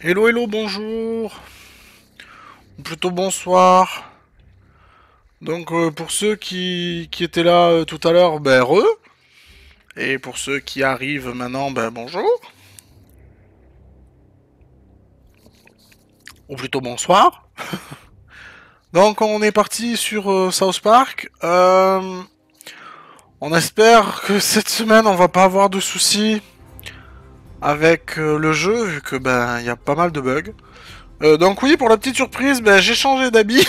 Hello, hello, bonjour. Ou plutôt bonsoir. Donc pour ceux qui étaient là tout à l'heure, ben re. Et pour ceux qui arrivent maintenant, ben bonjour. Ou plutôt bonsoir. Donc on est parti sur South Park. On espère que cette semaine on va pas avoir de soucis avec le jeu vu que ben il y a pas mal de bugs. Donc oui, pour la petite surprise, ben j'ai changé d'habit.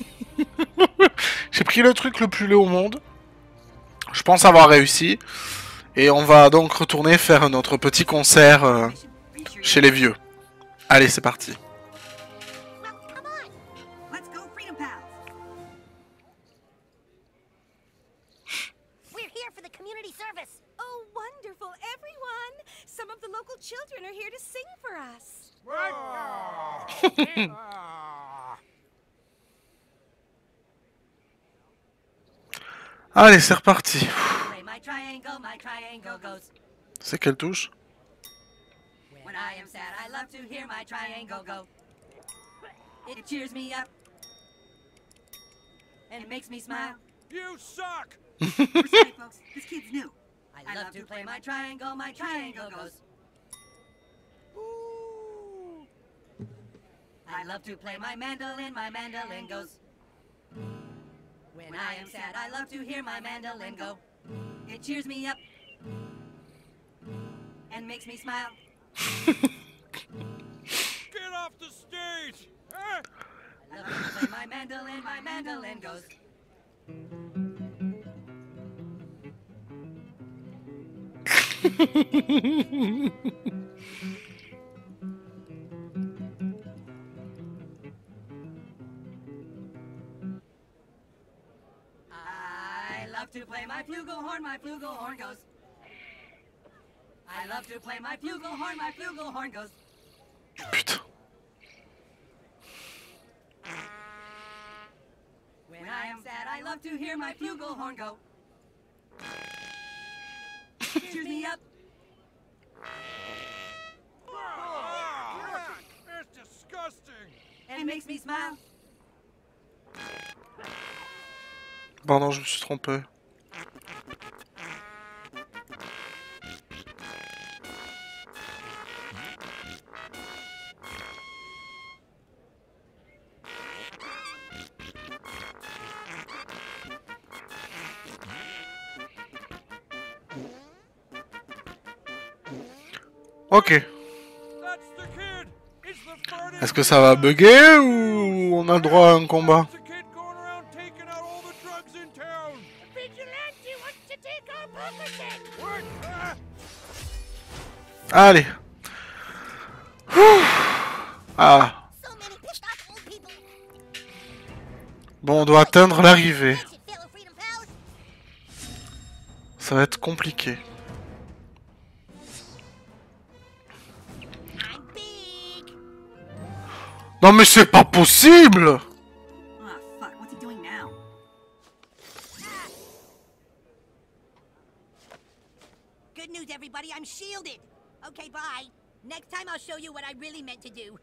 J'ai pris le truc le plus laid au monde. Je pense avoir réussi. Et on va donc retourner faire notre petit concert chez les vieux. Allez, c'est parti. Some of the local children are here to sing for us. Allez, c'est reparti. C'est quelle touche? When I am sad, I love to hear my triangle go. It cheers me up and it makes me smile. You suck! We're sorry, folks. This kid's new. I love to play my triangle goes. Ooh. I love to play my mandolin goes. When I am sad, I love to hear my mandolin go. It cheers me up and makes me smile. Get off the stage! Eh? I love to play my mandolin goes. I love to play my flugelhorn goes. I love to play my flugelhorn goes. Putain. When I am sad, I love to hear my flugelhorn go. Cheers me up. It's disgusting! And makes me smile. Pardon, je me suis trompé. Ok. That's the kid! It's the furnace! Est-ce que ça va bugger ou on a le droit à un combat? It's the kid going around taking out all the drugs in town! Vigilante wants to take our pocket. What? Allez. Ouh. Ah. So many pissed off old people. Bon, on doit atteindre l'arrivée. That's it, fellow Freedom Pals. Ça va être compliqué. I'm big. Non mais c'est pas possible! Oh fuck, what's he doing now? Good news, everybody, I'm shielded. Okay, bye. Next time I'll show you what I really meant to do.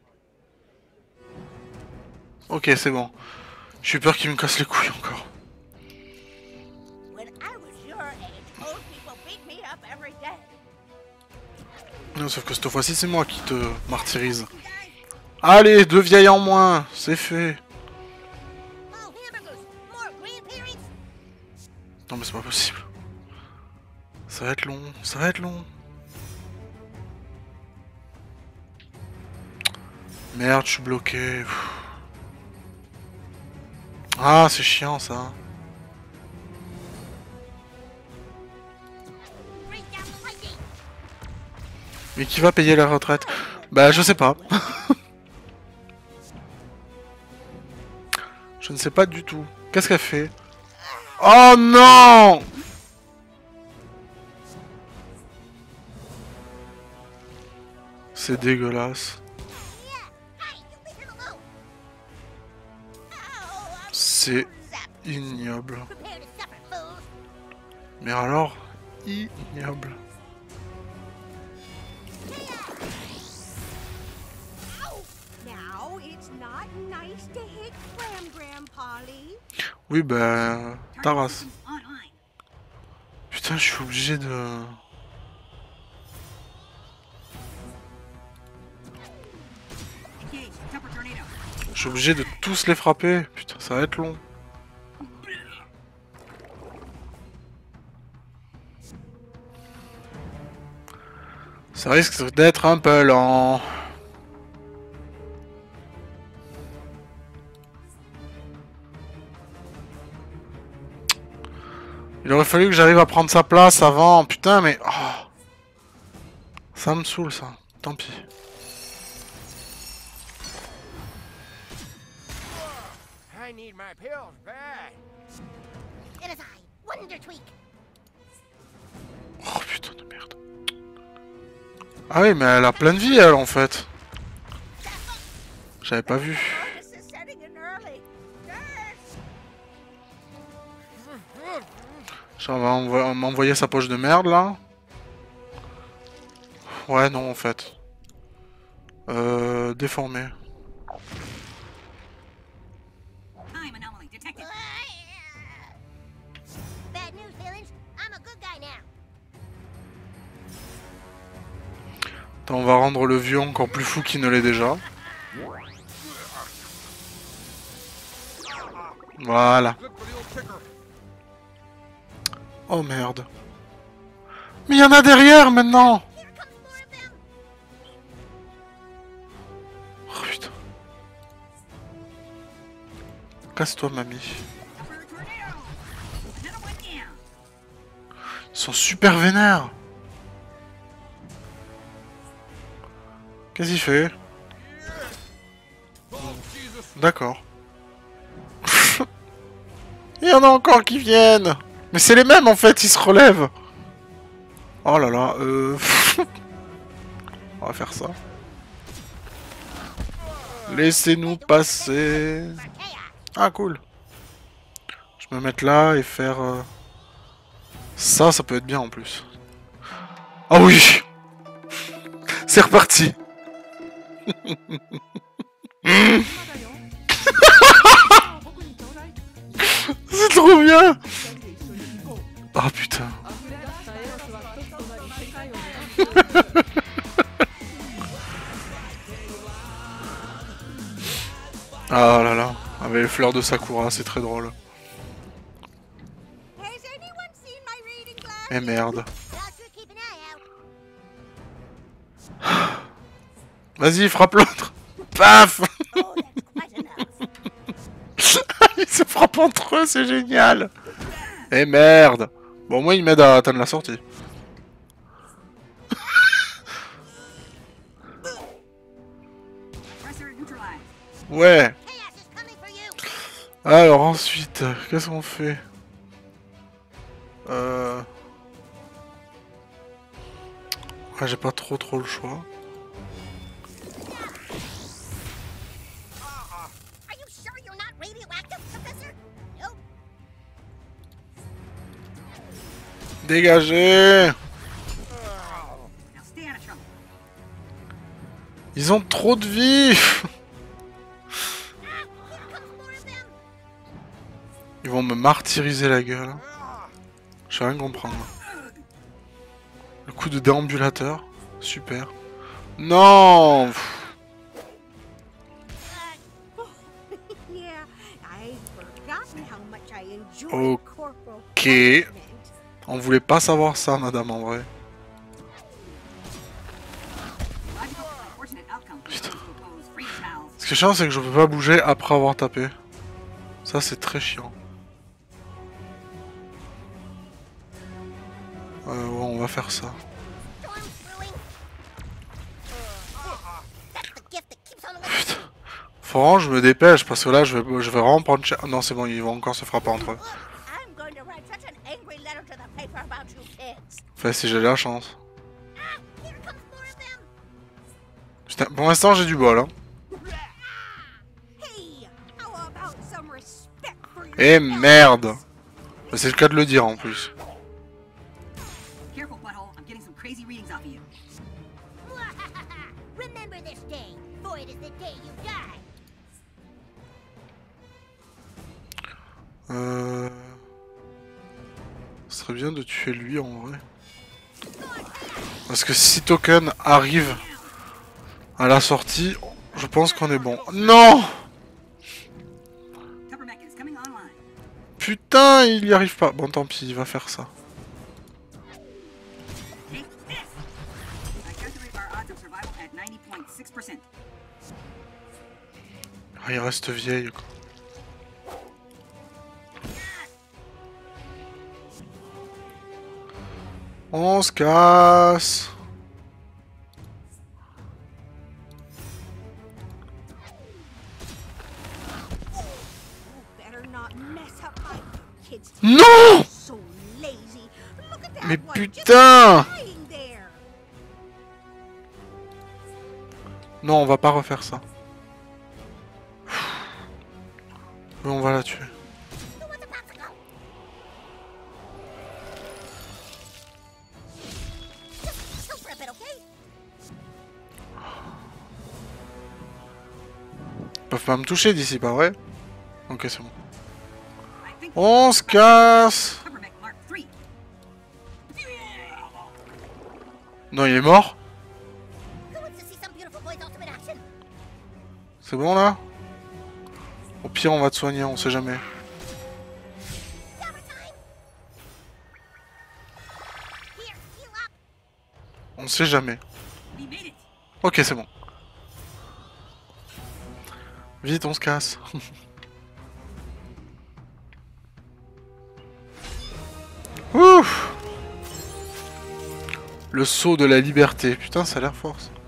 Ok, c'est bon. J'ai peur qu'il me casse les couilles encore. When I was your age, old people beat me up every day. Non, sauf que cette fois-ci, c'est moi qui te martyrise. Allez, 2 vieilles en moins, c'est fait. Oh, hamburgers! More grandparents! Non mais c'est pas possible. Ça va être long, ça va être long. Merde, je suis bloqué. Pff. Ah, c'est chiant ça. Bring down the lightning! Mais qui va payer la retraite? Bah, je sais pas. Je ne sais pas du tout. Qu'est-ce qu'elle fait? Oh non! C'est dégueulasse. Hey, you leave him alone! Oh, I'm C'est zap. ignoble. Prepare to suffer, fools! Mais alors, ignoble. it's not nice to hit Gram, Polly. Oui, bah... ta race. Online. Putain, je suis obligé de... Engage. Temper tornado. Je suis obligé de tous les frapper. Putain, ça va être long. Ça risque d'être un peu lent. Il aurait fallu que j'arrive à prendre sa place avant. Putain, mais... oh. Ça me saoule, ça. Tant pis. I need my pills bad. It is I, Wonder Tweak. Oh putain de merde. Ah oui, mais elle a plein de vie, elle, en fait. J'avais pas vu. This is setting in early. Yes. On va m'envoyer sa poche de merde, là. Ouais, non, en fait. Déformé. Time anomaly detected. Bad news, villains. I'm a good guy now. Attends, on va rendre le vieux encore plus fou qu'il ne l'est déjà. Voilà. Look for the old kicker. Oh merde. Mais il y en a derrière maintenant. Here comes more of them. Oh putain. Casse-toi, mamie. Temper tornado. Another one down. Ils sont super vénères. Qu'est-ce qu'il fait? Oh, Jesus. D'accord. Il y en a encore qui viennent. Mais c'est les mêmes en fait, ils se relèvent. Oh là là, on va faire ça. Laissez-nous passer. Ah cool. Je vais me mettre là et faire... Ça, ça peut être bien en plus. Ah oui. C'est reparti. C'est trop bien. Oh putain. Ah là là, avec les fleurs de Sakura, c'est très drôle. Has anyone seen my reading glass? Et merde. Doctor, keep an eye out. Vas-y, frappe l'autre. Paf. Oh, that's quite enough. Ils se frappent entre eux, c'est génial. Et merde. Bon, moi, il m'aide à atteindre la sortie. Pressor neutralized. Ouais. Chaos is coming for you. Alors ensuite, qu'est-ce qu'on fait? Ouais, j'ai pas trop le choix. Are you sure you're not radioactive, Professor? Nope. Dégagez! Now stay out of trouble. Ils ont trop de vie! Here comes more of them. Ils vont me martyriser la gueule. Je vais rien comprendre. Le coup de déambulateur. Super. Non! Yeah, I've forgotten how much I enjoy Ok. corporal Ok. punishment. On voulait pas savoir ça, madame, en vrai. Logical and unfortunate outcome for those who oppose freeze valves. Ce qui est chiant, c'est que je peux pas bouger après avoir tapé. Ça, c'est très chiant. Ouais, on va faire ça. Storm brewing. That's the gift that keeps on living. Faut vraiment que je me dépêche parce que là, je vais vraiment prendre cher. Non, c'est bon, ils vont encore se frapper entre eux. Look, I'm going to write such an angry letter to the paper about you kids. Enfin, si j'ai la chance. Ah, here comes more of them. Putain, pour l'instant, j'ai du bol. Hein. Hey, how about some respect for your Et elders? merde! Bah, c'est le cas de le dire en plus. Careful, butthole. I'm getting some crazy readings off of you. Remember this day, for it is the day you die. Ce serait bien de tuer lui en vrai. Parce que si Token arrive à la sortie, je pense qu'on est bon. Non! Cover mech is coming online. Putain, il y arrive pas. Bon, tant pis, il va faire ça. Take this! I calculate our odds of survival at 90.6%. Ah, il reste vieille, quoi. On se casse. Better not mess up my kids. Non! So lazy. Look at that Mais one putain! just lying there. Non, on va pas refaire ça. Mais on va la tuer. Who wants a popsicle? Just chill for a bit, okay? Ils peuvent pas me toucher d'ici, pas vrai? Ok, c'est bon. I think On se casse! Cover mech Mark 3. Non, il est mort? Who wants to see some beautiful boys ultimate action? C'est bon là? Au pire, on va te soigner, on sait jamais. Summertime. Here, heal up. On sait jamais. We made it! Ok, c'est bon. Vite, on se casse. Ouf! Le saut de la liberté. Putain, ça a l'air fort ça.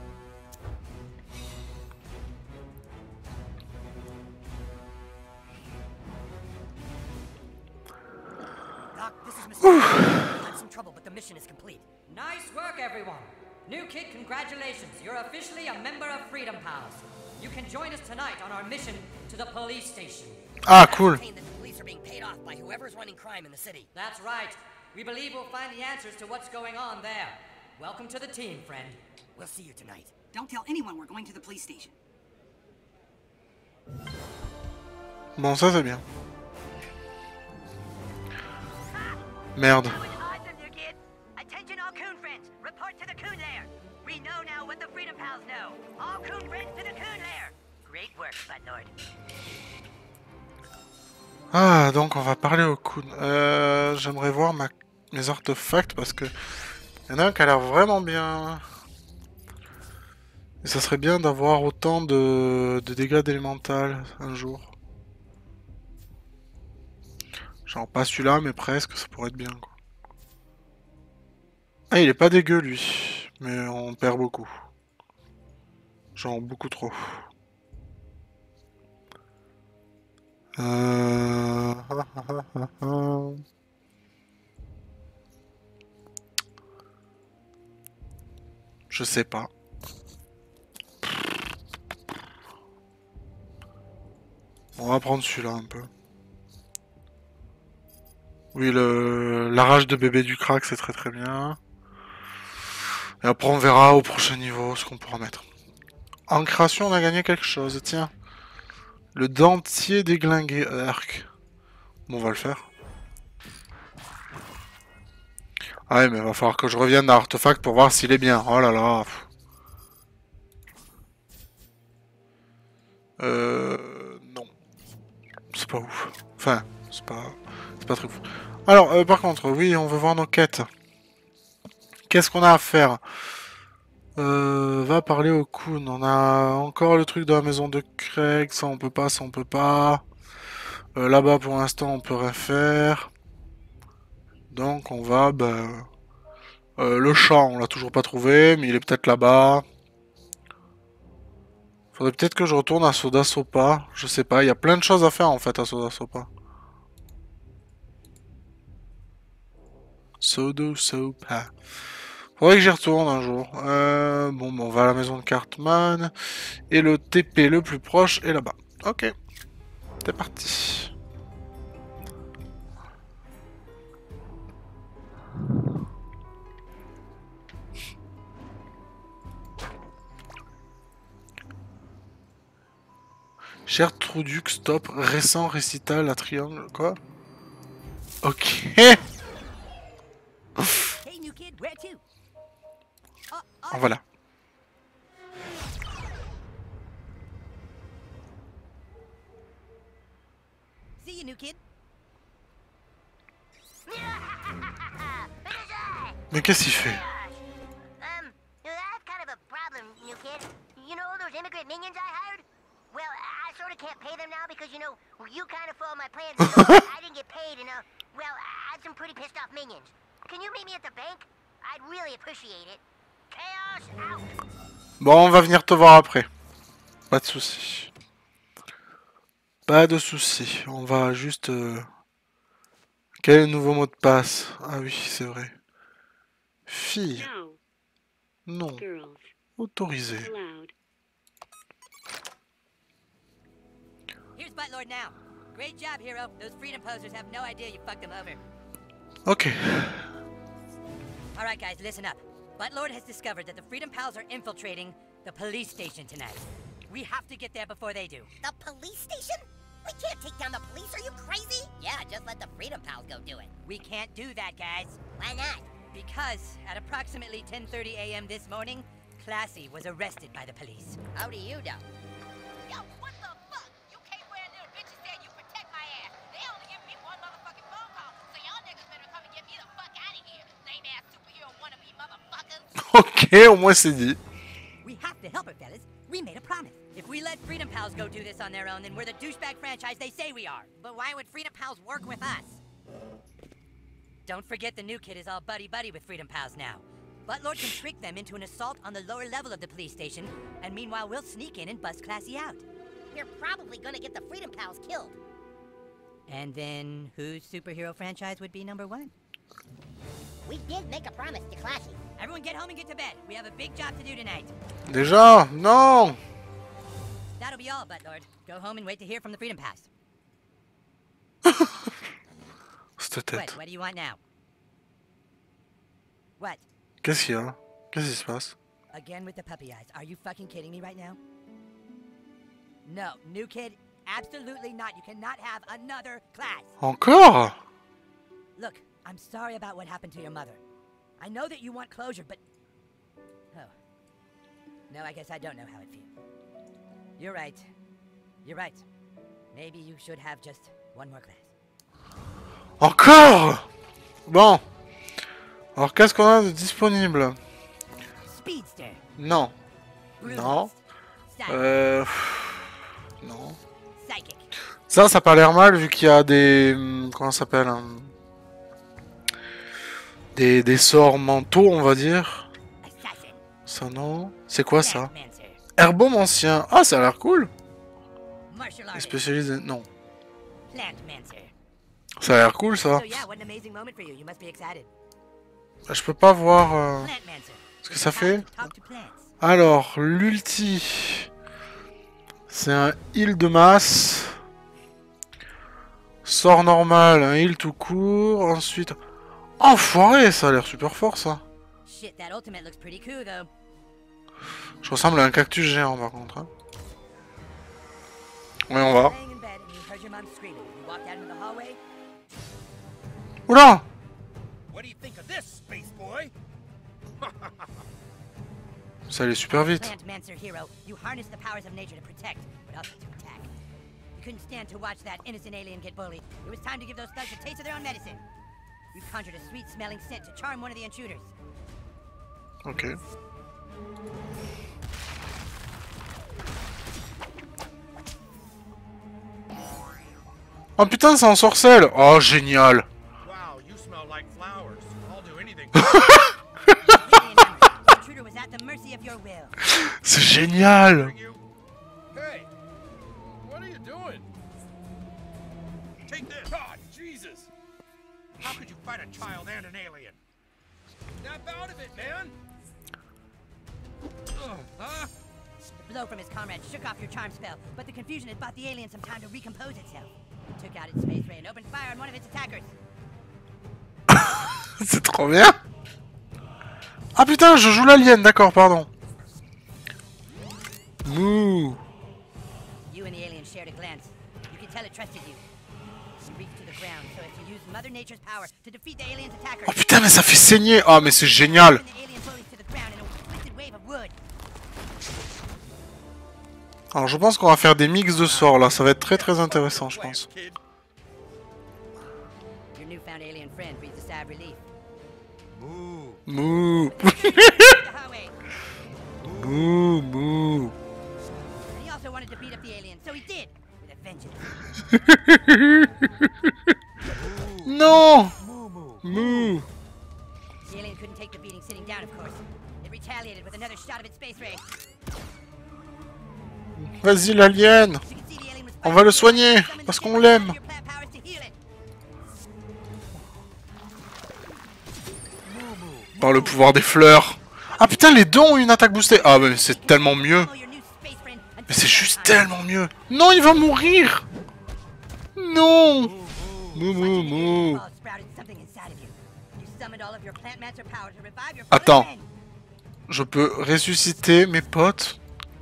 Doc, this is Mr. We've had some trouble, but the mission is complete. Nice work, everyone. New kid, congratulations. You're officially a member of Freedom Pals. You can join us tonight on our mission to the police station. Ah, cool. Ascertain that the police are being paid off by whoever's running crime in the city. That's right. We believe we'll find the answers to what's going on there. Welcome to the team, friend. We'll see you tonight. Don't tell anyone we're going to the police station. Bon, ça c'est bien. Merde. Awesome, new kid. Attention all coon friends. Report to the coon lair. We know now what the Freedom Pals know. All coon friends to the coon lair. Great work, Buttlord. Ah, donc on va parler au Kun. J'aimerais voir mes artefacts parce que y en a un qui a l'air vraiment bien. Et ça serait bien d'avoir autant de dégâts d'élémental un jour. Genre pas celui-là, mais presque, ça pourrait être bien quoi. Ah, il est pas dégueu lui, mais on perd beaucoup. Genre beaucoup trop. Je sais pas. On va prendre celui-là un peu. Oui, la rage de bébé du crack, c'est très très bien. Et après, on verra au prochain niveau ce qu'on pourra mettre. En création, on a gagné quelque chose, tiens. Le dentier déglingué arc. Bon, on va le faire. Ah ouais, mais il va falloir que je revienne à Artefact pour voir s'il est bien. Oh là là. Non. C'est pas ouf. Enfin, c'est pas très ouf. Alors, par contre, oui, on veut voir nos quêtes. Qu'est-ce qu'on a à faire? Va parler au Kun. On a encore le truc de la maison de Craig. Ça, on peut pas, ça, on peut pas. Là-bas, pour l'instant, on peut rien faire. Donc, on va... le chat, on l'a toujours pas trouvé, mais il est peut-être là-bas. Faudrait peut-être que je retourne à Soda Sopa. Je sais pas, il y a plein de choses à faire, en fait, à Soda Sopa. Soda Sopa. Faudrait que j'y retourne un jour. Bon, on va à la maison de Cartman. Et le TP le plus proche est là-bas. Ok. C'est parti. Cher Trouduc, stop. Récent récital à Triangle. Quoi? Ok. Hey, new kid, where to? Voilà. See you, new kid. Mais qu'est-ce qu'il fait? I have kind of a problem, new kid. You know those immigrant minions I hired? Well, I sort of can't pay them now because, you know, you kind of foiled my plans. I didn't get paid, and, well, I had some pretty pissed off minions. Can you meet me at the bank? I'd really appreciate it. Chaos out! Bon, on va venir te voir après. Pas de soucis. Pas de soucis. On va juste... Quel est le nouveau mot de passe? Ah oui, c'est vrai. Fille. No. Non. Girls. Autorisé. Allowed. Here's Buttlord now. Great job, hero. Those freedom posers have no idea you fucked them over. Ok. All right, guys, listen up. Buttlord has discovered that the Freedom Pals are infiltrating the police station tonight. We have to get there before they do. The police station? We can't take down the police, are you crazy? Yeah, just let the Freedom Pals go do it. We can't do that, guys. Why not? Because at approximately 10:30 a.m. this morning, Classy was arrested by the police. How do you know? Yo, what the fuck? You came where little bitches said you protect my ass. They only give me one motherfucking phone call, so y'all niggas better come and get me the fuck out of here. Lame ass superhero wannabe motherfuckers. Ok, au moins c'est dit. We have to help her, fellas. We made a promise. If we let Freedom Pals go do this on their own, then we're the douchebag franchise they say we are. But why would Freedom Pals work with us? Don't forget the new kid is all buddy-buddy with Freedom Pals now. Buttlord can trick them into an assault on the lower level of the police station, and meanwhile we'll sneak in and bust Classy out. You're probably gonna get the Freedom Pals killed. And then whose superhero franchise would be number one? We did make a promise to Classy. Everyone get home and get to bed. We have a big job to do tonight. Déjà? Non! That'll be all, Buttlord. Go home and wait to hear from the Freedom Pals. Cette tête. What do you want now? What? Qu'est-ce qu'il y a? Qu'est-ce qui se passe? Again with the puppy eyes. Are you fucking kidding me right now? No, new kid, absolutely not. You cannot have another class. Encore? Look, I'm sorry about what happened to your mother. I know that you want closure, but... Oh. No, I guess I don't know how it feels. You're right. You're right. Maybe you should have just one more class. Encore? Bon. Alors qu'est-ce qu'on a de disponible? Speedster. Non. Brutalist, Non. Psychic. Non. Psychic. Ça a pas l'air mal vu qu'il y a des... Comment ça s'appelle? Des sorts mentaux, on va dire. Assassin. Ça non. C'est quoi ça? Landmancer. Herbomancien. Ah, ça a l'air cool. Martial Les artist. spécialisés. Non. Plantmancer. Ça a l'air cool ça. So yeah, what an amazing moment for you. You must be excited. Je peux pas voir Plantmancer. ce que ça fait. Talk to plants. Alors, l'ulti. C'est un heal de masse. Sort normal, un heal tout court. Ensuite... Enfoiré, ça a l'air super fort ça. Shit, that ultimate looks pretty cool though. Je ressemble à un cactus géant par contre. Hein. Ouais, on va. Laying in bed and you heard your mom screaming. You walked out into the hallway. Oula! What do you think of this, space boy? Ça allait super vite. Plantmancer hero, you harness the powers of nature to protect, but also to attack. You couldn't stand to watch that innocent alien get bullied. It was time to give those thugs a taste of their own medicine. You conjured a sweet-smelling scent to charm one of the intruders. Ok. Oh putain, ça ensorcelle! Oh, génial! Wow, you smell like flowers. I'll do anything. Alien members, the intruder was at the mercy of your will. C'est génial! You. Hey, what are you doing? Take this. God, Jesus! How could you fight a child and an alien? Snap out of it, man! Huh? The blow from his comrade shook off your charm spell, but the confusion had bought the alien some time to recompose itself. It took out its space ray and opened fire on one of its attackers. C'est trop bien! Ah putain, je joue l'alien, d'accord, pardon. Mouh! You and the alien shared a glance. You could tell it trusted you. It reached to the ground, so if you use Mother Nature's power to defeat the aliens' attackers, Oh putain, mais ça fait saigner. Ah, mais c'est génial. turn the alien bullies to the ground in a twisted wave of wood. Alors, je pense qu'on va faire des mix de sorts, là. Ça va être très très intéressant, je pense. Kid. Your newfound alien friend breathes a sigh of relief. Moo. Mouh. The highway. Mouh, mouh. And he also wanted to beat up the aliens, so he did, with a vengeance. Non. Moo moo. Mouh. The alien couldn't take the beating sitting down, of course. It retaliated with another shot of its space ray. Vas-y, l'alien. You could see the alien was On va le fighting, soigner, summoned the parce kid qu'on with l'aime. your plant powers to heal it. Par le pouvoir des fleurs. Ah putain, les dons ont une attaque boostée. Ah, mais c'est tellement mieux. Follow your new space friend until Mais c'est the juste time. tellement mieux. Non, il va mourir. Non. Mouh, mouh, mouh. Balls sprouted something inside of you. You summoned all of your plant master power to revive your Attends. fallen friend. Je peux ressusciter mes potes.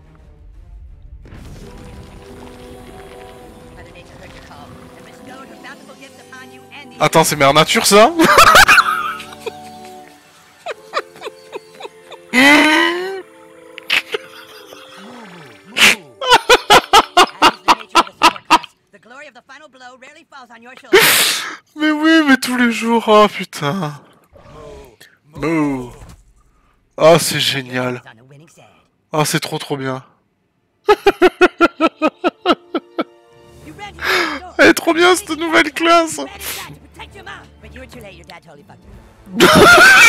Mother Nature heard your call and bestowed her bountiful gifts upon you and the Attends, c'est Mère Nature, ça? As is the nature of a support class, the glory of the final blow rarely falls on your shoulders. Mais oui, mais tous les jours. Oh putain. Mouh. Oh, c'est génial. It's on the winning side. Oh, c'est trop trop bien. You ran to your door. Elle est trop bien, cette nouvelle classe. You ran inside to protect your mom. But you were too late. Your dad totally fucked her.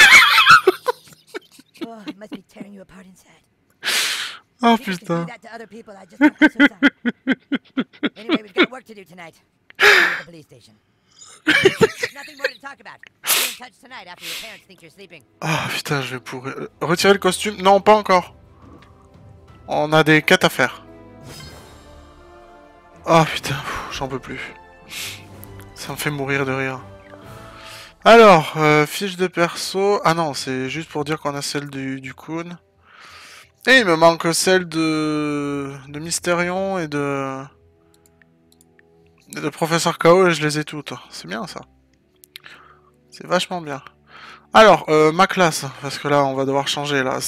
Oh, it must be tearing you apart inside. Oh People can do putain. that to other people. I just don't feel so sorry. Anyway, we've got work to do tonight. We're at the police station. There's nothing more to talk about. Be in touch tonight after your parents think you're sleeping. Ah putain, je vais pourrir. Retirer le costume? Non, pas encore. On a des quêtes à faire. Ah putain, j'en peux plus. Ça me fait mourir de rire. Alors, fiche de perso. Ah non, c'est juste pour dire qu'on a celle du Kun. Et il me manque celle de Mysterion et de Professeur KO et je les ai toutes. C'est bien ça. C'est vachement bien. Alors, ma classe, parce que là on va devoir changer là.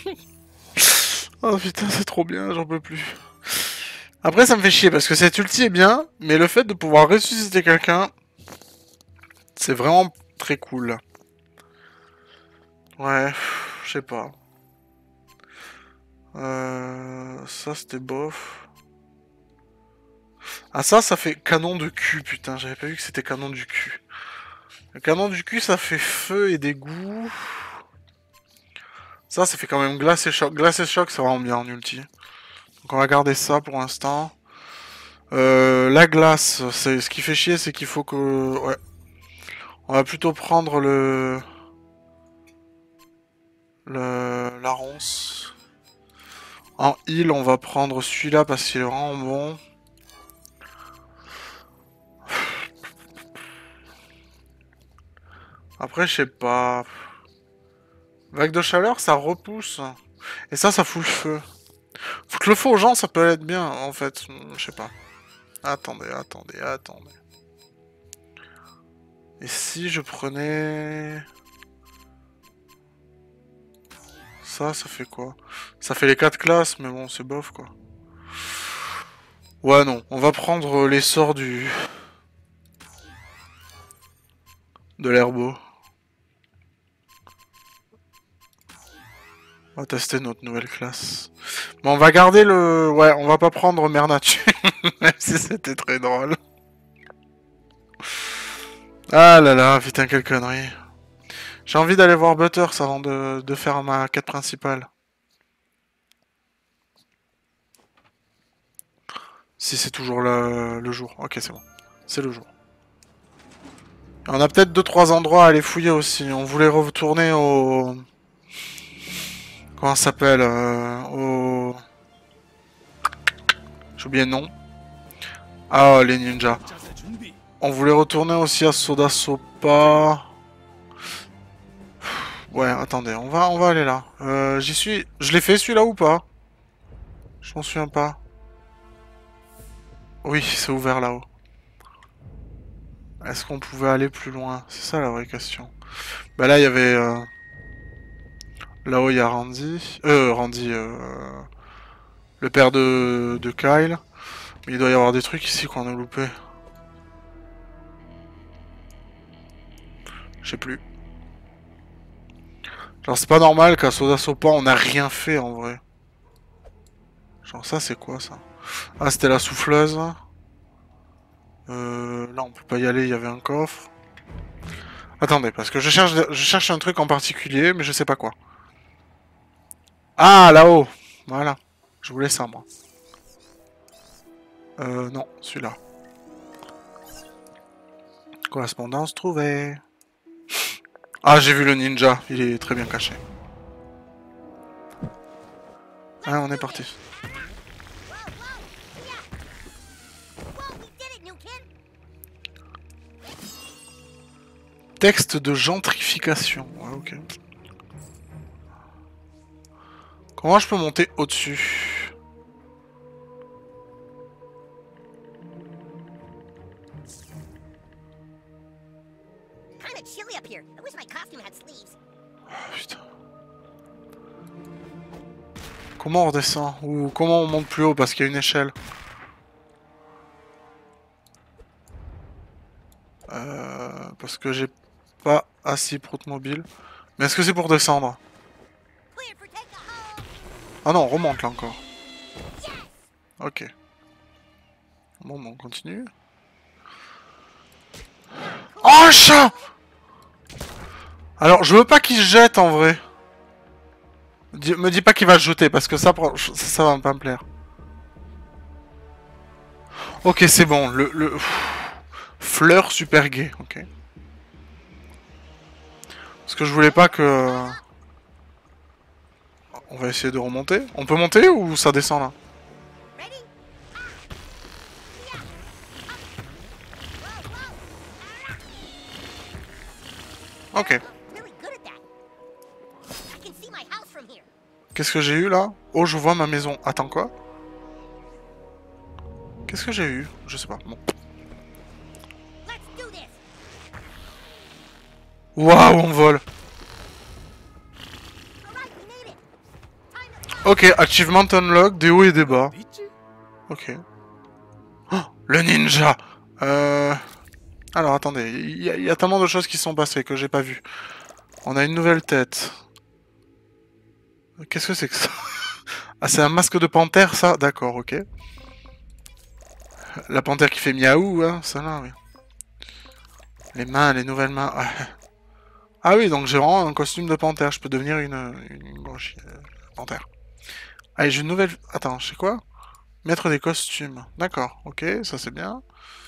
Oh putain, c'est trop bien, j'en peux plus. Après ça me fait chier parce que cette ulti est bien, mais le fait de pouvoir ressusciter quelqu'un, c'est vraiment très cool. Ouais, je sais pas. Ça c'était bof. Ah ça fait canon de cul, putain, j'avais pas vu que c'était canon du cul. Le canon du cul ça fait feu et dégoût. Ça fait quand même glace et choc. Glace et choc c'est vraiment bien en ulti. Donc on va garder ça pour l'instant. La glace, ce qui fait chier c'est qu'il faut que... Ouais. On va plutôt prendre la ronce. En heal, on va prendre celui-là parce qu'il est vraiment bon. Après, je sais pas. Vague de chaleur, ça repousse. Et ça fout le feu. Foutre le feu aux gens, ça peut être bien, en fait. Je sais pas. Attendez. Et si je prenais... Ça fait quoi? Ça fait les 4 classes, mais bon, c'est bof, quoi. Ouais, non. On va prendre les sorts de l'herbeau. On va tester notre nouvelle classe. Bon, on va garder le... Ouais, on va pas prendre Mère Nature. Même si c'était très drôle. Ah là là, putain, quelle connerie. J'ai envie d'aller voir Butters avant de faire ma quête principale. Si c'est toujours le jour. Ok, c'est bon. C'est le jour. On a peut-être 2-3 endroits à aller fouiller aussi. On voulait retourner au... Comment ça s'appelle J'ai oublié le nom. Ah, les ninjas. On voulait retourner aussi à Soda Sopa. Ouais, attendez, on va aller là. J'y suis... Je l'ai fait celui-là ou pas? Je m'en souviens pas. Oui, c'est ouvert là-haut. Est-ce qu'on pouvait aller plus loin? C'est ça la vraie question. Bah là, il y avait... Là-haut, il y a Randy. Le père de Kyle. Mais il doit y avoir des trucs ici qu'on a loupé. Je sais plus. Genre, c'est pas normal qu'à Soda Sopa, on n'a rien fait, en vrai. Genre, ça, c'est quoi, ça? Ah, c'était la souffleuse. Là, on peut pas y aller, il y avait un coffre. Attendez, parce que je cherche un truc en particulier, mais je sais pas quoi. Ah, là-haut. Voilà. Je voulais ça, moi. Non, celui-là. Correspondance trouvée. Ah, j'ai vu le ninja. Il est très bien caché. Ah, on est parti. Texte de gentrification. Ouais, ok. Comment je peux monter au-dessus? Kinda chilly up here. I wish my costume had sleeves. Oh, putain. Comment on redescend? Ou comment on monte plus haut parce qu'il y a une échelle? Parce que j'ai pas assez prout mobile. Mais est-ce que c'est pour descendre? Clear for take-off. Ah non, on remonte là encore. Ok. Bon, on continue. Oh, chat! Alors, je veux pas qu'il se jette en vrai. Me dis pas qu'il va se jeter parce que ça va pas me plaire. Ok, c'est bon. Fleur super gay, ok. Parce que je voulais pas que... On va essayer de remonter. On peut monter ou ça descend là? Ok. Qu'est-ce que j'ai eu là? Oh, je vois ma maison. Attends, quoi? Qu'est-ce que j'ai eu? Je sais pas. Bon. Waouh, on vole. Ok, achievement unlock, des hauts et des bas. Ok. Oh, le ninja. Alors, attendez. Il y a tellement de choses qui sont passées que j'ai pas vu. On a une nouvelle tête. Qu'est-ce que c'est que ça? Ah, c'est un masque de panthère, ça? D'accord, ok. La panthère qui fait miaou, hein, ça là, oui. Les mains, les nouvelles mains. Ah oui, donc j'ai vraiment un costume de panthère. Je peux devenir une panthère. Allez, j'ai une nouvelle... Attends, je sais quoi? Mettre des costumes. D'accord, ok, ça c'est bien.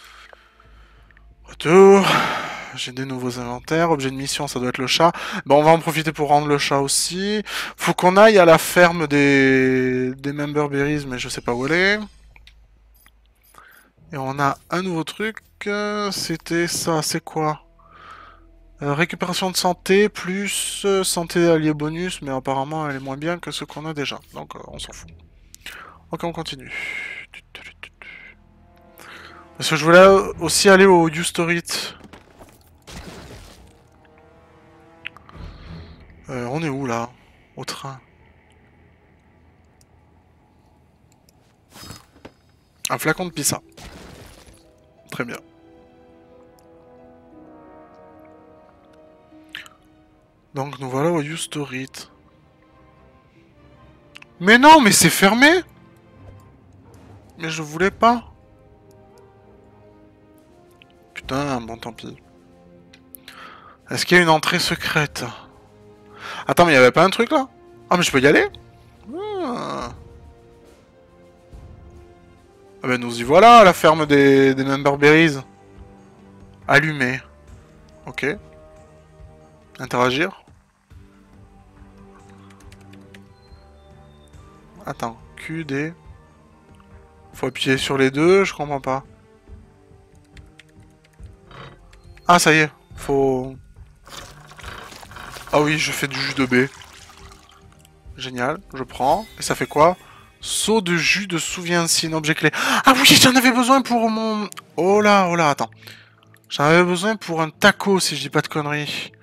Retour. J'ai des nouveaux inventaires. Objet de mission, ça doit être le chat. Bon, on va en profiter pour rendre le chat aussi. Faut qu'on aille à la ferme des Member Berries, mais je sais pas où elle est. Et on a un nouveau truc. C'était ça, c'est quoi? Récupération de santé plus santé allié bonus, mais apparemment elle est moins bien que ce qu'on a déjà. Donc on s'en fout. Ok, on continue. Parce que je voulais aussi aller au U-Story. On est où là? Au train. Un flacon de pissa. Très bien. Donc nous voilà au U-Story. Mais non, mais c'est fermé! Mais je voulais pas. Putain, bon tant pis. Est-ce qu'il y a une entrée secrète? Attends, mais il y avait pas un truc là? Ah, mais je peux y aller? Ah ben nous y voilà, la ferme des Member Berries. Allumée. Ok. Interagir. Attends, Q, D. Faut appuyer sur les deux, je comprends pas. Ah, ça y est, faut... Ah oui, je fais du jus de baie. Génial, je prends. Et ça fait quoi? Seau de jus de souviens-ci, objet clé. Ah oui, j'en avais besoin pour mon... Oh là, attends. J'en avais besoin pour un taco, si je dis pas de conneries.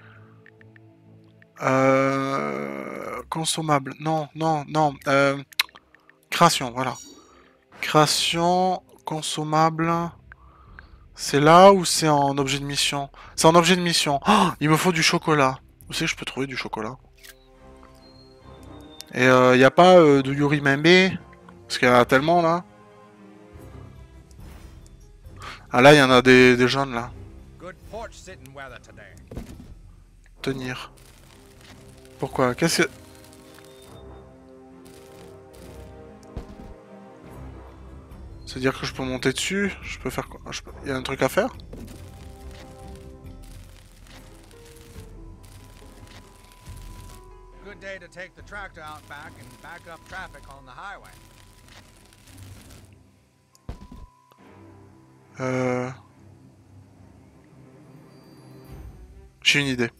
Consommable. Non, non, non. Création, voilà. Création, consommable. C'est là ou c'est en objet de mission? C'est en objet de mission. Oh, il me faut du chocolat. Où c'est que je peux trouver du chocolat? Et y a pas de Yuri Membe? Parce qu'il y en a tellement là. Ah là, il y en a des jaunes là. Good porch sitting weather today. Tenir. Pourquoi? Qu'est-ce que... C'est-à-dire que je peux monter dessus? Je peux faire quoi? Il y a un truc à faire? Good day to take the tractor out back and back up traffic on the highway. J'ai une idée.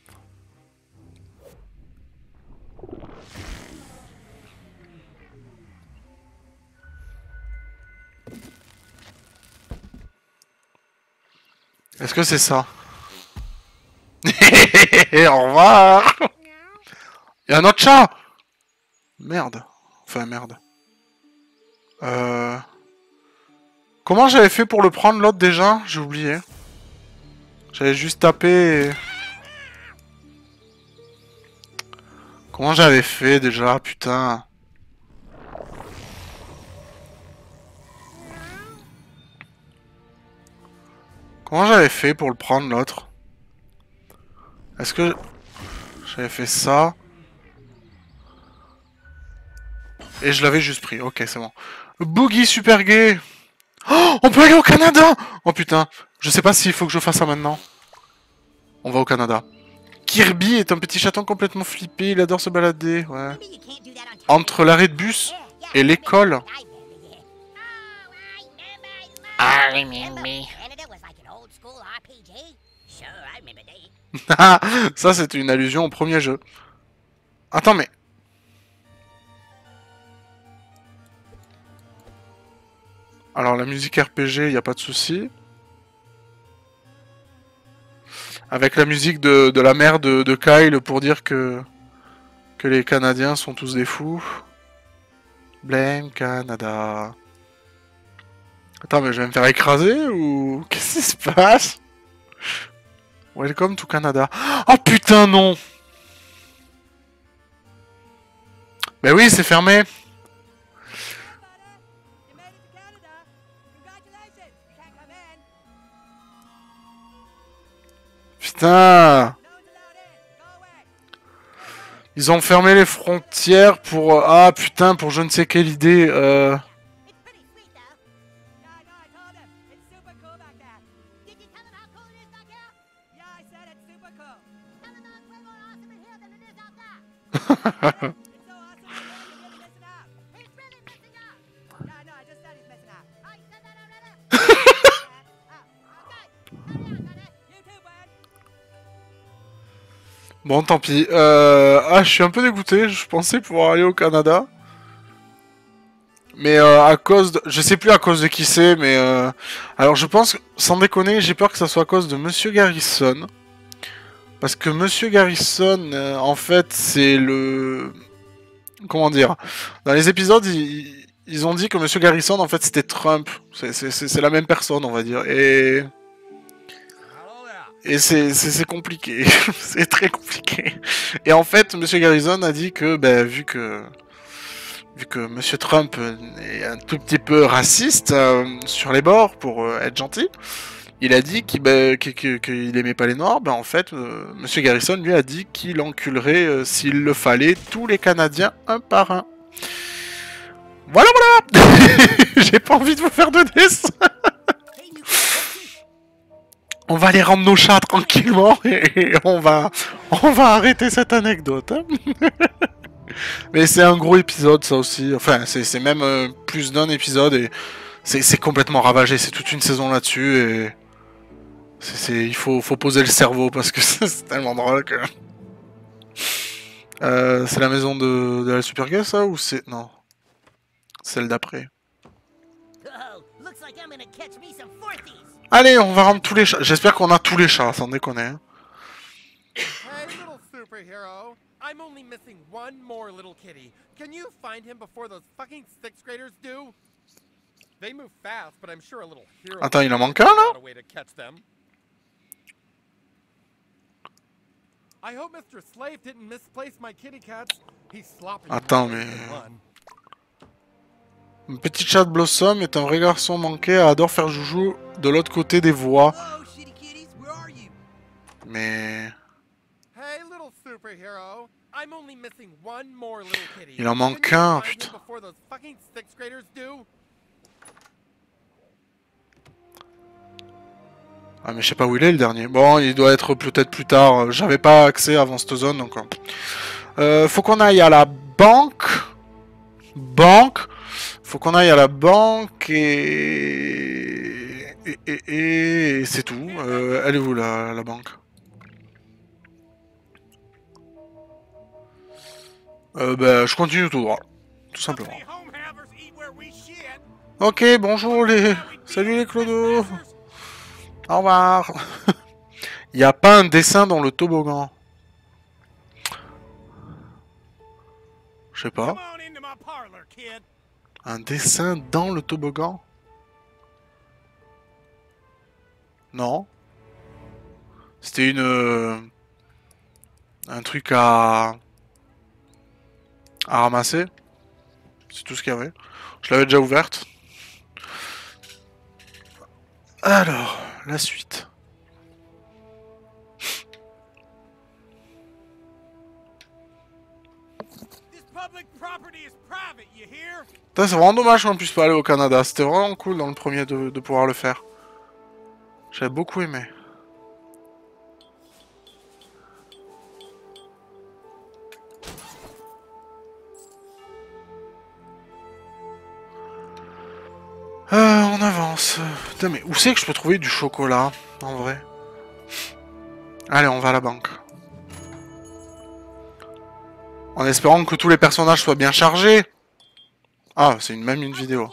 Est-ce que c'est ça? Au revoir. Il y a un autre chat. Merde. Enfin, merde. Comment j'avais fait pour le prendre l'autre déjà? J'ai oublié. J'avais juste tapé... Comment j'avais fait déjà? Putain. Comment j'avais fait pour le prendre l'autre? Est-ce que... J'avais fait ça... Et je l'avais juste pris. Ok, c'est bon. Boogie super gay. Oh, on peut aller au Canada. Oh putain. Je sais pas s'il faut que je fasse ça maintenant. On va au Canada. Kirby est un petit chaton complètement flippé. Il adore se balader. Ouais. Entre l'arrêt de bus et l'école. I remember. Canada was like an old school RPG. Sure, I remember they. Ça, c'était une allusion au premier jeu. Attends, mais... Alors, la musique RPG, y a pas de souci. Avec la musique de la mère de Kyle pour dire que les Canadiens sont tous des fous. Blame Canada. Attends, mais je vais me faire écraser ou... Qu'est-ce qui se passe? Welcome to Canada. Oh putain, non! Mais oui, c'est fermé. You made it to Canada. Congratulations. You can't come in. Putain! No one's allowed in. Go away. Ils ont fermé les frontières pour... Ah putain, pour je ne sais quelle idée. It's pretty sweet, though. Yeah, I know. I told him. It's super cool back there. Did you tell him how cool it is back here? Yeah, I said it's super cool. Tell him how it's way more awesome in here than it is out there. It's so awesome. You're really missing out. He's really missing out. Yeah, I know. I just said he's missing out. Oh, you said that already? Oh, Okay. Hurry on, buddy. you too, bud. Bon, tant pis. Ah, je suis un peu dégoûté. Je pensais pouvoir aller au Canada. Mais à cause de... Je sais plus à cause de qui c'est, mais... Alors, je pense, sans déconner, j'ai peur que ça soit à cause de Monsieur Garrison. Parce que Monsieur Garrison, en fait, c'est le... Comment dire? Dans les épisodes, ils ont dit que Monsieur Garrison, en fait, c'était Trump. C'est la même personne, on va dire. Et... Hello there. Et c'est compliqué, c'est très compliqué. Et en fait, Monsieur Garrison a dit que, ben, vu que Monsieur Trump est un tout petit peu raciste sur les bords pour être gentil, il a dit qu'il aimait pas les Noirs. Ben en fait, Monsieur Garrison lui a dit qu'il enculerait, s'il le fallait, tous les Canadiens un par un. Voilà, voilà. J'ai pas envie de vous faire de dessin. On va aller rendre nos chats tranquillement et on va arrêter cette anecdote. Hein. Mais c'est un gros épisode ça aussi. Enfin, c'est même plus d'un épisode et c'est complètement ravagé. C'est toute une saison là-dessus et il faut poser le cerveau parce que c'est tellement drôle que. C'est la maison de la Super Gay ça ou c'est non celle d'après. Ugh, Whoa, looks like I'm gonna catch me some fourthies. Allez, on va rendre tous les chats. J'espère qu'on a tous les chats, sans déconner. Hein. Hey, little superhero. I'm only missing one more little kitty. Can you find him before those fucking 6th graders do? They move fast, but I'm sure a little hero. Attends, il en manque un là? A way to catch them. I hope Mr. Slave didn't misplace my kitty cats. He's sloppy. Attends, mais... Un petit chat de Blossom est un vrai garçon manqué, adore faire joujou de l'autre côté des voies. Mais... Hey, little superhero. I'm only missing one more little kitty. Il en manque un, putain. Before those fucking 6th graders do? Ah mais je sais pas où il est le dernier. Bon, il doit être peut-être plus tard. J'avais pas accès avant cette zone, donc... faut qu'on aille à la banque. Faut qu'on aille à la banque et c'est tout. Elle est où la banque? Bah, je continue tout droit. Tout simplement. Ok, bonjour les... Salut les clodos. Au revoir. Il n'y a pas un dessin dans le toboggan. Je sais pas. Un dessin dans le toboggan? Non. C'était une... un truc à ramasser. C'est tout ce qu'il y avait. Je l'avais déjà ouverte. Alors, la suite. C'est vraiment dommage qu'on puisse pas aller au Canada. C'était vraiment cool dans le premier de pouvoir le faire. J'avais beaucoup aimé. On avance. Putain, mais où c'est que je peux trouver du chocolat, en vrai? Allez, on va à la banque. En espérant que tous les personnages soient bien chargés. Ah, c'est même une vidéo.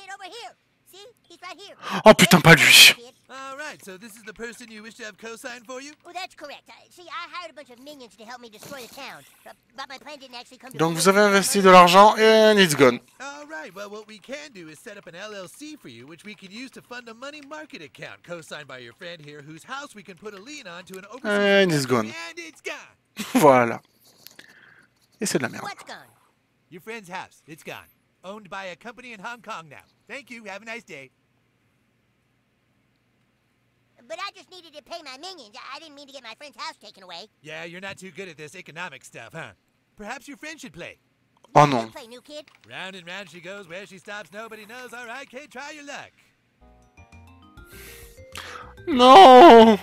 Oh putain, pas lui. So this is the person you wish to have co-sign for you? Oh, that's correct. See, I hired a bunch of minions to help me destroy the town, but my plan didn't actually come to Donc vous avez investi de l'argent and it's gone. All right. Well, what we can do is set up an LLC for you, which we can use to fund a money market account co-signed by your friend here, whose house we can put a lien on to an overseas. And it's gone. And it's gone. Voilà. Et c'est de la merde. What's gone? Your friend's house. It's gone. Owned by a company in Hong Kong now. Thank you. Have a nice day. But I just needed to pay my minions. I didn't mean to get my friend's house taken away. Yeah, you're not too good at this economic stuff, huh? Perhaps your friend should play. Oh non. Play, new kid. Round and round she goes. Where she stops, nobody knows. All right, kid, try your luck. Non.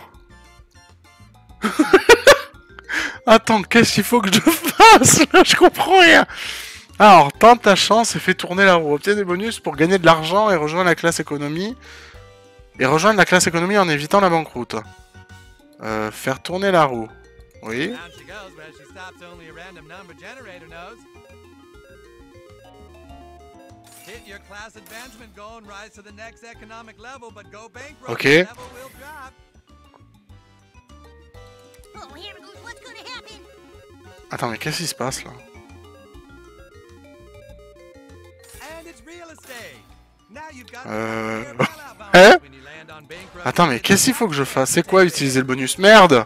Attends, qu'est-ce qu'il faut que je fasse là? Je comprends rien. Alors, tente ta chance et fais tourner la roue. Obtiens des bonus pour gagner de l'argent et rejoindre la classe économie. Et rejoindre la classe économie en évitant la banqueroute. Faire tourner la roue. Oui. Ok. Attends, mais qu'est-ce qui se passe là? Hein? Attends, mais qu'est-ce qu'il faut que je fasse? C'est quoi utiliser le bonus? Merde!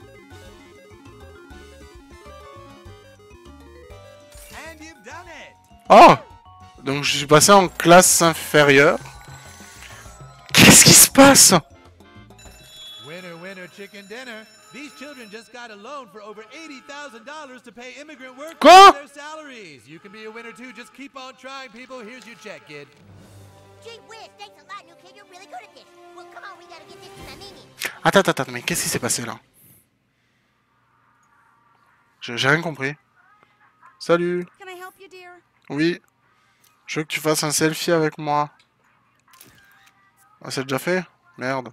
Oh! Donc je suis passé en classe inférieure. Qu'est-ce qui se passe? Winner, winner, chicken dinner. These children just got a loan for over $80,000 to pay immigrant workers their salaries. You can be a winner too. Just keep on trying, people. Here's your check, kid. Gee whiz, thanks a lot, new kid. You're really good at this. Well, come on, we gotta get this to my minions. Attends, mais qu'est-ce qui s'est passé là? J'ai rien compris. Salut. Can I help you, dear? Oui. Je veux que tu fasses un selfie avec moi. Ah, c'est déjà fait? Merde.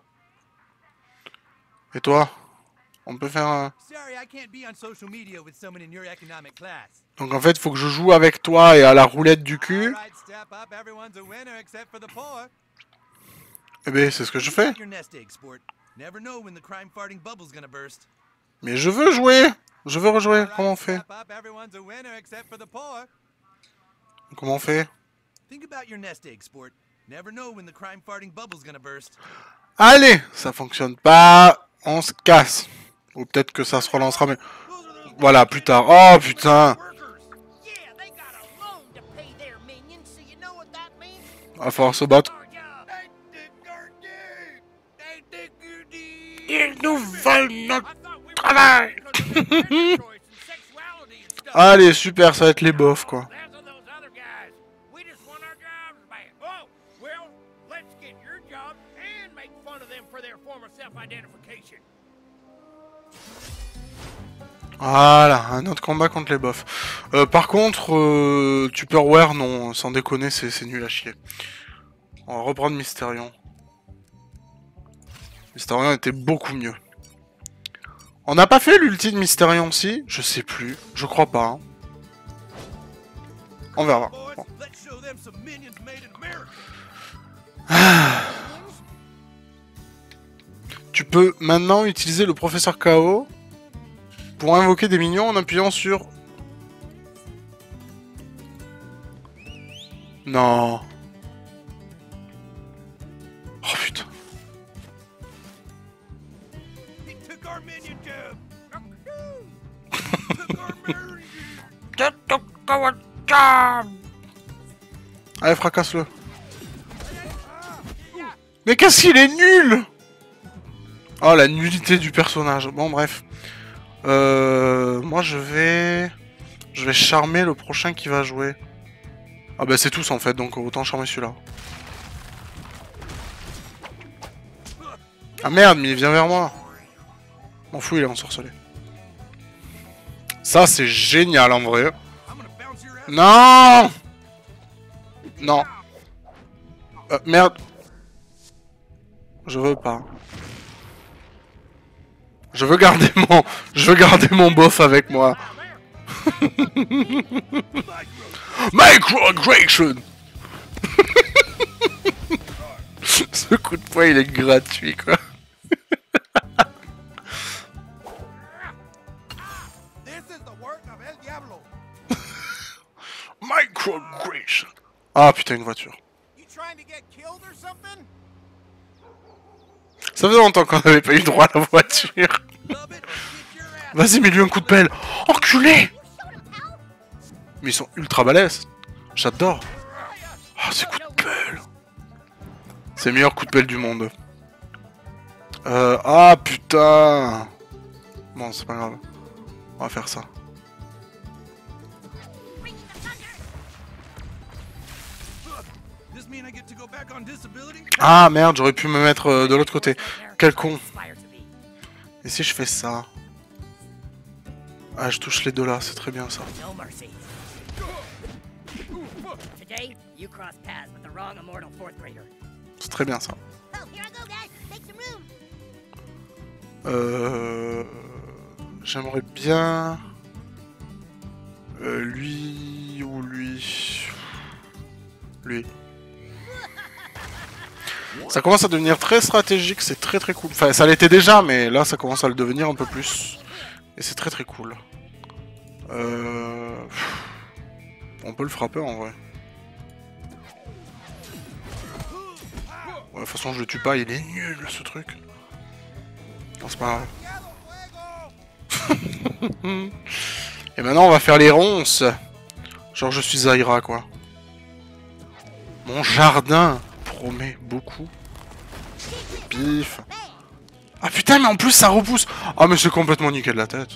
Et toi? On peut faire un... Donc en fait, il faut que je joue avec toi et à la roulette du cul. Eh ben, c'est ce que je fais. Your nest egg, sport. Never know when the crime farting bubble's gonna burst. Mais je veux jouer. Je veux rejouer. Comment on fait? Step up, everyone's a winner except for the poor. Comment on fait? Think about your nest egg, sport. Never know when the crime farting bubble's gonna burst. Allez, ça fonctionne pas. On se casse. Ou peut-être que ça se relancera, mais... Voilà, plus tard. Oh, putain. Yeah, they got a loan to pay their minions, so you know what that means? Il va falloir se battre. Ils nous volent notre travail. Allez, super, ça va être les bofs, quoi. Voilà, un autre combat contre les bofs. Par contre, Tupperware, non, sans déconner, c'est nul à chier. On va reprendre Mysterion. Mysterion était beaucoup mieux. On n'a pas fait l'ulti de Mysterion, si? Je sais plus, je crois pas. Hein. On verra. Bon. Ah. Tu peux maintenant utiliser le professeur KO pour invoquer des minions en appuyant sur... Non. Oh putain. Allez, fracasse-le. Mais qu'est-ce qu'il est nul! Oh, la nullité du personnage. Bon, bref. Moi, je vais charmer le prochain qui va jouer. Ah bah, c'est tous, en fait, donc autant charmer celui-là. Ah merde, mais il vient vers moi. M'en fous, il est ensorcelé. Ça, c'est génial, en vrai. Non! Non. Merde. Je veux pas. Je veux garder mon boss avec moi. Microaggression. Ce coup de poing, il est gratuit, quoi. Microaggression. Ah putain, une voiture. Ça faisait longtemps qu'on n'avait pas eu droit à la voiture. Vas-y, mets-lui un coup de pelle. Enculé. Mais ils sont ultra balèzes. J'adore. Ah, ces coups de pelle. C'est le meilleur coup de pelle du monde. Ah, putain. Bon, c'est pas grave. On va faire ça. Ah merde, j'aurais pu me mettre de l'autre côté. Quel con. Et si je fais ça? Ah, je touche les deux là, c'est très bien ça. C'est très bien ça. J'aimerais bien... lui ou lui... Lui. Ça commence à devenir très stratégique, c'est très très cool. Enfin, ça l'était déjà, mais là ça commence à le devenir un peu plus. Et c'est très très cool. On peut le frapper en vrai. Ouais, de toute façon, je le tue pas, il est nul ce truc. Non, c'est pas grave. Et maintenant, on va faire les ronces. Genre, je suis Zaira, quoi. Mon jardin promet beaucoup. Pif. Ah putain, mais en plus, ça repousse. Ah, mais c'est complètement niqué de la tête.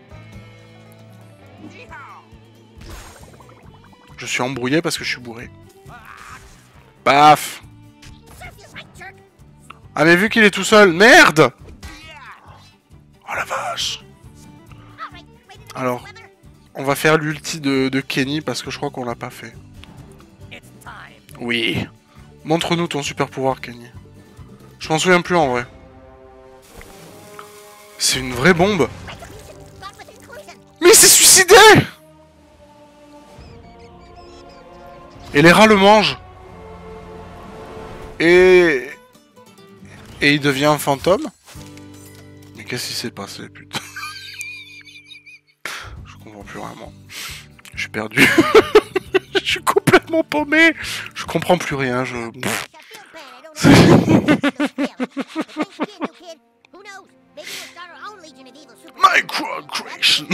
Je suis embrouillé parce que je suis bourré. Paf. Ah, mais vu qu'il est tout seul, merde. Oh la vache. Alors, on va faire l'ulti de Kenny parce que je crois qu'on l'a pas fait. Oui. Montre-nous ton super pouvoir, Kenny. Je m'en souviens plus en vrai. C'est une vraie bombe. Mais il s'est suicidé. Et les rats le mangent. Et Et il devient un fantôme. Mais qu'est-ce qui s'est passé, putain? Je comprends plus vraiment. Je suis perdu. Je suis complètement paumé. Je comprends plus rien. I feel bad. I don't know what to do with those failures. But thanks again, new kid. Who knows? Maybe we'll start our own Legion of Evil Super. Microaggression.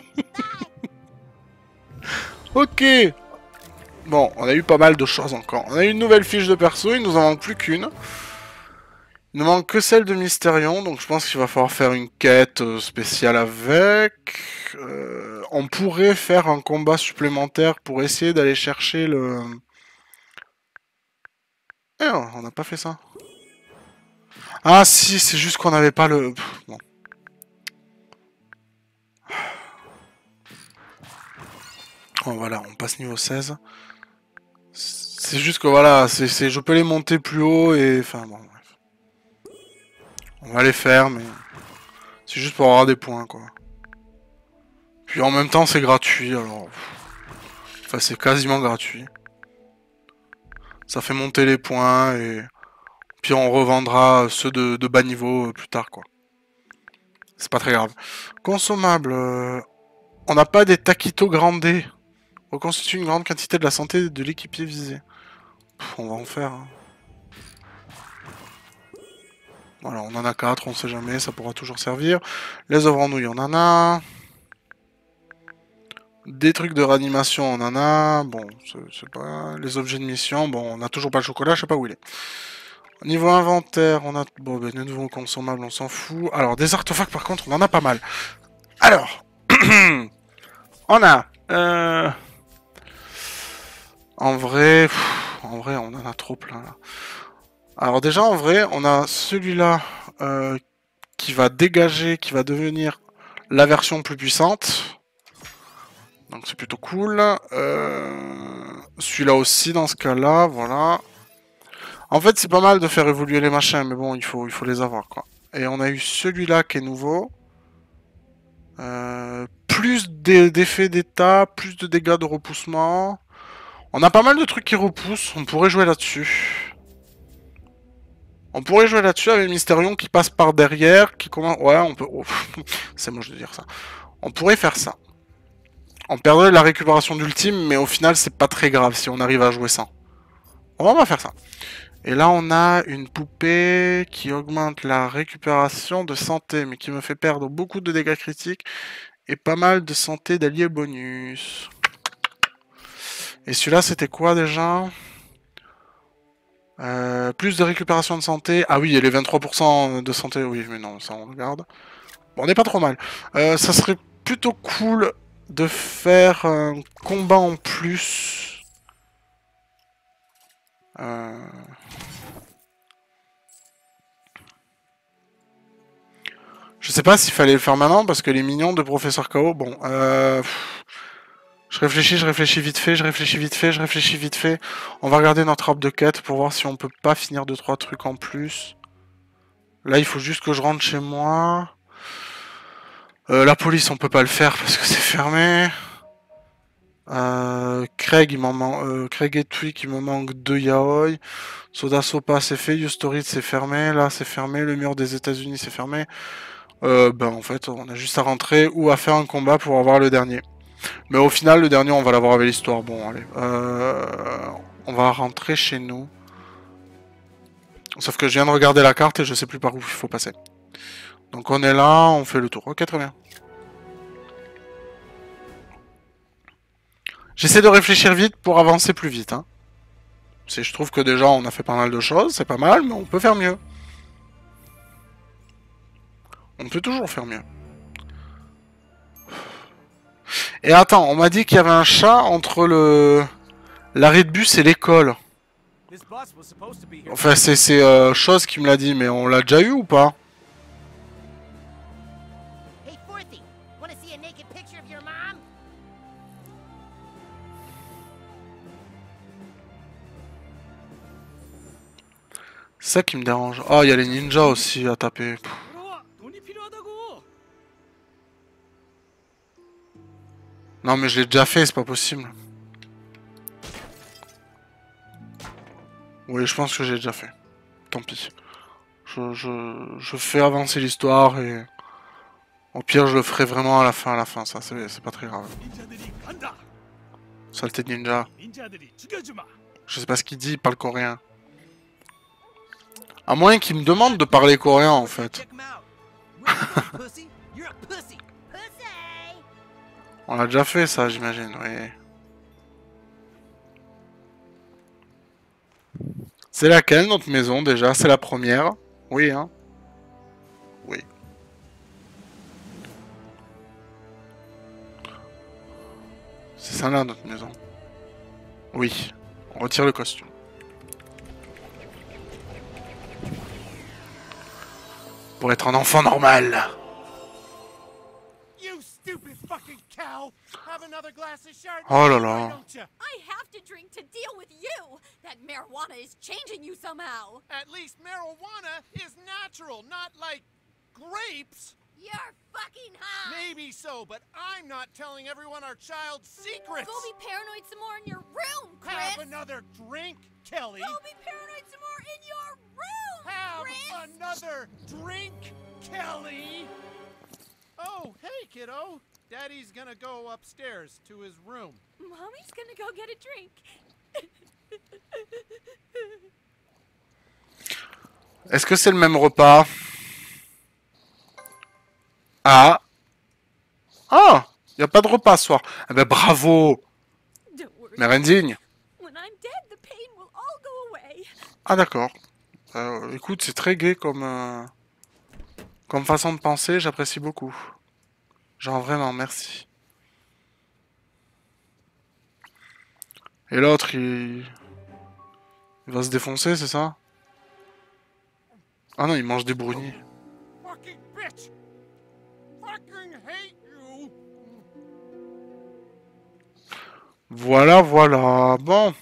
Ok. Bon, on a eu pas mal de choses encore. On a eu une nouvelle fiche de perso, il nous en manque plus qu'une. Il ne manque que celle de Mysterion, donc je pense qu'il va falloir faire une quête spéciale avec. On pourrait faire un combat supplémentaire pour essayer d'aller chercher le... Eh, on n'a pas fait ça. Ah si, c'est juste qu'on n'avait pas le... Bon. Oh, voilà, on passe niveau 16. C'est juste que voilà, je peux les monter plus haut et... Enfin bon, bref. On va les faire, mais... C'est juste pour avoir des points, quoi. Puis en même temps, c'est gratuit, alors... Enfin, c'est quasiment gratuit. Ça fait monter les points et... Puis on revendra ceux de bas niveau plus tard, quoi. C'est pas très grave. Consommable. On n'a pas des taquitos grandés. Reconstitue une grande quantité de la santé de l'équipier visé. On va en faire. Hein. Voilà, on en a 4, on sait jamais, ça pourra toujours servir. Les œuvres en nouilles, on en a. Des trucs de réanimation, on en a. Bon, c'est pas... Les objets de mission, bon, on n'a toujours pas le chocolat, je sais pas où il est. Niveau inventaire, on a... Bon, ben, de nouveaux consommables, on s'en fout. Alors, des artefacts, par contre, on en a pas mal. Alors, on a... En vrai, on en a trop plein, là. Alors déjà, en vrai, on a celui-là qui va dégager, qui va devenir la version plus puissante. Donc c'est plutôt cool. Celui-là aussi, dans ce cas-là, voilà. En fait, c'est pas mal de faire évoluer les machins, mais bon, il faut les avoir, quoi. Et on a eu celui-là qui est nouveau. Plus d'effets d'état, plus de dégâts de repoussement. On a pas mal de trucs qui repoussent, on pourrait jouer là-dessus. On pourrait jouer là-dessus avec Mysterion qui passe par derrière, qui commence... Ouais, on peut... Oh, c'est moche de dire ça. On pourrait faire ça. On perdrait la récupération d'ultime, mais au final, c'est pas très grave si on arrive à jouer sans. On va faire ça. Et là, on a une poupée qui augmente la récupération de santé, mais qui me fait perdre beaucoup de dégâts critiques et pas mal de santé d'alliés bonus. Et celui-là, c'était quoi déjà? Plus de récupération de santé. Ah oui, et les 23% de santé, oui, mais non, ça on regarde. Bon, on n'est pas trop mal. Ça serait plutôt cool de faire un combat en plus. Je sais pas s'il fallait le faire maintenant, parce que les mignons de Professeur KO, bon... Je réfléchis vite fait. On va regarder notre arbre de quête pour voir si on peut pas finir 2-3 trucs en plus. Là, il faut juste que je rentre chez moi. La police, on peut pas le faire parce que c'est fermé. Craig, Craig et Tweak, il me manque 2 yaoi. Soda Sopa, c'est fait. Ustorid, c'est fermé. Là, c'est fermé. Le mur des États-Unis, c'est fermé. Ben, en fait, on a juste à rentrer ou à faire un combat pour avoir le dernier. Mais au final, le dernier, on va l'avoir avec l'histoire. Bon, allez. On va rentrer chez nous. Sauf que je viens de regarder la carte et je sais plus par où il faut passer. Donc on est là, on fait le tour. Ok, très bien. J'essaie de réfléchir vite pour avancer plus vite. Hein. Je trouve que déjà, on a fait pas mal de choses. C'est pas mal, mais on peut faire mieux. On peut toujours faire mieux. Et attends, on m'a dit qu'il y avait un chat entre l'arrêt de bus et l'école. Enfin, c'est chose qui me l'a dit, mais on l'a déjà eu ou pas? Hey, Forthy, wanna see a naked picture of your mom? C'est ça qui me dérange. Ah, il y a les ninjas aussi à taper. Pff. Non mais je l'ai déjà fait, c'est pas possible. Oui, je pense que j'ai déjà fait. Tant pis. Je fais avancer l'histoire et... Au pire, je le ferai vraiment à la fin, ça, c'est pas très grave. Saleté de ninja. Je sais pas ce qu'il dit, il parle coréen. À moins qu'il me demande de parler coréen, en fait. On l'a déjà fait, ça, j'imagine, oui. C'est laquelle, notre maison, déjà? C'est la première? Oui, hein? Oui. C'est ça là, notre maison. Oui. On retire le costume. Pour être un enfant normal. You stupid fucking cow! Have another glass of Chardonnay, Oh là why là. don't ya? I have to drink to deal with you. That marijuana is changing you somehow. At least marijuana is natural, not like grapes. You're fucking high. Maybe so, but I'm not telling everyone our child's secrets. Go be paranoid some more in your room, Chris. Have another drink, Kelly. Go be paranoid some more in your room, Have Chris. another drink, Kelly. Oh, hey, kiddo. Daddy's gonna go upstairs to his room. Mommy's gonna go get a drink. Est-ce que c'est le même repas? Ah. Ah, y a pas de repas ce soir. Eh ben bravo. Don't worry. Mère indigne. When I'm dead, the pain will all go away. Ah d'accord. Écoute, c'est très gai comme façon de penser, j'apprécie beaucoup. Genre vraiment, merci. Et l'autre, il va se défoncer, c'est ça? Ah non, il mange des brownies. Fucking bitch! Fucking hate you! Voilà, voilà. Bon.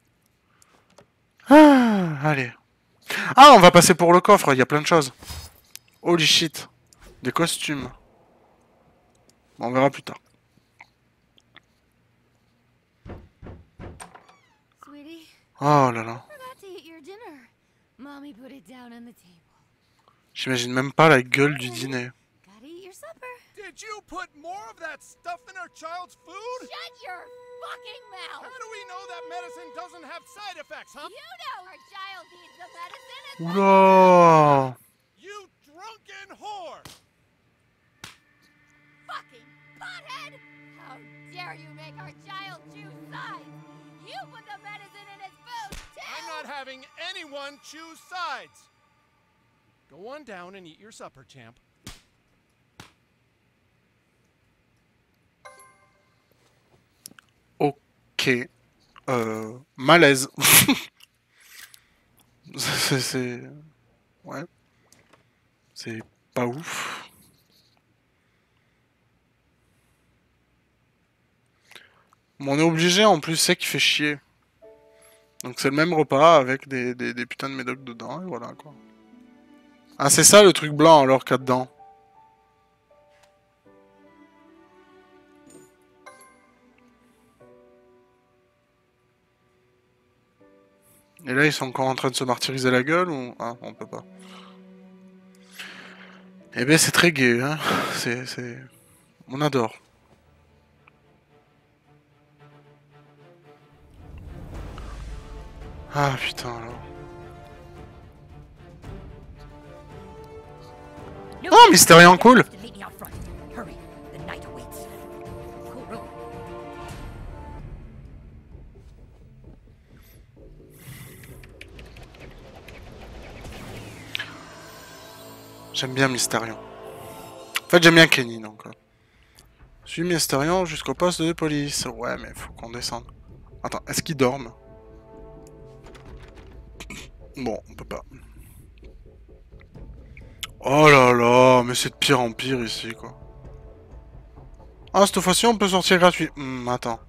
Ah, allez. Ah, on va passer pour le coffre, il y a plein de choses. Holy shit. Des costumes. Bon, on verra plus tard. Sweetie, Oh là là. forgot to eat your dinner. Mommy put it down on the table. J'imagine même pas la gueule du dîner. Gotta eat your supper. Did you put more of that stuff in our child's food? Shut your fucking How mouth! do we know that medicine doesn't have side effects, huh? You know our child needs the medicine. Oula. You drunken whore! Fucking butthead! How dare you make our child choose sides? You put the medicine in his food, too! I'm not having anyone choose sides. Go on down and eat your supper, champ. Ok. Malaise. c'est... Ouais. C'est pas ouf. Bon, on est obligé, en plus, c'est qu'il fait chier. Donc c'est le même repas avec des putains de médocs dedans, et voilà, quoi. Ah, c'est ça, le truc blanc, alors, qu'il y a dedans. Et là, ils sont encore en train de se martyriser la gueule, ou... Ah, on peut pas. Eh ben, c'est très gai, hein. C'est... On adore. Ah, putain, alors. Oh, Mystérion, cool! Meet me out front. Hurry, the night awaits. Cool room. J'aime bien Mystérion. En fait, j'aime bien Kenny, donc... Suis Mystérion jusqu'au poste de police. Ouais, mais faut qu'on descende. Attends, est-ce qu'ils dorment? Bon, on peut pas. Oh là là, mais c'est de pire en pire ici, quoi. Ah, cette fois-ci, on peut sortir gratuit. Attends.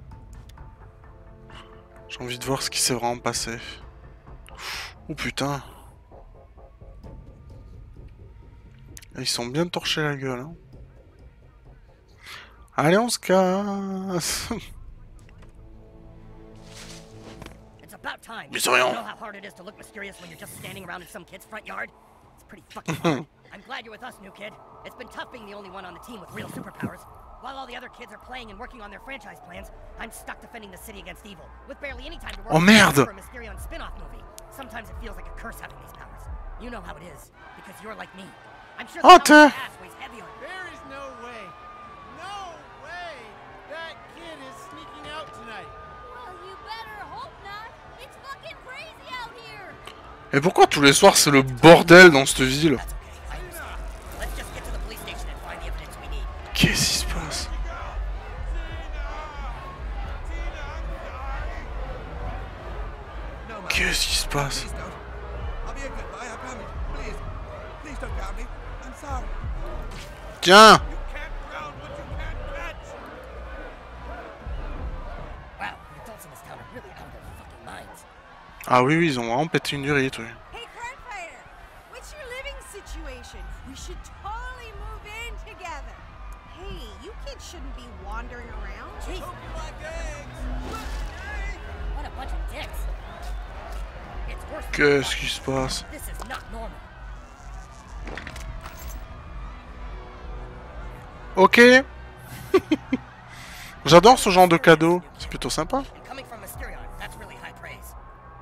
J'ai envie de voir ce qui s'est vraiment passé. Oh putain. Ils sont bien torchés la gueule, hein. Allez, on se casse. It's about time. Mais c'est rien. You know how hard it is to look mysterious when you're just standing around in some kid's front yard? It's pretty fucking hard. I'm glad you're with us, new kid. It's been tough being the only one on the team with real superpowers. While all the other kids are playing and working on their franchise plans, I'm stuck defending the city against evil, with barely any time to work Oh merde! for a Mysterion spin-off movie. Sometimes it feels like a curse having these powers. You know how it is, because you're like me. I'm sure Oh, the ass weighs heavy on you. There is no way that kid is sneaking out tonight. Well, you better hope not. It's fucking crazy out here. Et pourquoi tous les soirs c'est le bordel dans cette ville? That's okay, I understand. Let's just get to the police station and find the evidence we need. Qu'est-ce qui se passe? No, Mom. Qu'est-ce qui se passe? Please don't. I'll be a good boy, I promise. Please. Please don't doubt me. I'm sorry. Tiens! You can't ground what you can't catch. Wow, the adults in this town are really out of their fucking minds. Ah oui, oui, ils ont vraiment pété une durite, oui. Hey, Crunfighter, what's your living situation? We should totally move in together. Hey, you kids shouldn't be wandering around. Jeez, Hope you like eggs. what a bunch of dicks. It's worse than Qu'est-ce qui se passe? This is not normal. Ok. J'adore ce genre de cadeau. C'est plutôt sympa. And coming from Mysterion, that's really high praise.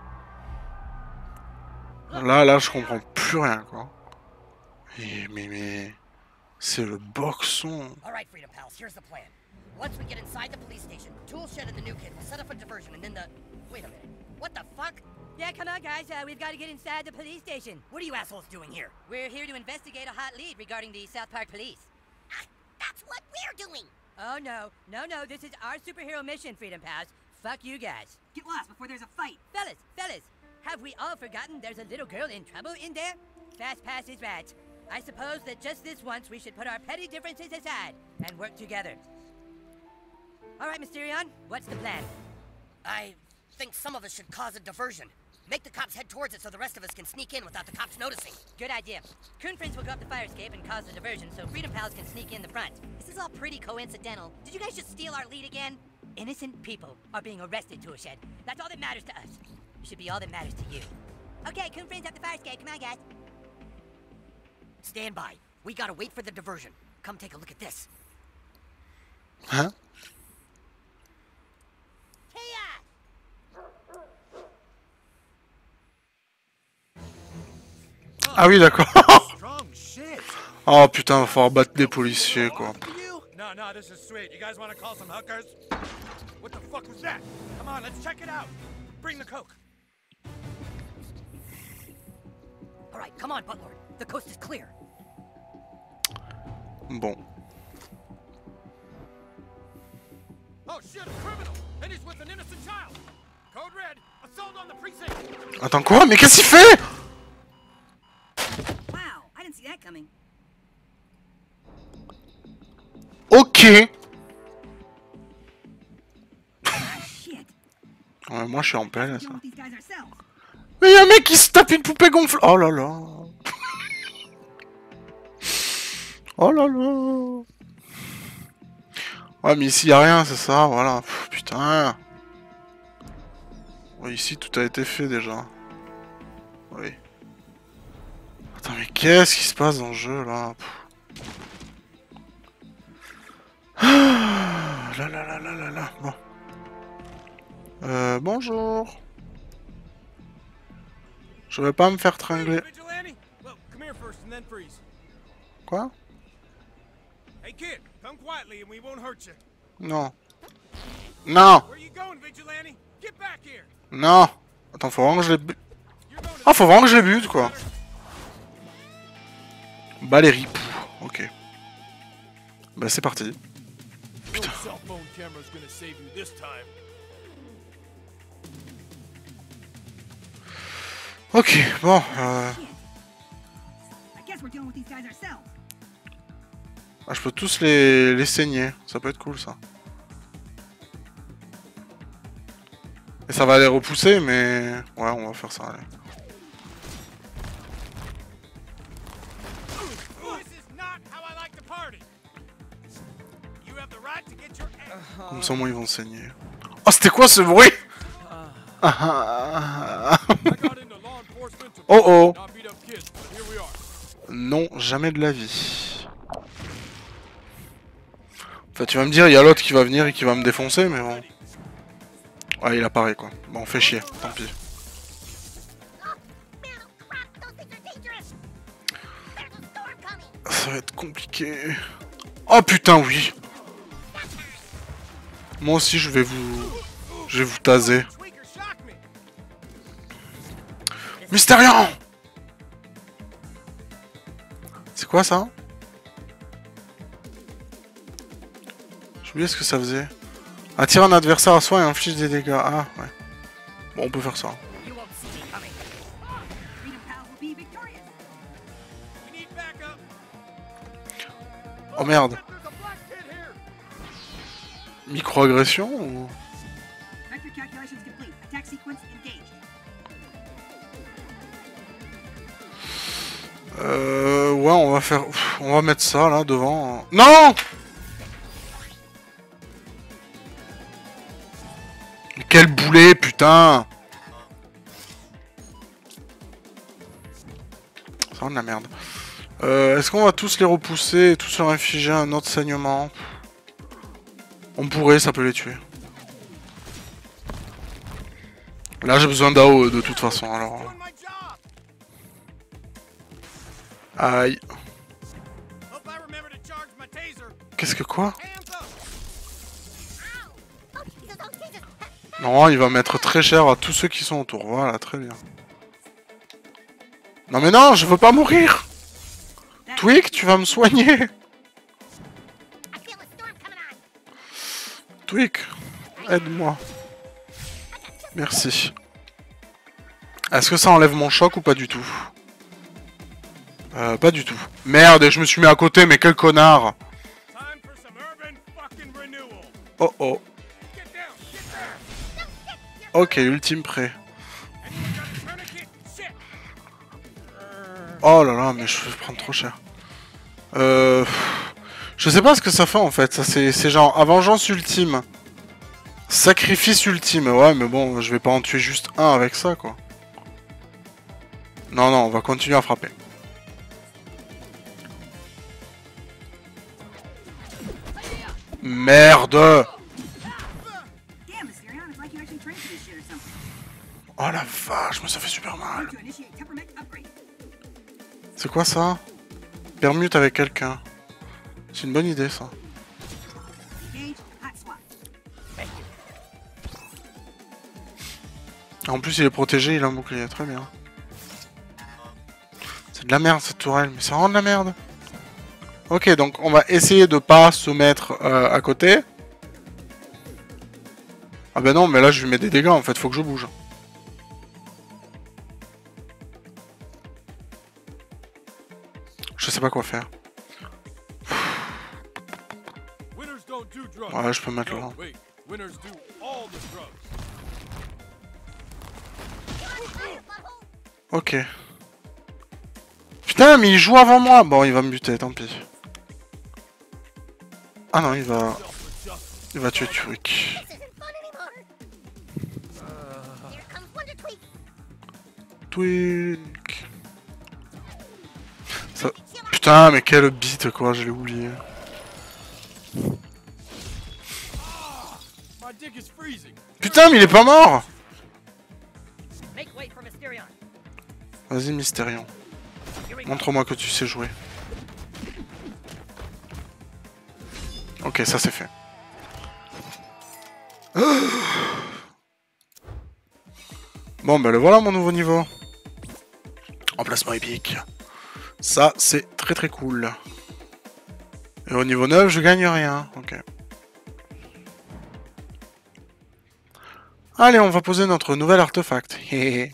Là, je comprends plus rien, quoi. Mais... C'est le boxon. All right, Freedom Pals, here's the plan. Once we get inside the police station, Tool Shed and the new kid will set up a diversion, and then the... Wait a minute. What the fuck? Yeah, come on, guys. We've got to get inside the police station. What are you assholes doing here? We're here to investigate a hot lead regarding the South Park police. That's what we're doing. Oh, no. No, this is our superhero mission, Freedom Pals. Fuck you guys. Get lost before there's a fight. Fellas, have we all forgotten there's a little girl in trouble in there? Fast pass is right. I suppose that just this once we should put our petty differences aside and work together. All right, Mysterion, what's the plan? I think some of us should cause a diversion. Make the cops head towards it so the rest of us can sneak in without the cops noticing. Good idea. Coon Friends will go up the fire escape and cause the diversion so Freedom Pals can sneak in the front. This is all pretty coincidental. Did you guys just steal our lead again? Innocent people are being arrested, Tool Shed. That's all that matters to us. It should be all that matters to you. Okay, Coon Friends up the fire escape. Come on, guys. Stand by. We gotta wait for the diversion. Come take a look at this. Hein? Ah oui, d'accord. Strong shit. Oh putain, va falloir battre des policiers, quoi. No, this is sweet. You guys want to call some hookers? What the fuck was that? Come on, let's check it out. Bring the coke. All right, come on, Butler. The coast is clear. Bon. Oh shit, a criminal! And he's with an innocent child! Code red, assault on the precinct! Attends, quoi? Mais qu'est-ce qu'il fait? Wow, I didn't see that coming. Ok. Shit. Ouais, moi je suis en PLS. Deal with these guys ourselves. Mais y'a un mec qui se tape une poupée gonflable. Oh là là. Oh là là. Ouais, mais ici y'a rien, c'est ça, voilà. Pff, putain. Ouais, ici tout a été fait déjà. Oui. Attends, mais qu'est-ce qui se passe dans le jeu là? Là là là là là là. Bon. Bonjour. Je vais pas me faire tringler. Vigilante? Well, come here first and then freeze. Quoi? Hey kid, come quietly and we won't hurt you. Non. Non. Where you going, Vigilante? Get back here! Non. Attends, faut vraiment que je les bute. You're going to Ah, faut vraiment que je les bute, quoi. Bah les rips. Ok. Bah c'est parti. Putain. cell phone camera's gonna save you this time. Ok, bon. I guess we're dealing with these guys ourselves. Ah, je peux tous les saigner. Ça peut être cool, ça. Et ça va les repousser, mais... Ouais, on va faire ça, allez. Comme ça, au moins, ils vont saigner. Oh, c'était quoi ce bruit? Oh oh. Non, jamais de la vie. Enfin, tu vas me dire, il y a l'autre qui va venir et qui va me défoncer, mais bon. Ouais, il apparaît, quoi. Bon, fait chier, tant pis. Ça va être compliqué. Oh putain, oui. Moi aussi, je vais vous taser. Mystérion! C'est quoi ça? J'ai oublié ce que ça faisait. Attire un adversaire à soi et inflige des dégâts. Ah, ouais. Bon, on peut faire ça. Oh merde. Microagression ou... Ouais, on va faire... On va mettre ça, là, devant. Non! Quel boulet, putain! Ça rend de la merde. Est-ce qu'on va tous les repousser et tous leur infliger un autre saignement? On pourrait, ça peut les tuer. Là, j'ai besoin d'AO de toute façon, alors... Aïe. Qu'est-ce que quoi? Non, il va mettre très cher à tous ceux qui sont autour. Voilà, très bien. Non mais non, je veux pas mourir. Twig, tu vas me soigner. Twig, aide-moi. Merci. Est-ce que ça enlève mon choc ou pas du tout? Pas du tout. Merde, je me suis mis à côté, mais quel connard. Oh oh. Ok, ultime prêt. Oh là là, mais je vais prendre trop cher. Je sais pas ce que ça fait en fait. Ça c'est genre vengeance ultime. Sacrifice ultime. Ouais, mais bon, je vais pas en tuer juste un avec ça, quoi. Non, non, on va continuer à frapper. Merde! Oh la vache, mais ça fait super mal. C'est quoi ça? Permute avec quelqu'un. C'est une bonne idée ça. En plus il est protégé, il a un bouclier, très bien. C'est de la merde cette tourelle, mais ça rend de la merde. Ok, donc on va essayer de pas se mettre à côté. Ah ben non, mais là je lui mets des dégâts en fait, faut que je bouge. Je sais pas quoi faire. Ouais, je peux mettre là. Ok. Putain, mais il joue avant moi. Bon, il va me buter, tant pis. Ah non, il va tuer Twig. Twig. Ça... Putain, mais quelle bite quoi, je l'ai oublié. Putain, mais il est pas mort. Vas-y, Mystérion. Montre-moi que tu sais jouer. Ok, ça c'est fait. Bon, ben le voilà mon nouveau niveau. Emplacement épique. Ça, c'est très très cool. Et au niveau 9, je gagne rien. Ok. Allez, on va poser notre nouvel artefact. Ouais,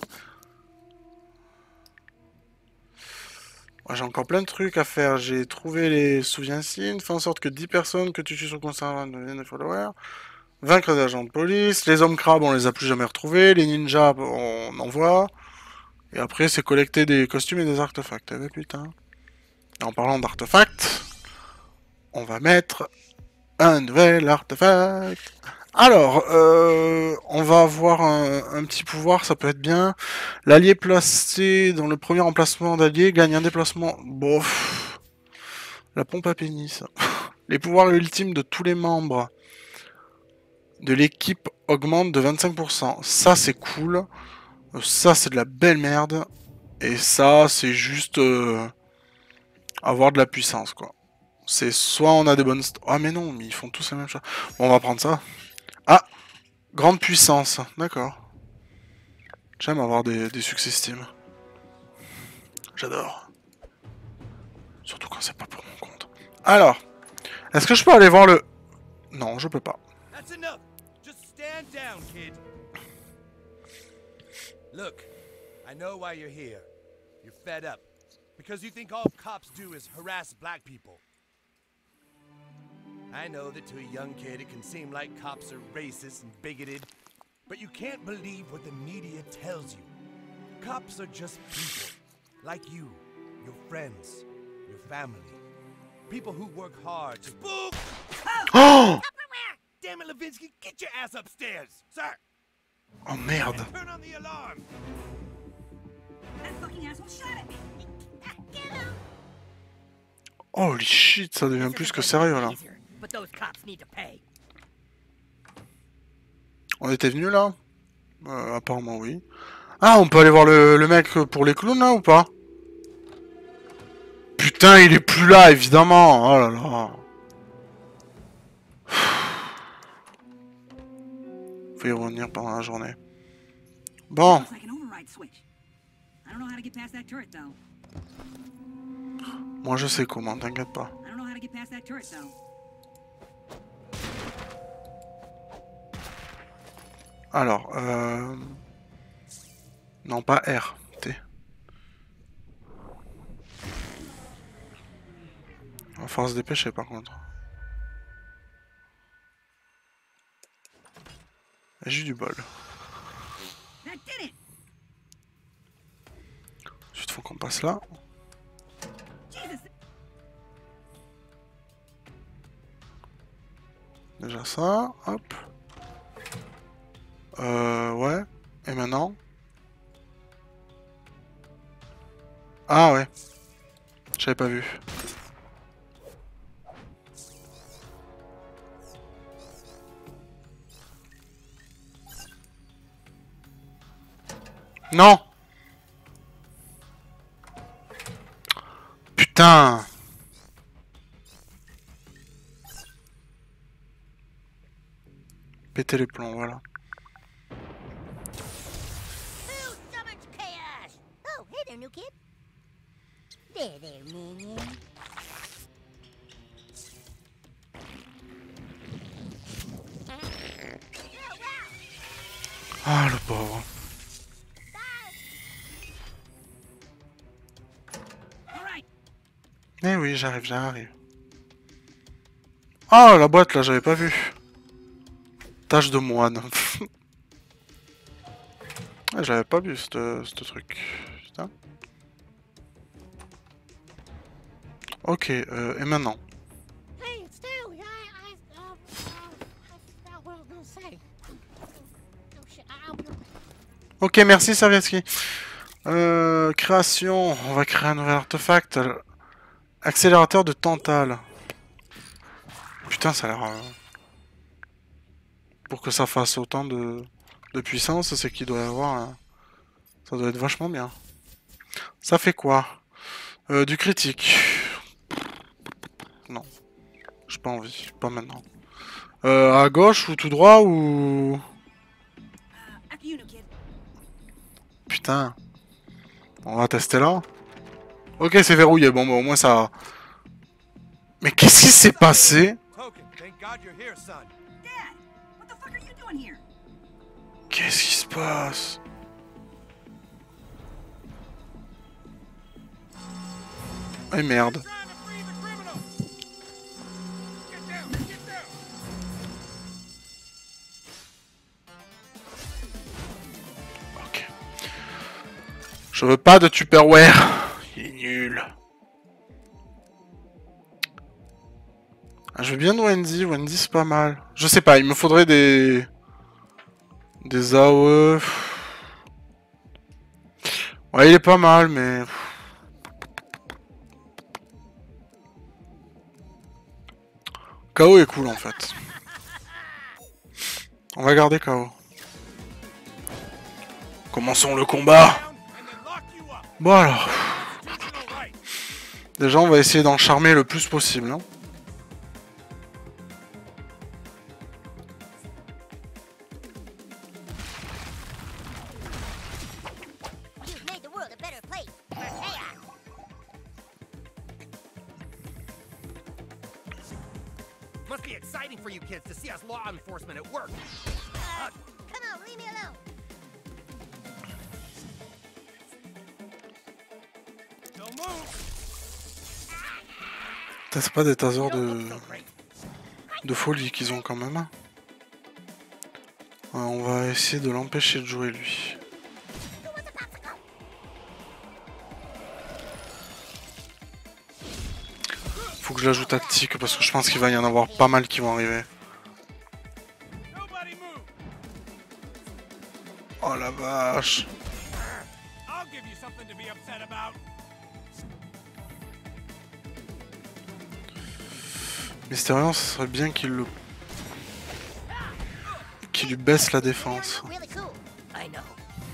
j'ai encore plein de trucs à faire. J'ai trouvé les souviens-signes. Fait en sorte que 10 personnes que tu tues sur concernant deviennent des followers. Vaincre des agents de police. Les hommes crabes, on les a plus jamais retrouvés. Les ninjas, on en voit. Et après, c'est collecter des costumes et des artefacts. Eh ben, putain. Et en parlant d'artefacts, on va mettre un nouvel artefact. Alors, on va avoir un petit pouvoir, ça peut être bien. L'allié placé dans le premier emplacement d'allié gagne un déplacement. Bof. La pompe à pénis. Les pouvoirs ultimes de tous les membres de l'équipe augmentent de 25%. Ça, c'est cool. Ça, c'est de la belle merde. Et ça, c'est juste avoir de la puissance, quoi. C'est soit on a des bonnes... Ah, mais non, mais ils font tous la même chose. Bon, on va prendre ça. Ah, grande puissance. D'accord. J'aime avoir des succès Steam. J'adore. Surtout quand c'est pas pour mon compte. Alors, est-ce que je peux aller voir le... Non, je peux pas. That's enough. Just stand down, kid. Look, I know why you're here. You're fed up. Because you think all cops do is harass black people. I know that to a young kid it can seem like cops are racist and bigoted, but you can't believe what the media tells you. Cops are just people, like you, your friends, your family. People who work hard to... Boom! Oh! Damn it, Levinsky, get your ass upstairs, sir! Oh merde. Turn on the alarm! That fucking asshole shot at me. Get him! Holy shit, ça devient plus que sérieux là. But those cops need to pay. On était venu là? Apparemment oui. Ah, on peut aller voir le mec pour les clowns là ou pas? Putain, il est plus là évidemment. Oh là là. Faut y revenir pendant la journée. Bon. Looks like an override switch. I don't know how to get past that turret though. Moi je sais comment, t'inquiète pas. I don't know how to get past that turret though. Alors, non, pas R, T. Il va falloir se dépêcher par contre. J'ai eu du bol. That did it. Ensuite, faut qu'on passe là. Jesus. Déjà ça, hop. Ouais. Et maintenant? Ah ouais. J'avais pas vu. Non! Putain! Péter les plombs, voilà. Who summons chaos? Oh, hey there, new kid. There, minion. Ah, le pauvre. Eh oui, j'arrive. Oh, la boîte, là, j'avais pas vu. Tâche de moine. Ah, j'avais pas vu ce truc. Putain. Ok, et maintenant? Hey, it's Stanley. I forgot what I was gonna say. Oh shit, Ok, merci Servietsky. Création, on va créer un nouvel artefact. Accélérateur de Tantale. Putain, ça a l'air... Pour que ça fasse autant de puissance, c'est qu'il doit y avoir... Ça doit être vachement bien. Ça fait quoi? Du critique. Non. J'ai pas envie, pas maintenant. À gauche ou tout droit ou... Putain. On va tester là. Ok, c'est verrouillé. Bon, bah, au moins ça... Mais qu'est-ce qui s'est passé? Qu'est-ce qui se passe? Eh merde. Ok. Je veux pas de Tupperware. Il est nul. Ah, je veux bien de Wendy. Wendy, c'est pas mal. Je sais pas, il me faudrait des... Des AOE. Ouais, il est pas mal, mais... KO est cool, en fait. On va garder KO. Commençons le combat. Bon alors... Déjà, on va essayer d'en charmer le plus possible. Hein. You've made the world a better place for chaos. Must be exciting for you kids to see us law enforcement at work. Come on, leave me alone. Don't move. C'est pas des tasers de folie qu'ils ont quand même. Ouais, on va essayer de l'empêcher de jouer lui. Faut que je la joue tactique parce que je pense qu'il va y en avoir pas mal qui vont arriver. Oh la vache. I'll give you something to be upset about. Mystérieux, ce serait bien qu'il lui baisse la défense. Really cool. I know.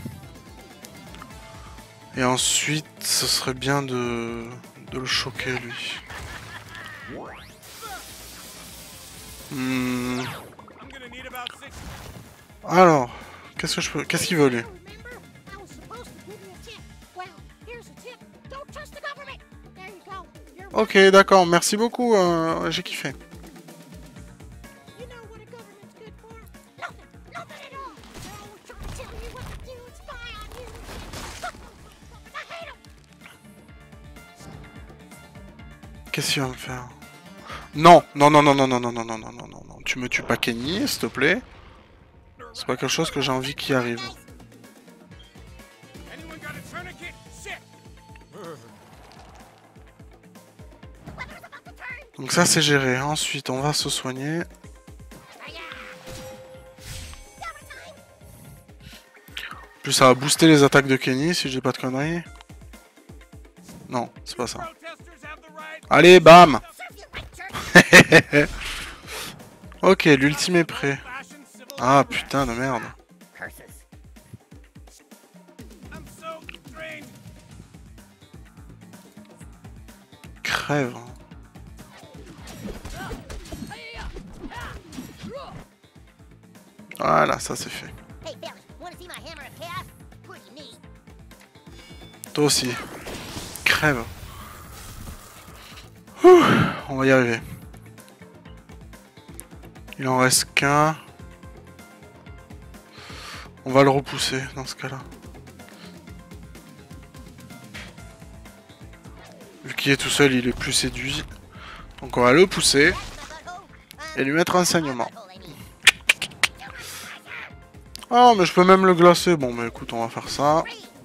Et ensuite, ce serait bien de le choquer lui. Alors, qu'est-ce que je peux... Qu'est-ce qu'il veut lui? Ok, d'accord, merci beaucoup, j'ai kiffé. Qu'est-ce qu'il va me faire? Non, non, non, non, non, non, non, non, non, non, non, non, non. Tu me tues pas Kenny, s'il te plaît. C'est pas quelque chose que j'ai envie qui arrive. Donc ça c'est géré. Ensuite on va se soigner. En plus ça va booster les attaques de Kenny si j'ai pas de conneries. Non, c'est pas ça. Allez, bam. Ok, l'ultime est prêt. Ah putain de merde. Crève. Voilà, ça c'est fait. Toi aussi. Crève. Ouh, on va y arriver. Il en reste qu'un. On va le repousser dans ce cas-là. Vu qu'il est tout seul, il est plus séduit. Donc on va le pousser. Et lui mettre un saignement. Ah, mais je peux même le glacer. Bon, mais écoute, on va faire ça.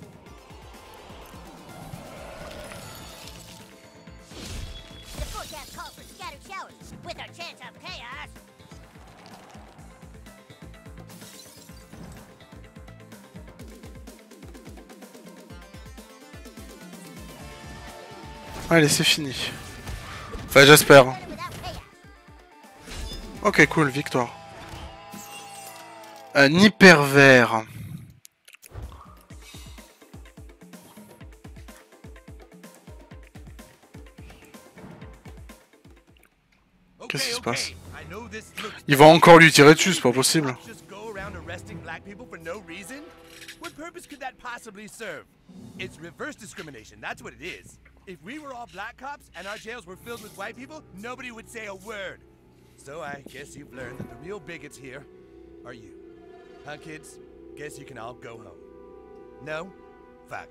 Allez, c'est fini. Enfin, j'espère. Ok, cool, victoire. Un hypervers. Qu'est-ce qui se passe? Il va encore lui tirer dessus, c'est pas possible. What purpose could that possibly serve? It's reverse discrimination, that's what it is. If we were all black cops and our jails were filled with white people, nobody would say a word. So I guess you've learned that the real bigots here are you. Huh, kids? Guess you can all go home. No? Fuck.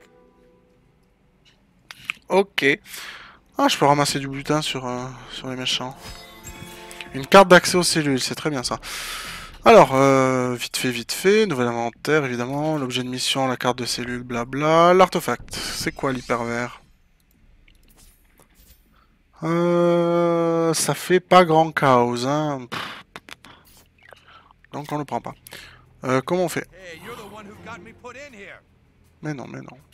Ok. Ah, je peux ramasser du butin sur les méchants. Une carte d'accès aux cellules, c'est très bien ça. Alors, vite fait, nouvel inventaire, évidemment, l'objet de mission, la carte de cellule, blabla, l'artefact. C'est quoi l'hypervers? ça fait pas grand chaos, hein. Donc on le prend pas. Comment on fait? Hey, you're the one who got me put in here. Mais non, mais non.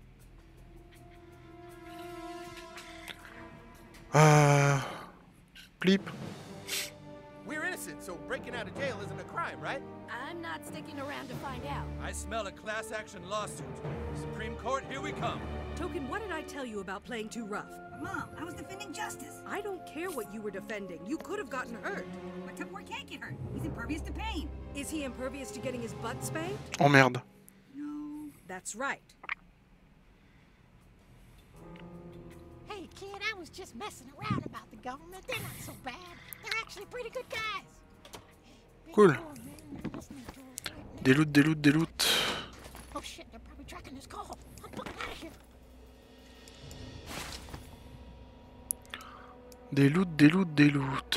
Blip. We're innocent, so breaking out of jail isn't a crime, right? I'm not sticking around to find out. I smell a class action lawsuit. Supreme Court, here we come. Token, what did I tell you about playing too rough? Mom, I was defending justice. I don't care what you were defending. You could have gotten hurt. But Tupperware can't get hurt. He's impervious to pain. Is he impervious to getting his butt spanked? Oh merde. No. That's right. Hey, kid, I was just messing around about the government. They're not so bad. They're actually pretty good guys. Cool. Des loot, des loot, des loot. Oh shit, they're probably tracking this call. I'm fucking out of here. Des loot, des loot, des loot.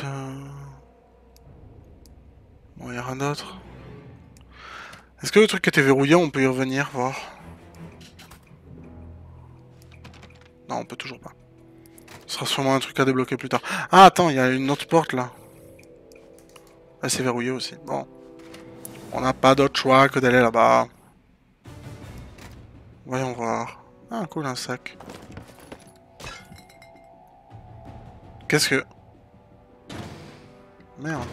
Bon, y'a rien d'autre. Est-ce que le truc était verrouillé, on peut y revenir, voir? Non, on peut toujours pas. Ce sera sûrement un truc à débloquer plus tard. Ah, attends, il y a une autre porte là. Ah, c'est verrouillé aussi. Bon. On n'a pas d'autre choix que d'aller là-bas. Voyons voir. Ah, cool, un sac. Qu'est-ce que... Merde.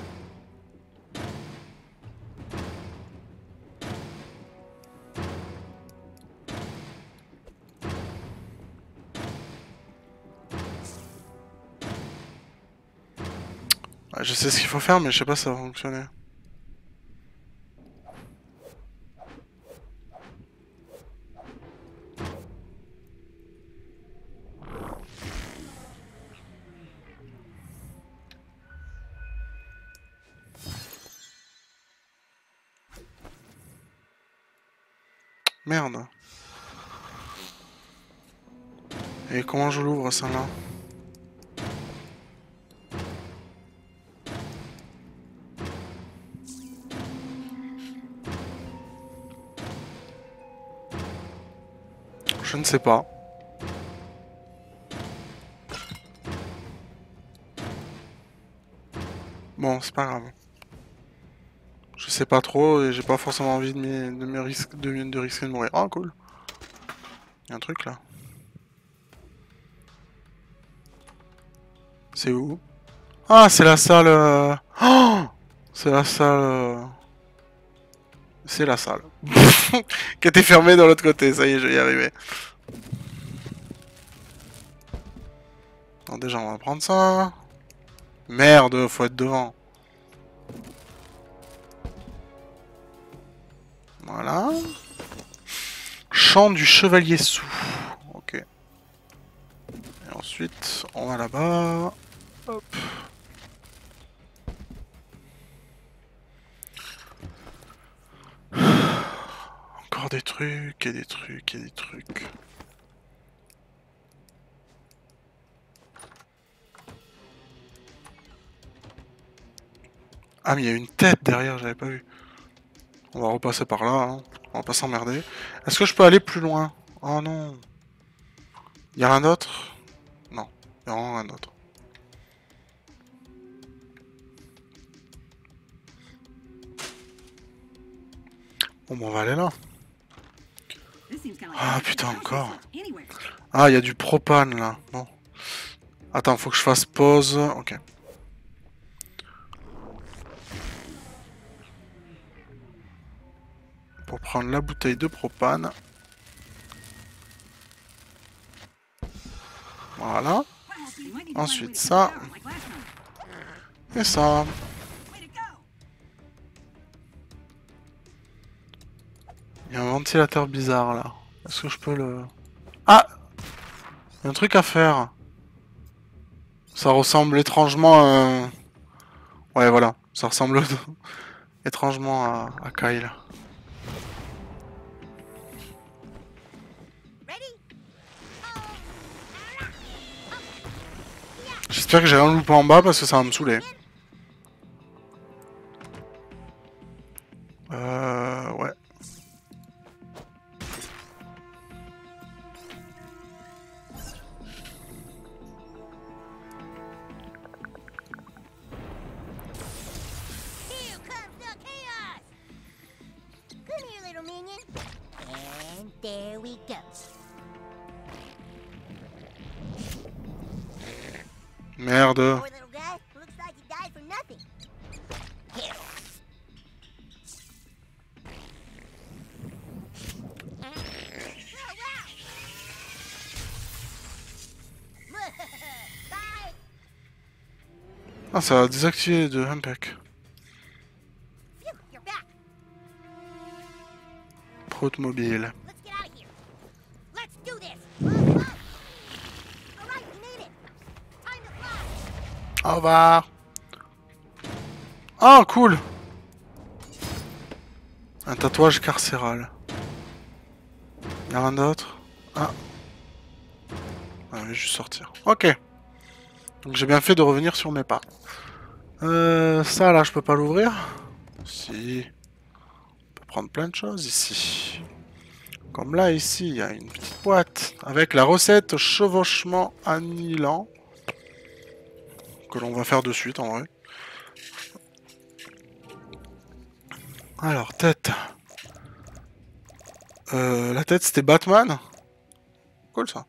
Ouais, je sais ce qu'il faut faire, mais je sais pas si ça va fonctionner. Merde. Et comment je l'ouvre ça là? Je ne sais pas. Bon, c'est pas grave. Je sais pas trop et j'ai pas forcément envie de risquer de mourir. Oh, cool. Il y a un truc là. C'est où? Ah, c'est la salle... Oh, c'est la salle... C'est la salle. Qui était fermée de l'autre côté. Ça y est, je vais y arriver. Alors déjà, on va prendre ça. Merde, faut être devant. Voilà. Champ du chevalier sous. Ok. Et ensuite, on va là-bas. Hop. Encore des trucs et des trucs et des trucs. Ah mais il y a une tête derrière, j'avais pas vu. On va repasser par là, hein. On va pas s'emmerder. Est-ce que je peux aller plus loin? Oh non. Il y a rien d'autre? Non, il y a vraiment rien d'autre. Bon, on va aller là. Ah putain, encore. Ah, il y a du propane là. Bon. Attends, faut que je fasse pause. Ok. Pour prendre la bouteille de propane. Voilà. Ensuite ça. Et ça. Il y a un ventilateur bizarre là. Est-ce que je peux le... Ah! Il y a un truc à faire. Ça ressemble étrangement à... Ouais voilà. Ça ressemble étrangement à Kyle. J'espère que j'ai rien loupé en bas parce que ça va me saouler. Ouais. There we go. Merde. Poor little guy. Looks like he died for nothing. Here. Bye. Ah, ça a désactivé de Humpek. Phew, you're back. Prout mobile. Let's get out of here. Let's do this. All right, we made it. Time to fly. Au revoir. Ah, cool. Un tatouage carcéral. Y'a rien d'autre? Ah. Ah, je vais juste sortir. Ok. Donc j'ai bien fait de revenir sur mes pas. Ça là, je peux pas l'ouvrir? Si. On peut prendre plein de choses ici. Comme là, ici, il y a une petite boîte avec la recette chevauchement annihilant. Que l'on va faire de suite en vrai. Alors, tête. La tête, c'était Batman. Cool ça.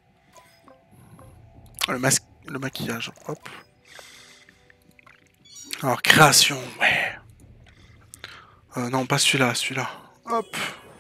Le maquillage, hop. Alors, création, ouais. Non, pas celui-là, celui-là. Hop.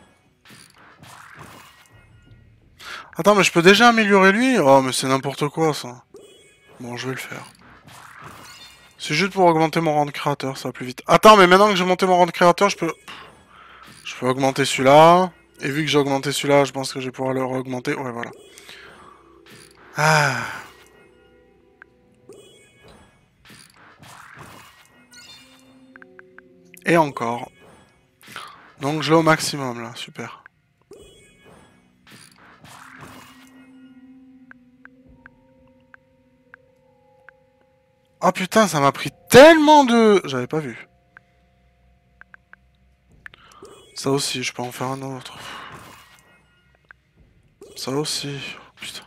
Attends, mais je peux déjà améliorer lui? Oh, mais c'est n'importe quoi, ça. Bon, je vais le faire. C'est juste pour augmenter mon rang de créateur, ça va plus vite. Attends, mais maintenant que j'ai monté mon rang de créateur, je peux augmenter celui-là. Et vu que j'ai augmenté celui-là, je pense que je vais pouvoir le augmenter. Ouais, voilà. Ah. Et encore. Donc je l'ai au maximum là, super. Oh putain, ça m'a pris tellement de... J'avais pas vu. Ça aussi, je peux en faire un autre. Ça aussi. Putain.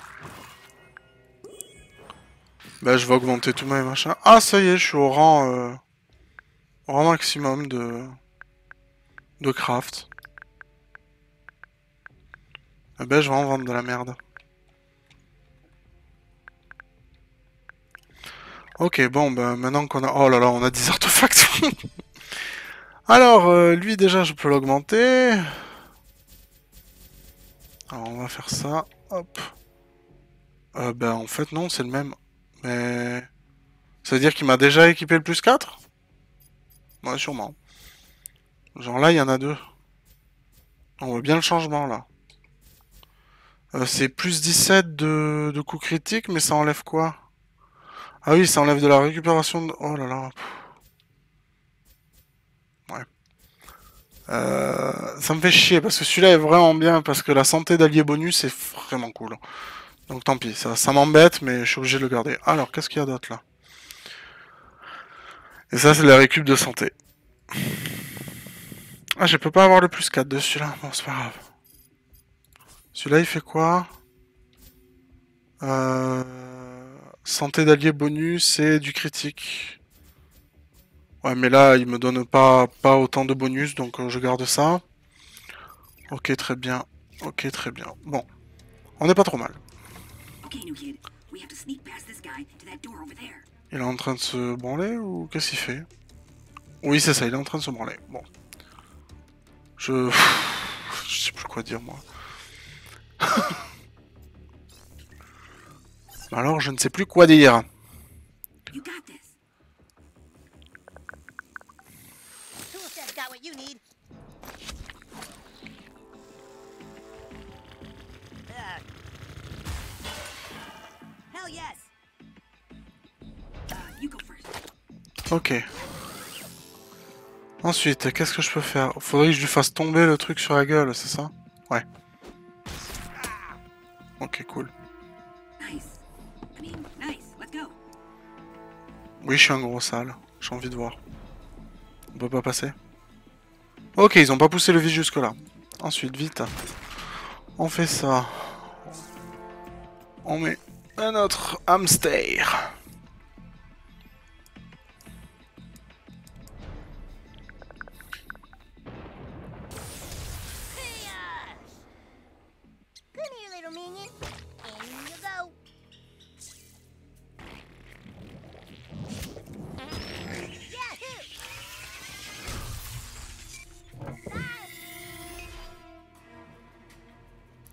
Bah je vais augmenter tous mes machins. Ah ça y est, je suis au rang maximum de craft. Eh ben je vais en vendre de la merde. Ok, bon, bah maintenant qu'on a... Oh là là, on a 10 artefacts. Alors, lui déjà, je peux l'augmenter. Alors, on va faire ça. Hop. Bah en fait, non, c'est le même. Mais... Ça veut dire qu'il m'a déjà équipé le plus 4? Ouais, sûrement. Genre là, il y en a 2. On voit bien le changement, là. C'est plus 17 de coups critiques, mais ça enlève quoi? Ah oui, ça enlève de la récupération de... Oh là là. Ouais. Ça me fait chier, parce que celui-là est vraiment bien, parce que la santé d'allié bonus est vraiment cool. Donc tant pis, ça m'embête, mais je suis obligé de le garder. Alors, qu'est-ce qu'il y a d'autre, là? Et ça, c'est la récup de santé. Ah, je peux pas avoir le plus 4 de celui-là. Bon, c'est pas grave. Celui-là, il fait quoi? Santé d'allié bonus et du critique. Ouais, mais là, il me donne pas autant de bonus, donc je garde ça. Ok, très bien. Ok, très bien. Bon. On n'est pas trop mal. Il est en train de se branler ou qu'est-ce qu'il fait? Oui, c'est ça, il est en train de se branler. Bon. Je sais plus quoi dire, moi. Alors, je ne sais plus quoi dire. Ok. Ensuite, qu'est-ce que je peux faire? Faudrait que je lui fasse tomber le truc sur la gueule, c'est ça? Ouais. Ok, cool. Oui, je suis un gros sale. J'ai envie de voir. On peut pas passer? Ok, ils ont pas poussé le vis jusque là. Ensuite, vite. On fait ça. On met un autre hamster.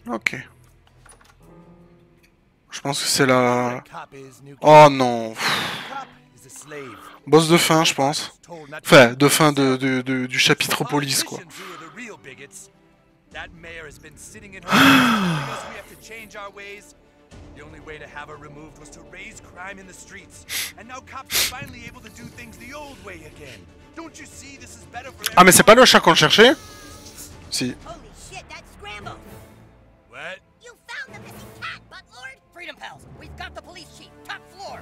Ok. Je pense que c'est la... Oh non. Boss de fin, je pense. Enfin, de fin du chapitre police, quoi. The only way to have her removed was to raise crime in the streets. And now cops are finally able to do things the old way again. Don't you see this is better for Ah mais c'est pas le chat qu'on cherchait? Si. Holy shit, that's Scramble! What? You found the missing cat, Buttlord! Freedom Pals, we've got the police chief, top floor!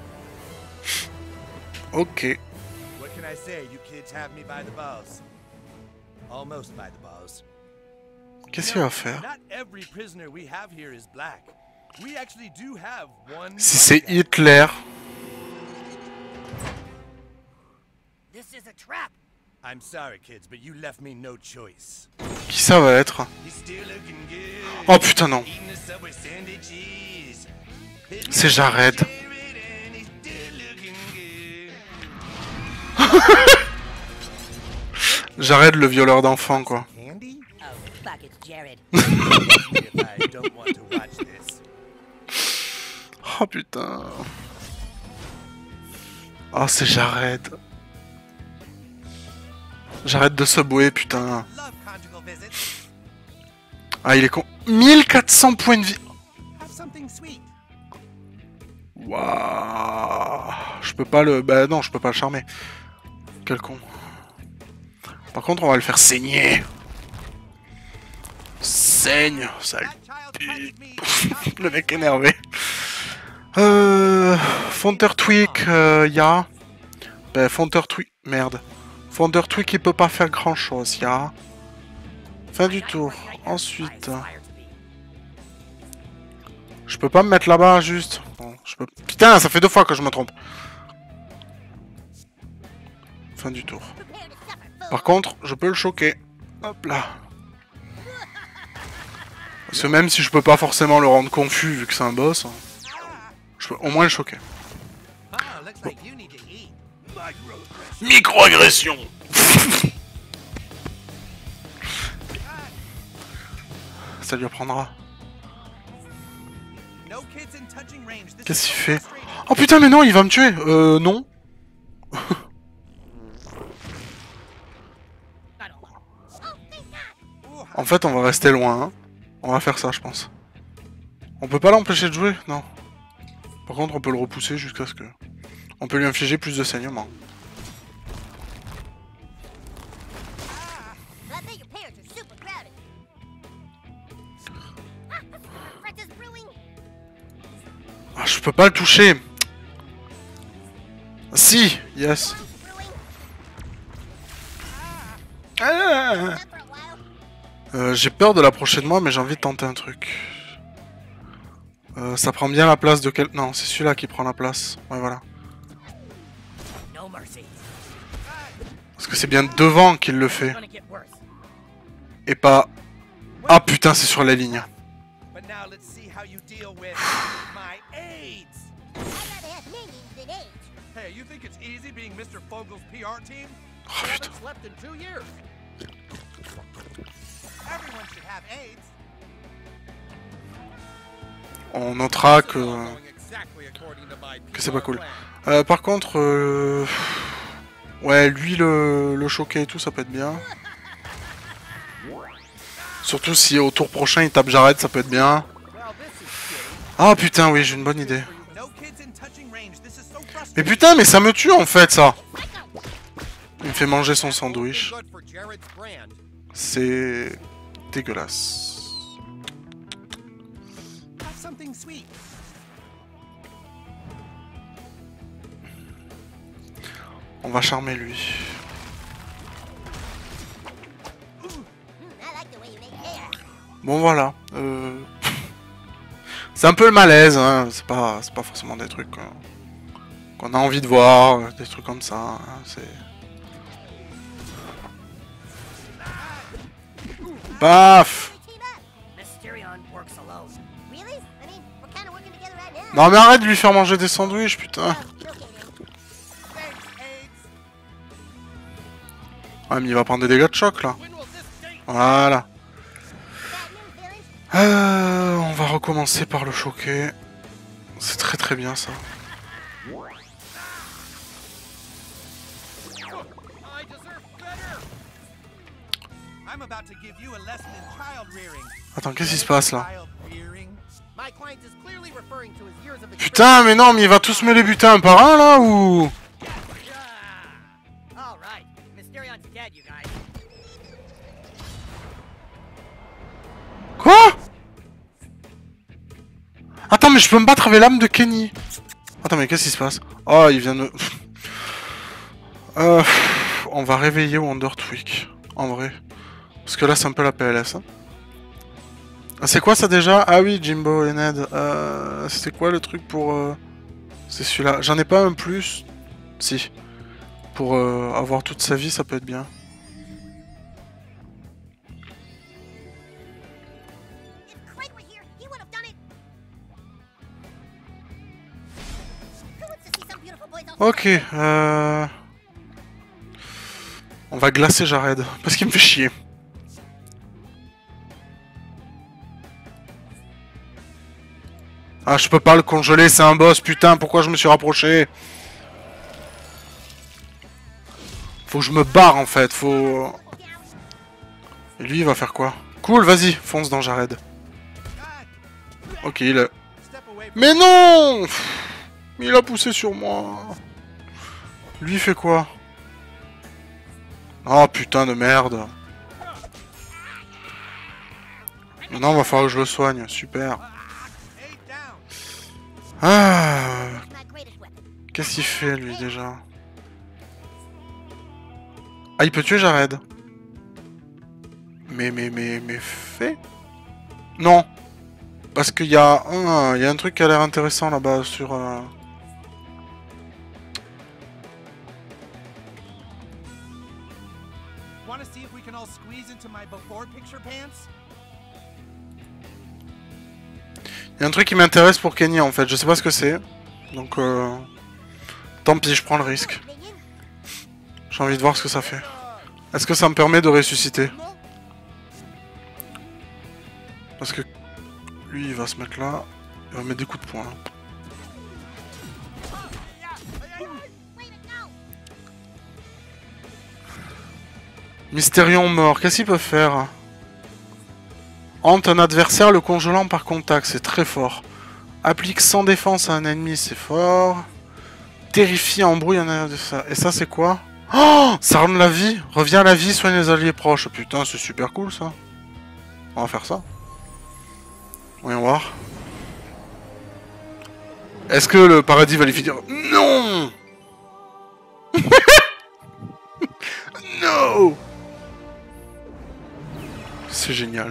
Ok. What can I say? You kids have me by the balls. Almost by the balls. Qu'est-ce qu'il va faire? Not every prisoner we have here is black. We actually do have one. Si c'est Hitler. This is a trap! I'm sorry, kids, but you left me no choice. Qui ça va être? Oh putain non. C'est Jared. Jared le violeur d'enfants quoi. Oh, fuck, it's Jared. Oh putain. Oh c'est Jared. Jared de Subway putain. Ah il est con. 1400 points de vie. Waouh. Je peux pas le... Bah non je peux pas le charmer. Quel con. Par contre on va le faire saigner. Saigne. Sale pute. Le mec énervé. Fonter Tweak, y'a... Ben, Fonter Tweak... Merde. Fonter Tweak, il peut pas faire grand chose, y'a... Fin du tour. Ensuite... Je peux pas me mettre là-bas, juste. Bon, je peux... Putain, ça fait 2 fois que je me trompe. Fin du tour. Par contre, je peux le choquer. Hop là. Parce que même si je peux pas forcément le rendre confus, vu que c'est un boss... Je peux au moins le choquer. Bon. Micro-agression. Ça lui apprendra. Qu'est-ce qu'il fait? Oh putain mais non, il va me tuer. Non. En fait, on va rester loin. Hein. On va faire ça, je pense. On peut pas l'empêcher de jouer? Non. Par contre, on peut le repousser jusqu'à ce que... On peut lui infliger plus de saignement. Ah, je peux pas le toucher. Si, yes. J'ai peur de l'approcher de moi, mais j'ai envie de tenter un truc. Ça prend bien la place de quel... Non, c'est celui-là qui prend la place. Ouais, voilà. Parce que c'est bien devant qu'il le fait. Et pas... Ah putain, c'est sur la ligne. Oh putain. On notera que c'est pas cool. Par contre, ouais, lui le choquer et tout, ça peut être bien. Surtout si au tour prochain il tape Jared, ça peut être bien. Ah putain, oui, j'ai une bonne idée. Mais putain, mais ça me tue en fait ça. Il me fait manger son sandwich. C'est dégueulasse. On va charmer lui. Bon voilà. C'est un peu le malaise, hein. C'est pas forcément des trucs qu'on a envie de voir, des trucs comme ça. Hein. C'est... Paf. Non mais arrête de lui faire manger des sandwichs, putain. Ouais mais il va prendre des dégâts de choc là. Voilà. On va recommencer par le choquer. C'est très très bien ça. Attends, qu'est-ce qui se passe là? Putain, mais non, mais il va tous me les buter un par un là ou? Quoi? Attends, mais je peux me battre avec l'âme de Kenny. Attends, mais qu'est-ce qui se passe? Oh, il vient de... on va réveiller Wonder Twig, en vrai. Parce que là, c'est un peu la PLS. Hein. C'est quoi ça déjà? Ah oui, Jimbo et Ned. C'était quoi le truc pour... C'est celui-là. J'en ai pas un plus. Si. Pour avoir toute sa vie, ça peut être bien. Ok, on va glacer Jared, parce qu'il me fait chier. Ah, je peux pas le congeler, c'est un boss, putain, pourquoi je me suis rapproché? Faut que je me barre, en fait, faut... Et lui, il va faire quoi? Cool, vas-y, fonce dans Jared. Ok, il a... Mais non! Il a poussé sur moi. Lui, il fait quoi? Oh, putain de merde. Maintenant, il va falloir que je le soigne. Super. Ah. Qu'est-ce qu'il fait, lui, déjà? Ah, il peut tuer Jared. Mais fait? Non. Parce qu'il y a un truc qui a l'air intéressant là-bas sur... Il y a un truc qui m'intéresse pour Kenny en fait, je sais pas ce que c'est. Donc tant pis, je prends le risque. J'ai envie de voir ce que ça fait. Est-ce que ça me permet de ressusciter? Parce que lui il va se mettre là, il va mettre des coups de poing. Mystérion mort, qu'est-ce qu'il peut faire? Hante un adversaire le congelant par contact, c'est très fort. Applique sans défense à un ennemi, c'est fort. Terrifie, embrouille un adversaire. Et ça c'est quoi? Oh, ça rend la vie. Reviens à la vie, soigne les alliés proches. Putain, c'est super cool ça. On va faire ça. Voyons voir. Est-ce que le paradis va lui finir? Non. Non. C'est génial.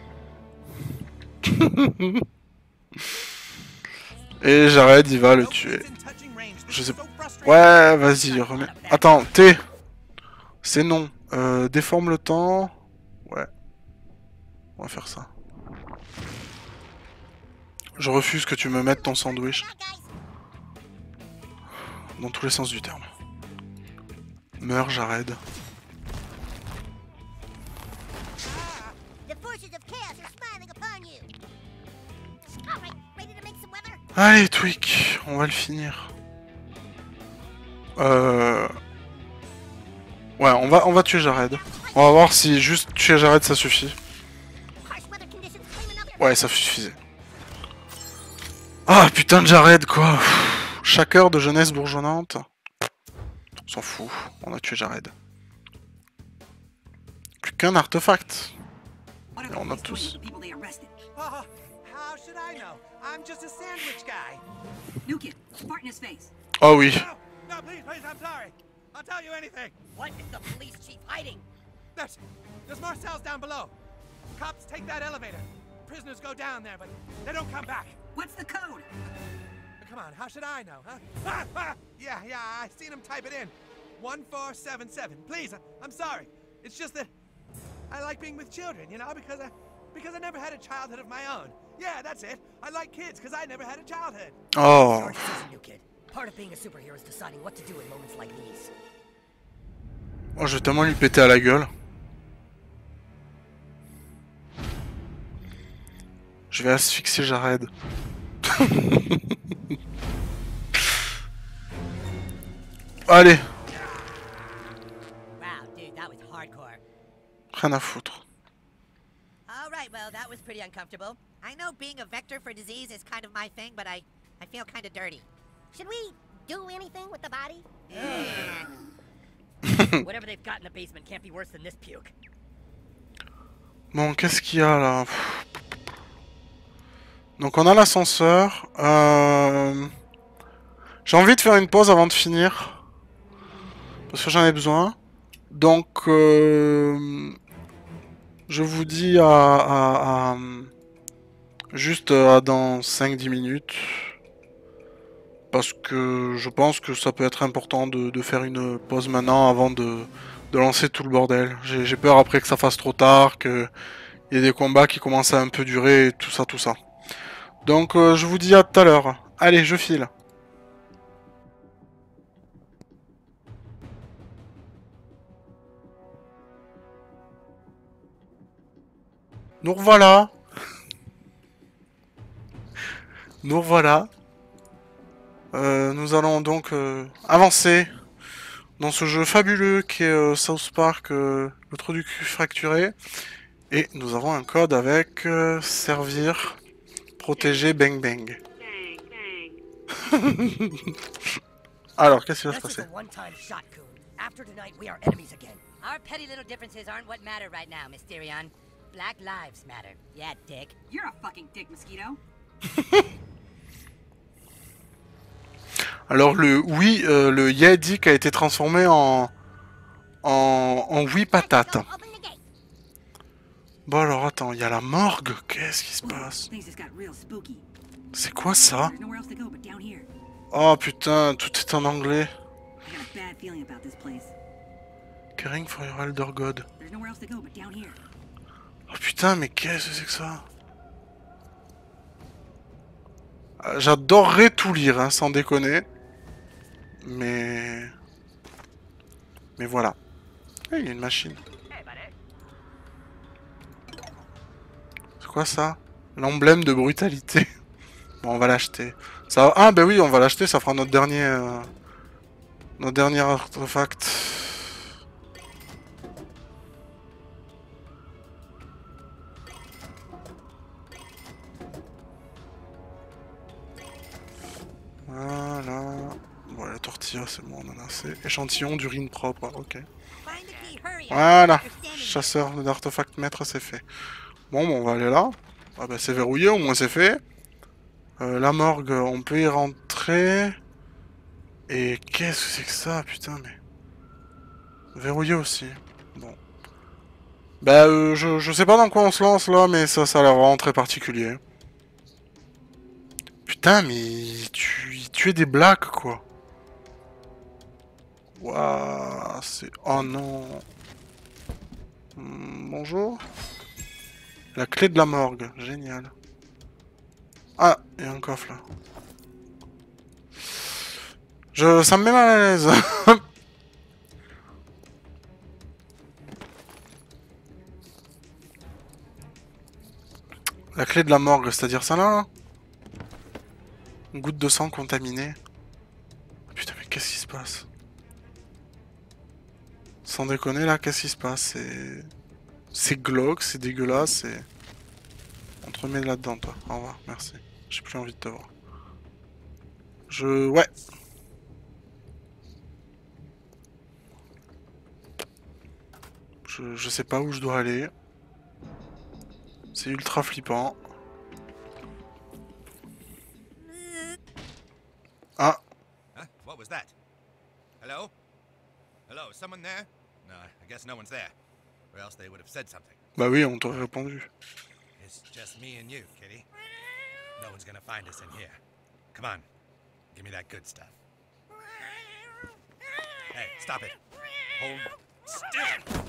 Et Jared, il va le tuer. Je sais pas. Ouais, vas-y, remets. Attends, T. C'est non. Déforme le temps. Ouais. On va faire ça. Je refuse que tu me mettes ton sandwich. Dans tous les sens du terme. Meurs, Jared. Allez, Twig, on va le finir. Ouais, on va tuer Jared. On va voir si juste tuer Jared ça suffit. Ouais, ça suffisait. Ah, putain de Jared, quoi. Chaque heure de jeunesse bourgeonnante. On s'en fout, on a tué Jared. Plus qu'un artefact. Et on a tous. I'm just a sandwich guy. New kid, fart in his face. Oh oui. No, please, I'm sorry. I'll tell you anything. What is the police chief hiding? There's more cells down below. Cops take that elevator. Prisoners go down there, but they don't come back. What's the code? Come on, how should I know, huh? Yeah, I seen him type it in. 1477. Please, I'm sorry. It's just that I like being with children, you know, because I never had a childhood of my own. Yeah, that's it. I like kids because I never had a childhood. Oh. Sorry, new kid. Part of being a superhero is deciding what to do in moments like these. Oh, je vais tellement lui péter à la gueule. Je vais asphyxier Jared. Allez. Wow, dude, that was hardcore. Rien à foutre. All right, well, that was pretty uncomfortable. I know being a vector for disease is kind of my thing, but I feel kind of dirty. Should we do anything with the body? Whatever they've got in the basement can't be worse than this puke. Bon, qu'est-ce qu'il y a là? Donc on a l'ascenseur. J'ai envie de faire une pause avant de finir. Parce que j'en ai besoin. Donc je vous dis juste dans 5-10 minutes. Parce que je pense que ça peut être important de faire une pause maintenant avant de lancer tout le bordel. J'ai peur après que ça fasse trop tard, qu'il y ait des combats qui commencent à un peu durer, et tout ça, tout ça. Donc je vous dis à tout à l'heure. Allez, je file. Nous revoilà. Nous revoilà. Nous allons donc avancer dans ce jeu fabuleux qui est South Park, le trou du cul fracturé. Et nous avons un code avec servir, protéger, bang bang. Alors, qu'est-ce qui va se passer? After tonight, we are enemies again. Our petty little differences aren't what matter right now, Mysterion. Black lives matter. Yeah, dick. You're a fucking dick, Mosquito. Alors le Yadik a été transformé en oui patate. Bon alors attends, il y a la morgue, qu'est-ce qui se passe? C'est quoi ça? Oh putain, tout est en anglais. Caring for your elder god. Oh putain, mais qu'est-ce que c'est que ça? J'adorerais tout lire, hein, sans déconner. Mais voilà. Ah, il y a une machine. C'est quoi ça? L'emblème de brutalité. Bon, on va l'acheter. Ça... Ah, bah oui, on va l'acheter, ça fera notre dernier artefact. Voilà. Bon, la tortilla, c'est bon, on en a assez. Échantillon d'urine propre, ok. Voilà. Chasseur d'artefacts maître, c'est fait. Bon, on va aller là. Ah bah c'est verrouillé, au moins c'est fait. La morgue, on peut y rentrer. Et qu'est-ce que c'est que ça, putain, mais... Verrouillé aussi. Bon. Bah, je sais pas dans quoi on se lance, là, mais ça a l'air vraiment très particulier. Putain, mais il tuait des blacks, quoi. Waouh, c'est... Oh non. Bonjour. La clé de la morgue, génial. Ah, il y a un coffre là. Ça me met mal à l'aise. La clé de la morgue, c'est-à-dire ça là? Une goutte de sang contaminée. Putain, mais qu'est-ce qui se passe? Sans déconner là, qu'est-ce qui se passe? C'est glauque, c'est dégueulasse, et... On te remet là-dedans, toi. Au revoir, merci. J'ai plus envie de te voir. Ouais. Je sais pas où je dois aller. C'est ultra flippant. Ah. Huh? What was that? Hello? Hello, someone there? No, I guess no one's there. Or else they would have said something. Bah oui, on t'aurait répondu. It's just me and you, kitty. No one's gonna find us in here. Come on, give me that good stuff. Hey, stop it. Hold still.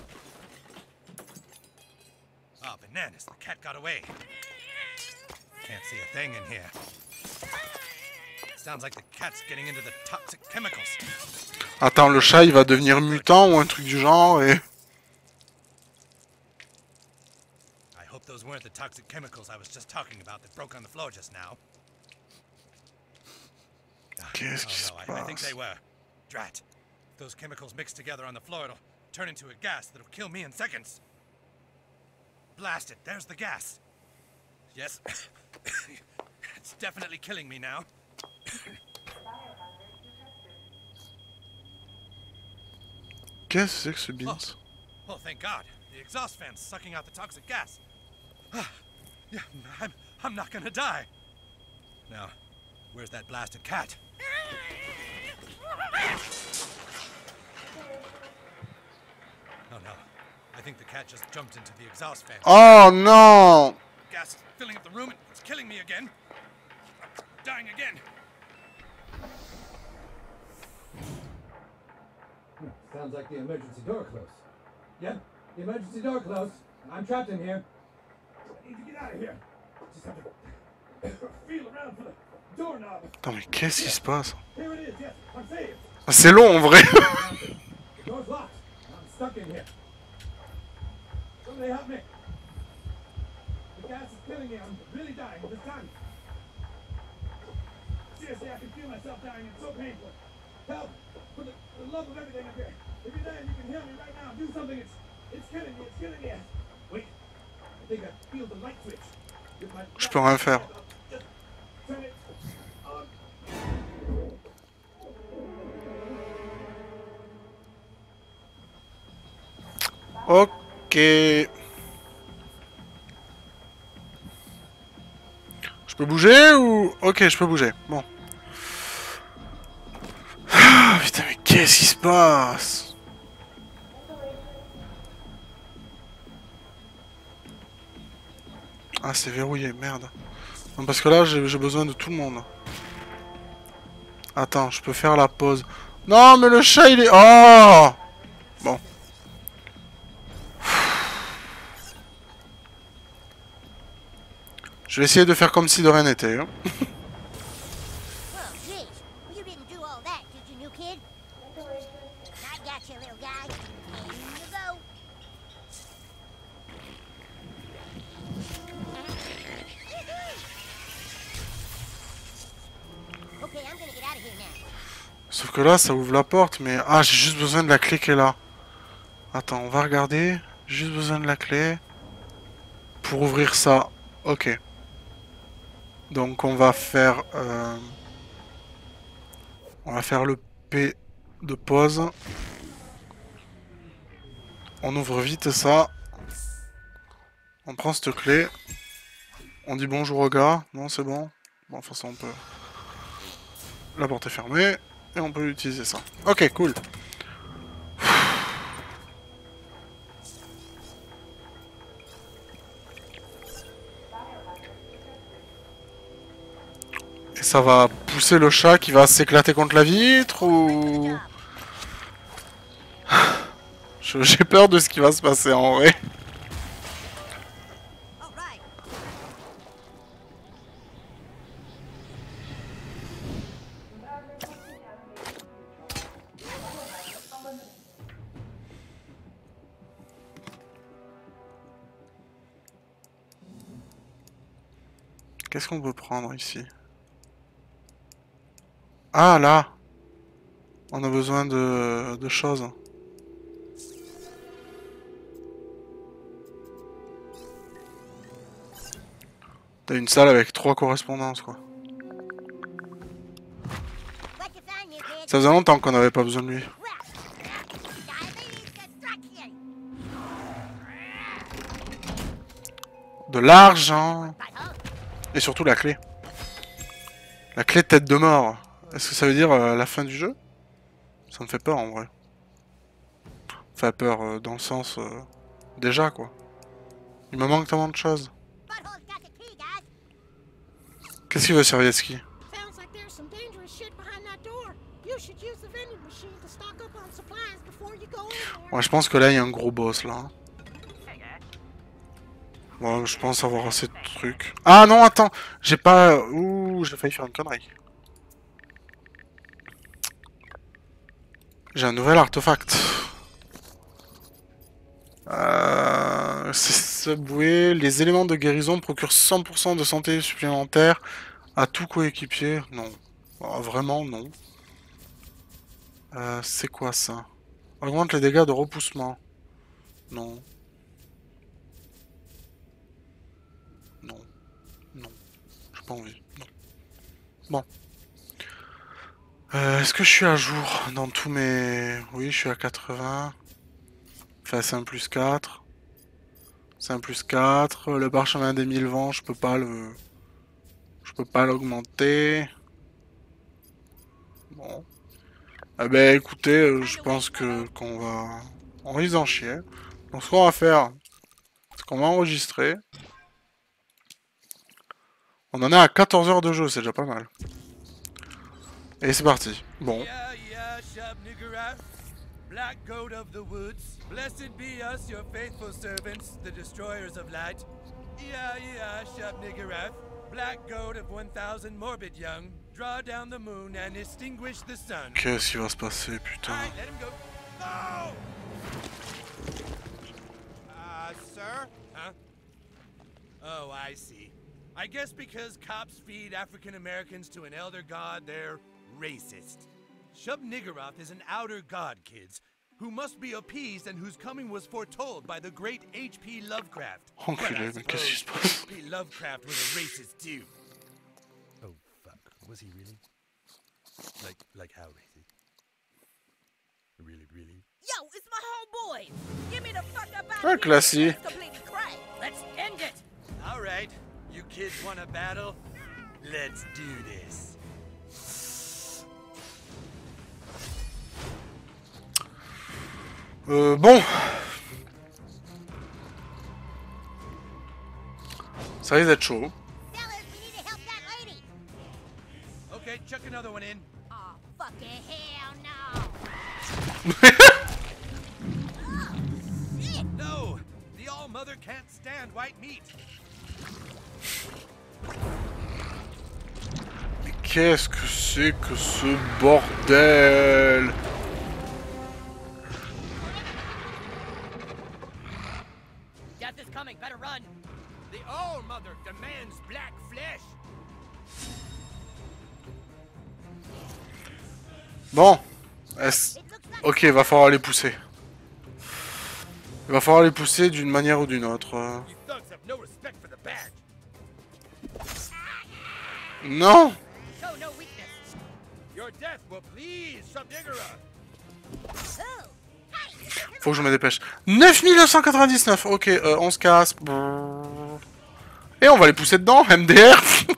Oh, bananas, the cat got away. Can't see a thing in here. Sounds like the cat's getting into the toxic chemicals. Attends, le chat il va devenir mutant ou un truc du genre et... those weren't the toxic chemicals I was just talking about that broke on the floor just now. Qu'est-ce qui se I think passe? they were. Drat. If those chemicals mixed together on the floor, it'll turn into a gas that'll kill me in seconds. Blast it, there's the gas. Yes. It's definitely killing me now. Qu'est-ce que c'est que ce Beans? Oh, thank God. The exhaust fan's sucking out the toxic gas. Yeah, I'm not gonna die. Now, where's that blasted cat? Oh no. I think the cat just jumped into the exhaust fan. Oh non! Gas is filling up the room and it's killing me again. I'm dying again. Sounds like the emergency door closed. Yep, the emergency door closed. I'm trapped in here. I need to get out of here. Just have to feel around for the doorknob. Attends, mais qu'est-ce qui se passe? Here it is, yes, I'm saved. C'est long en vrai. The door's locked. I'm stuck in here. Somebody help me. The gas is killing me. I'm really dying this time. Seriously, I can feel myself dying. It's so painful. Help! For the love of everything up here. If you're there and you can hear me right now, do something. It's killing me. It's killing me. Wait. I think I feel the light switch. With my Je peux rien faire. Just turn it on. Ok. Je peux bouger ou... Ok, je peux bouger. Bon. Ah, putain, mais qu'est-ce qui se passe? Ah, c'est verrouillé, merde. Non, parce que là, j'ai besoin de tout le monde. Attends, je peux faire la pause. Non, mais le chat, il est... Oh! Bon. Je vais essayer de faire comme si de rien n'était. Hein. Well, geez, you didn't do all that, did you, new kid? I got you, little guy. In you go. Okay, I'm gonna get out of here now. Sauf que là, ça ouvre la porte, mais... Ah, j'ai juste besoin de la clé qui est là. Attends, on va regarder. J'ai juste besoin de la clé. Pour ouvrir ça. Ok. Donc on va faire... On va faire le P de pause. On ouvre vite ça. On prend cette clé. On dit bonjour au gars. Non, c'est bon. Bon, enfin ça on peut... La porte est fermée. Et on peut utiliser ça. Ok, cool. Et ça va pousser le chat qui va s'éclater contre la vitre ou... J'ai peur de ce qui va se passer en vrai. Qu'est-ce qu'on peut prendre ici? Ah là! On a besoin de choses. T'as une salle avec 3 correspondances quoi. Ça faisait longtemps qu'on n'avait pas besoin de lui. De l'argent! Et surtout la clé. La clé de tête de mort. Est-ce que ça veut dire la fin du jeu? Ça me fait peur en vrai. Enfin peur dans le sens... déjà quoi. Il me manque tellement de choses. Qu'est-ce qu'il veut Serieski? Ouais, je pense que là il y a un gros boss là. Bon, je pense avoir assez de trucs. Ah non, attends, j'ai pas... Ouh, j'ai failli faire une connerie. J'ai un nouvel artefact. Subway. Les éléments de guérison procurent 100% de santé supplémentaire à tout coéquipier. Non. Vraiment, non. C'est quoi ça? Augmente les dégâts de repoussement. Non. Non. Non. J'ai pas envie. Non. Bon. Est-ce que je suis à jour dans tous mes... Oui, je suis à 80. Enfin, c'est un plus 4. C'est un plus 4. Le parchemin des 1000 vents, je peux pas le... Je peux pas l'augmenter. Bon. Eh ben, écoutez, je pense qu'on va... On risque d'en chier. Donc, ce qu'on va faire, c'est qu'on va enregistrer. On en est à 14 heures de jeu, c'est déjà pas mal. Et c'est parti. Bon. Black goat of the woods, blessed be us, your faithful servants, the destroyers of light. Shub-Niggurath, black goat of 1000 morbid young, draw down the moon and extinguish the sun. Qu'est-ce qui va se passer, putain? Let him go. No! Sir? Huh? Oh, I see. I guess because cops feed African Americans to an elder god, they're racist. Shub-Niggurath is an outer god, kids, who must be appeased and whose coming was foretold by the great H.P. Lovecraft. Enculé, mais qu'est-ce qui se passe? H.P. Lovecraft was a racist too. Oh fuck, was he really? Like how racist? Really? Yo, it's my homeboy. Get me the fuck up out Ah, of here. classique. It's completely cracked. Let's end it. All right, you kids want a battle? Let's do this. Bon. Ça risque d'être chaud. Okay, chuck another one in. Oh, fucking hell no. No, the All-Mother can't stand white meat. Mais qu'est-ce que c'est que ce bordel? Death is coming, better run. The All-Mother demands black flesh. Bon. Ok, il va falloir les pousser. Il va falloir les pousser d'une manière ou d'une autre. You thugs have no respect for the badge. Non. Show no weakness. Your death will please Shub-Niggurath. Faut que je me dépêche. 9999. Ok, on se casse. Et on va les pousser dedans, MDR.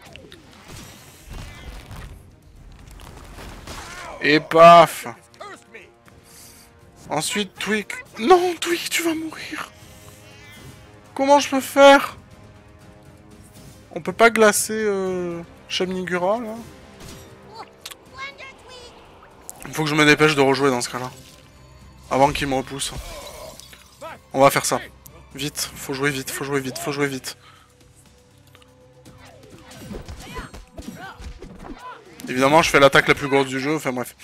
Et paf. Ensuite, Twig. Non, Twig, tu vas mourir. Comment je peux faire? On peut pas glacer Shub-Niggurath, là? Il faut que je me dépêche de rejouer dans ce cas-là. Avant qu'il me repousse. On va faire ça. Vite, faut jouer vite, faut jouer vite, faut jouer vite. Évidemment, je fais l'attaque la plus grosse du jeu, enfin bref.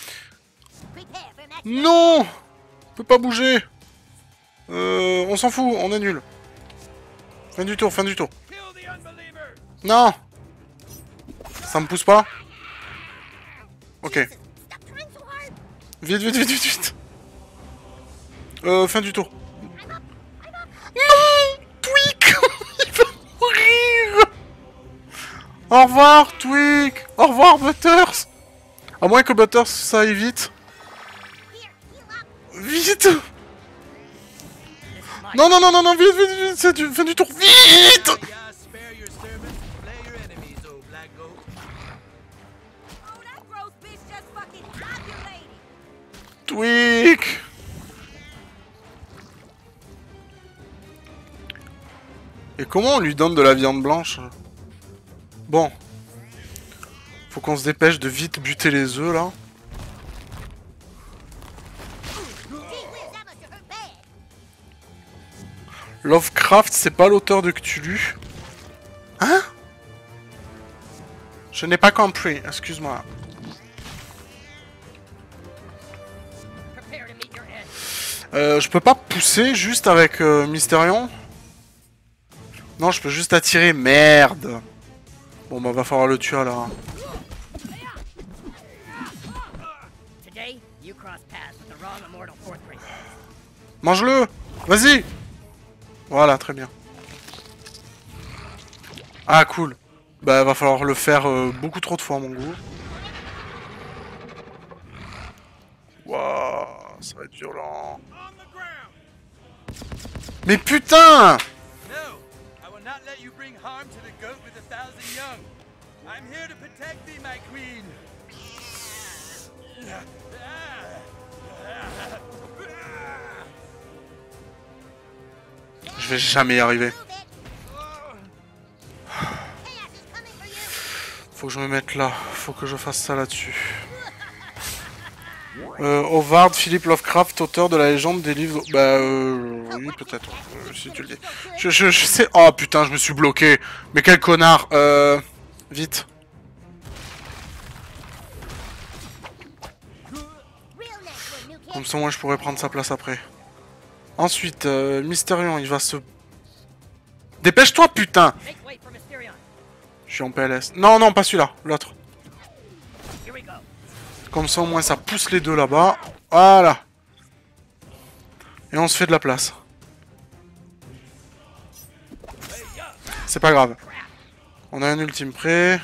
Non! On peut pas bouger. On s'en fout, on est nul. Fin du tour, fin du tour. Non! Ça me pousse pas? Ok. Vite, vite, vite, vite, vite. Fin du tour. Non! Twig! Il va mourir! Au revoir, Twig! Au revoir, Butters! À moins que Butters, ça aille vite. Vite! Non, non, non, non, non, vite, vite, vite, c'est fin du tour, vite! Twig! Et comment on lui donne de la viande blanche? Bon. Faut qu'on se dépêche de vite buter les œufs, là. Lovecraft, c'est pas l'auteur de Cthulhu. Hein? Je n'ai pas compris, excuse-moi. Je peux pas pousser juste avec Mysterion? Non, je peux juste attirer. Merde. Bon, bah, va falloir le tuer, là. Mange-le. Vas-y. Voilà, très bien. Ah, cool. Bah, va falloir le faire beaucoup trop de fois, mon goût. Waouh, ça va être violent. Mais putain! No, I will not let you bring harm to the goat with 1,000 young. I'm here to protect thee, my queen. Je vais jamais y arriver. Faut que je me mette là. Faut que je fasse ça là-dessus. Howard Philip Lovecraft, auteur de la légende des livres... Bah, oui, peut-être. Si tu le dis. Je sais... Oh, putain, je me suis bloqué. Mais quel connard. Vite. Comme ça, moi, je pourrais prendre sa place après. Ensuite, Mysterion, il va se... Dépêche-toi, putain! Je suis en PLS. Non, non, pas celui-là. L'autre. Comme ça, au moins, ça pousse les deux là-bas. Voilà. Et on se fait de la place. C'est pas grave. On a un ultime prêt.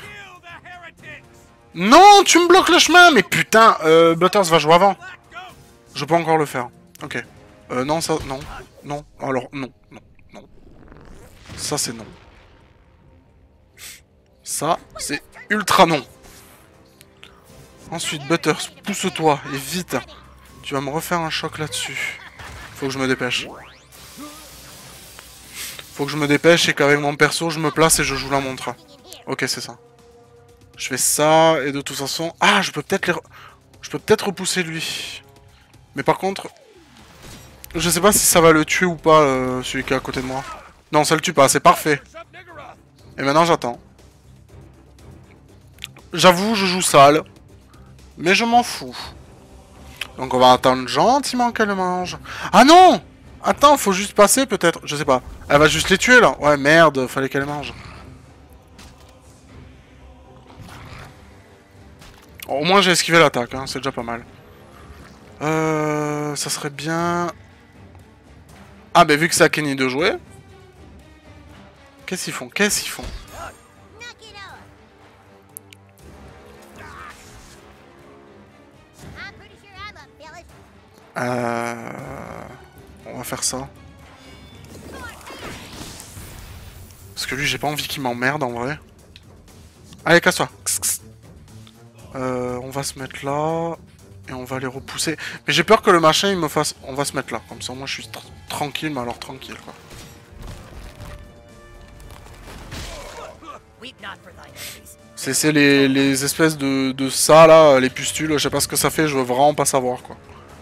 Non, tu me bloques le chemin. Mais putain, Butters va jouer avant. Je peux encore le faire. Ok. Non, ça... Non. Non. Alors, non. Non. Non. Ça, c'est non. Ça, c'est ultra non. Ensuite, Butters, pousse-toi, et vite. Tu vas me refaire un choc là-dessus. Faut que je me dépêche. Faut que je me dépêche et qu'avec mon perso, je me place et je joue la montre. Ok, c'est ça. Je fais ça, et de toute façon... Ah, je peux peut-être les... Je peux peut-être repousser lui. Mais par contre... Je sais pas si ça va le tuer ou pas, celui qui est à côté de moi. Non, ça le tue pas, c'est parfait. Et maintenant, j'attends. J'avoue, je joue sale. Mais je m'en fous. Donc on va attendre gentiment qu'elle mange. Ah non! Attends, faut juste passer peut-être. Je sais pas. Elle va juste les tuer là. Ouais, merde, fallait qu'elle mange. Au moins j'ai esquivé l'attaque, hein, c'est déjà pas mal. Ça serait bien... Ah, bah vu que c'est à Kenny de jouer... Qu'est-ce qu'ils font? Qu'est-ce qu'ils font? On va faire ça. Parce que lui, j'ai pas envie qu'il m'emmerde en vrai. Allez, casse-toi. On va se mettre là. Et on va les repousser. Mais j'ai peur que le machin il me fasse... On va se mettre là. Comme ça, moi je suis tranquille, mais alors tranquille quoi. C'est les espèces de ça là, les pustules. Je sais pas ce que ça fait, je veux vraiment pas savoir quoi.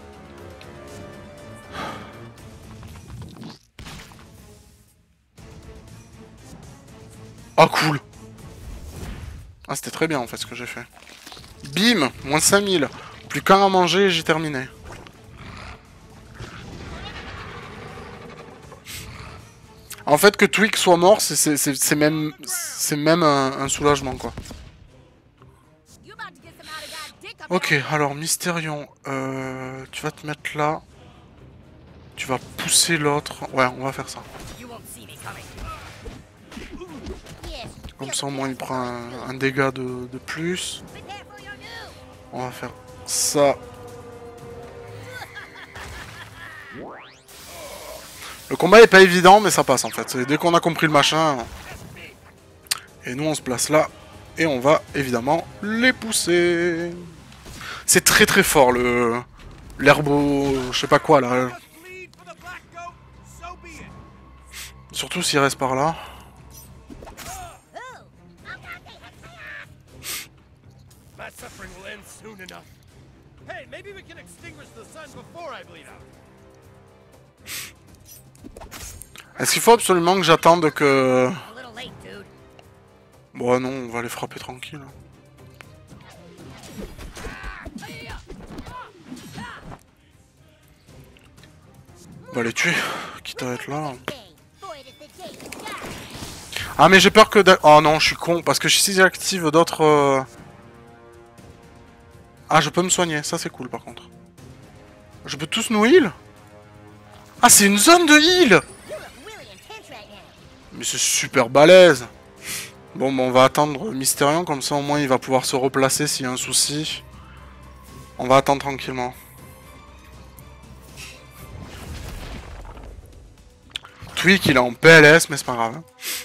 Ah cool. Ah c'était très bien en fait ce que j'ai fait. Bim, moins 5000. Plus qu'un à manger et j'ai terminé. En fait que Twig soit mort, c'est même un soulagement quoi. Ok, alors Mysterion, tu vas te mettre là. Tu vas pousser l'autre. Ouais, on va faire ça. Comme ça au moins il prend un dégât de plus. On va faire ça. Le combat est pas évident mais ça passe en fait. Dès qu'on a compris le machin. Et nous on se place là. Et on va évidemment les pousser. C'est très très fort l'herbo... je sais pas quoi là. Surtout s'il reste par là. Est-ce qu'il faut absolument que j'attende que... Bon non, on va les frapper tranquille. On va les tuer, quitte à être là. Ah mais j'ai peur que... Oh non, je suis con, parce que si j'active d'autres... Ah, je peux me soigner, ça c'est cool par contre. Je peux tous nous heal? Ah, c'est une zone de heal! Mais c'est super balèze! Bon, on va attendre Mysterion, comme ça au moins il va pouvoir se replacer s'il y a un souci. On va attendre tranquillement. Tweak, il est en PLS, mais c'est pas grave.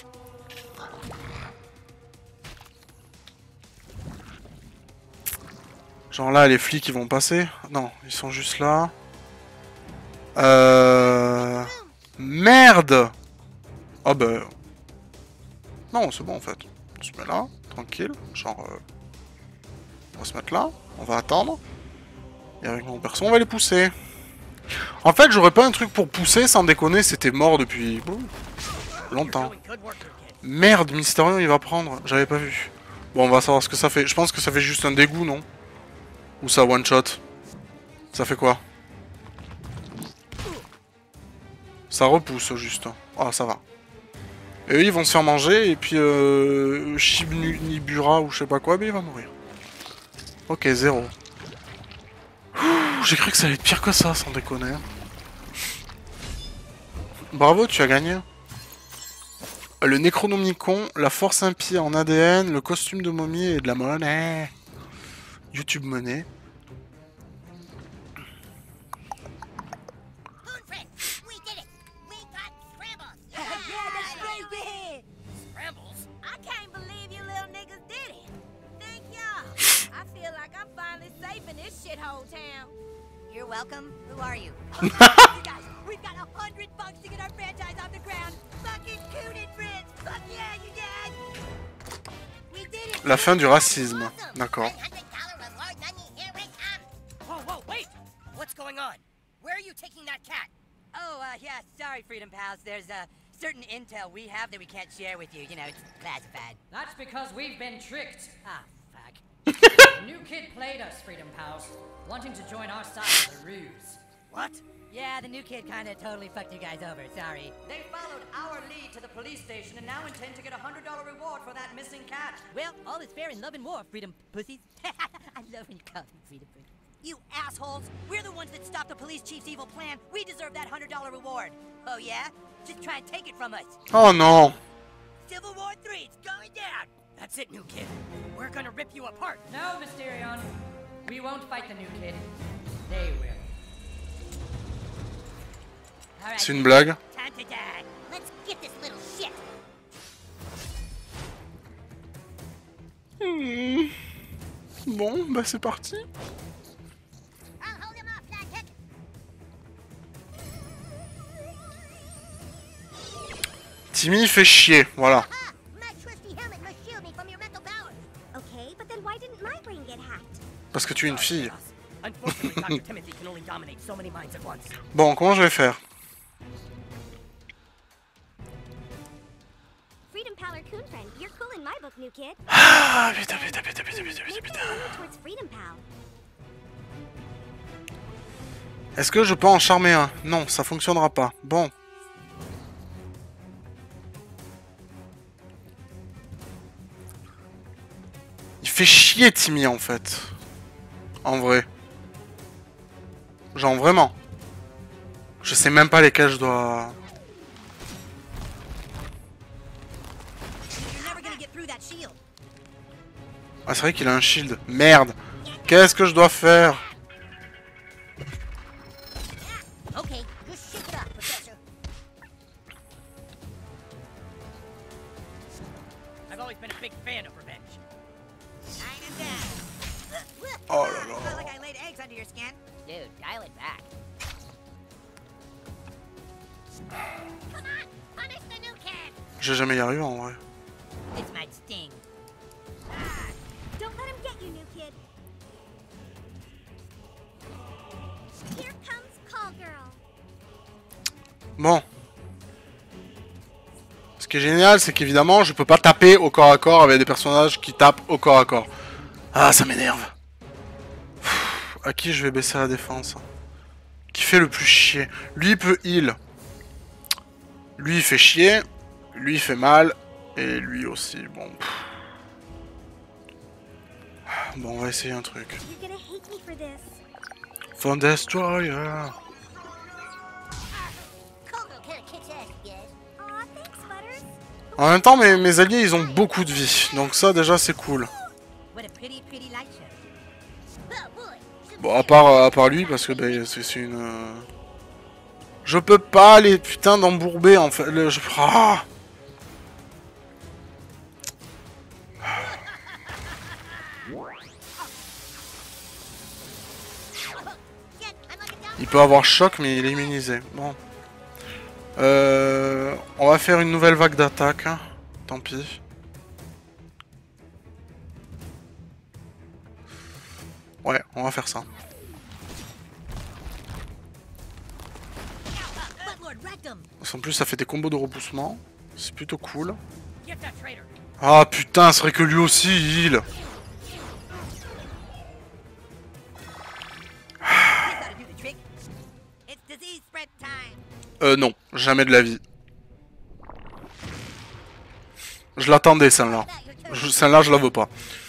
Genre là, les flics, ils vont passer. Non, ils sont juste là. Merde! Oh bah... Non, c'est bon en fait. On se met là, tranquille. Genre... On va se mettre là, on va attendre. Et avec mon perso, on va les pousser. En fait, j'aurais pas un truc pour pousser, sans déconner, c'était mort depuis... longtemps. Merde, Mysterion, il va prendre. J'avais pas vu. Bon, on va savoir ce que ça fait. Je pense que ça fait juste un dégoût, non? Ou ça one shot? Ça fait quoi? Ça repousse juste. Ah, ça va. Et eux, ils vont se faire manger, et puis Shibnibura ou je sais pas quoi, mais il va mourir. Ok, 0. J'ai cru que ça allait être pire que ça, sans déconner. Bravo, tu as gagné. Le Necronomicon, la force impie en ADN, le costume de momie et de la monnaie. YouTube monnaie. You're welcome. Who are you? You guys, we've got $100 to get our franchise off the ground. Fucking coon and friends. Fuck yeah, you guys. We did it. La fin du racisme. D'accord. Whoa, whoa, wait. What's going on? Where are you taking that cat? Oh, yeah, sorry, Freedom Pals. There's certain intel we have that we can't share with you. You know, it's classified. That's because we've been tricked. Ah, fuck. New kid played us, Freedom Pals, wanting to join our side of the ruse. What? Yeah, the new kid kinda totally fucked you guys over, sorry. They followed our lead to the police station and now intend to get a $100 reward for that missing cat. Well, all is fair in love and war, Freedom Pussies. I love when you call me Freedom Pussies. You assholes! We're the ones that stopped the police chief's evil plan. We deserve that $100 reward. Oh yeah? Just try and take it from us. Oh non! Civil War 3, it's going down! That's it, new kid. We're gonna rip you apart. No, Mysterion. We won't fight the new kid. They will. C'est une blague. Time to die. Let's get this little shit. Bon, bah c'est parti. Timmy fait chier, voilà. Parce que tu es une fille. Bon, comment je vais faire? Ah, putain. Est-ce que je peux en charmer un? Non, ça fonctionnera pas. Bon. Il fait chier Timmy en fait. En vrai. Genre vraiment. Je sais même pas lesquels je dois... Ah, c'est vrai qu'il a un shield. Merde. Qu'est-ce que je dois faire? Oh là là. Dude, dial it back. Je vais jamais y arriver en vrai. This might sting. Don't let him get you, new kid. Here comes Call Girl. Bon. Ce qui est génial, c'est qu'évidemment, je peux pas taper au corps à corps avec des personnages qui tapent au corps à corps. Ah, ça m'énerve. À qui je vais baisser la défense? Qui fait le plus chier? Lui, il peut heal. Lui, il fait chier. Lui, il fait mal. Et lui aussi, bon. Bon, on va essayer un truc. You're gonna hate me for this. Fun Destroyer. Coco kinda kicks ass, you guys. Aw, thanks, Butters. En même temps, mes alliés, ils ont beaucoup de vie. Donc ça, déjà, c'est cool. What a pretty, pretty light show. Oh boy. Bon, à part lui, parce que bah, c'est une... Je peux pas les putains d'embourber, en fait. Ah il peut avoir choc, mais il est immunisé. Bon. On va faire une nouvelle vague d'attaque. Hein. Tant pis. Ouais, on va faire ça. En plus, ça fait des combos de repoussement. C'est plutôt cool. Ah putain, ce serait que lui aussi, il... Non, jamais de la vie. Je l'attendais, celle-là. Celle-là, je la veux pas.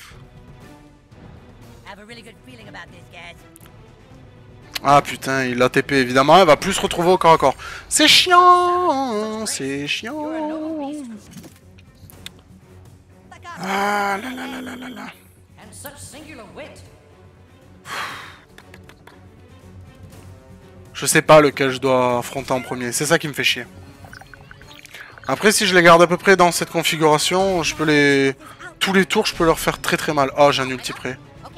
Ah putain, il l'a TP, évidemment, elle va plus se retrouver au corps à corps. C'est chiant, c'est chiant. Ah là là là là là là. Je sais pas lequel je dois affronter en premier, c'est ça qui me fait chier. Après, si je les garde à peu près dans cette configuration, je peux les... Tous les tours, je peux leur faire très très mal. Oh, j'ai un ulti prêt.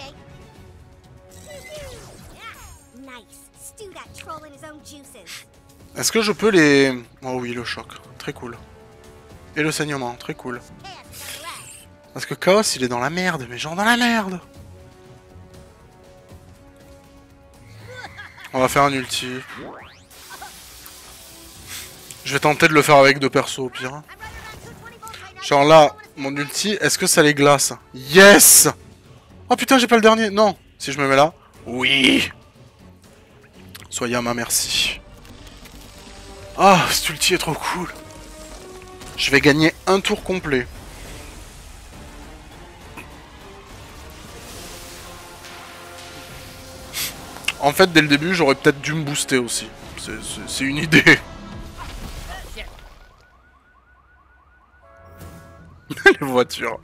Est-ce que je peux les... Oh oui, le choc. Très cool. Et le saignement. Très cool. Parce que Chaos, il est dans la merde. Mais genre dans la merde. On va faire un ulti. Je vais tenter de le faire avec deux persos au pire. Genre là, mon ulti, est-ce que ça les glace? Yes! Oh putain, j'ai pas le dernier. Non. Si je me mets là. Oui! Soyez à ma merci. Ah, cet ulti est trop cool. Je vais gagner un tour complet. En fait, dès le début, j'aurais peut-être dû me booster aussi. C'est une idée. Les voitures.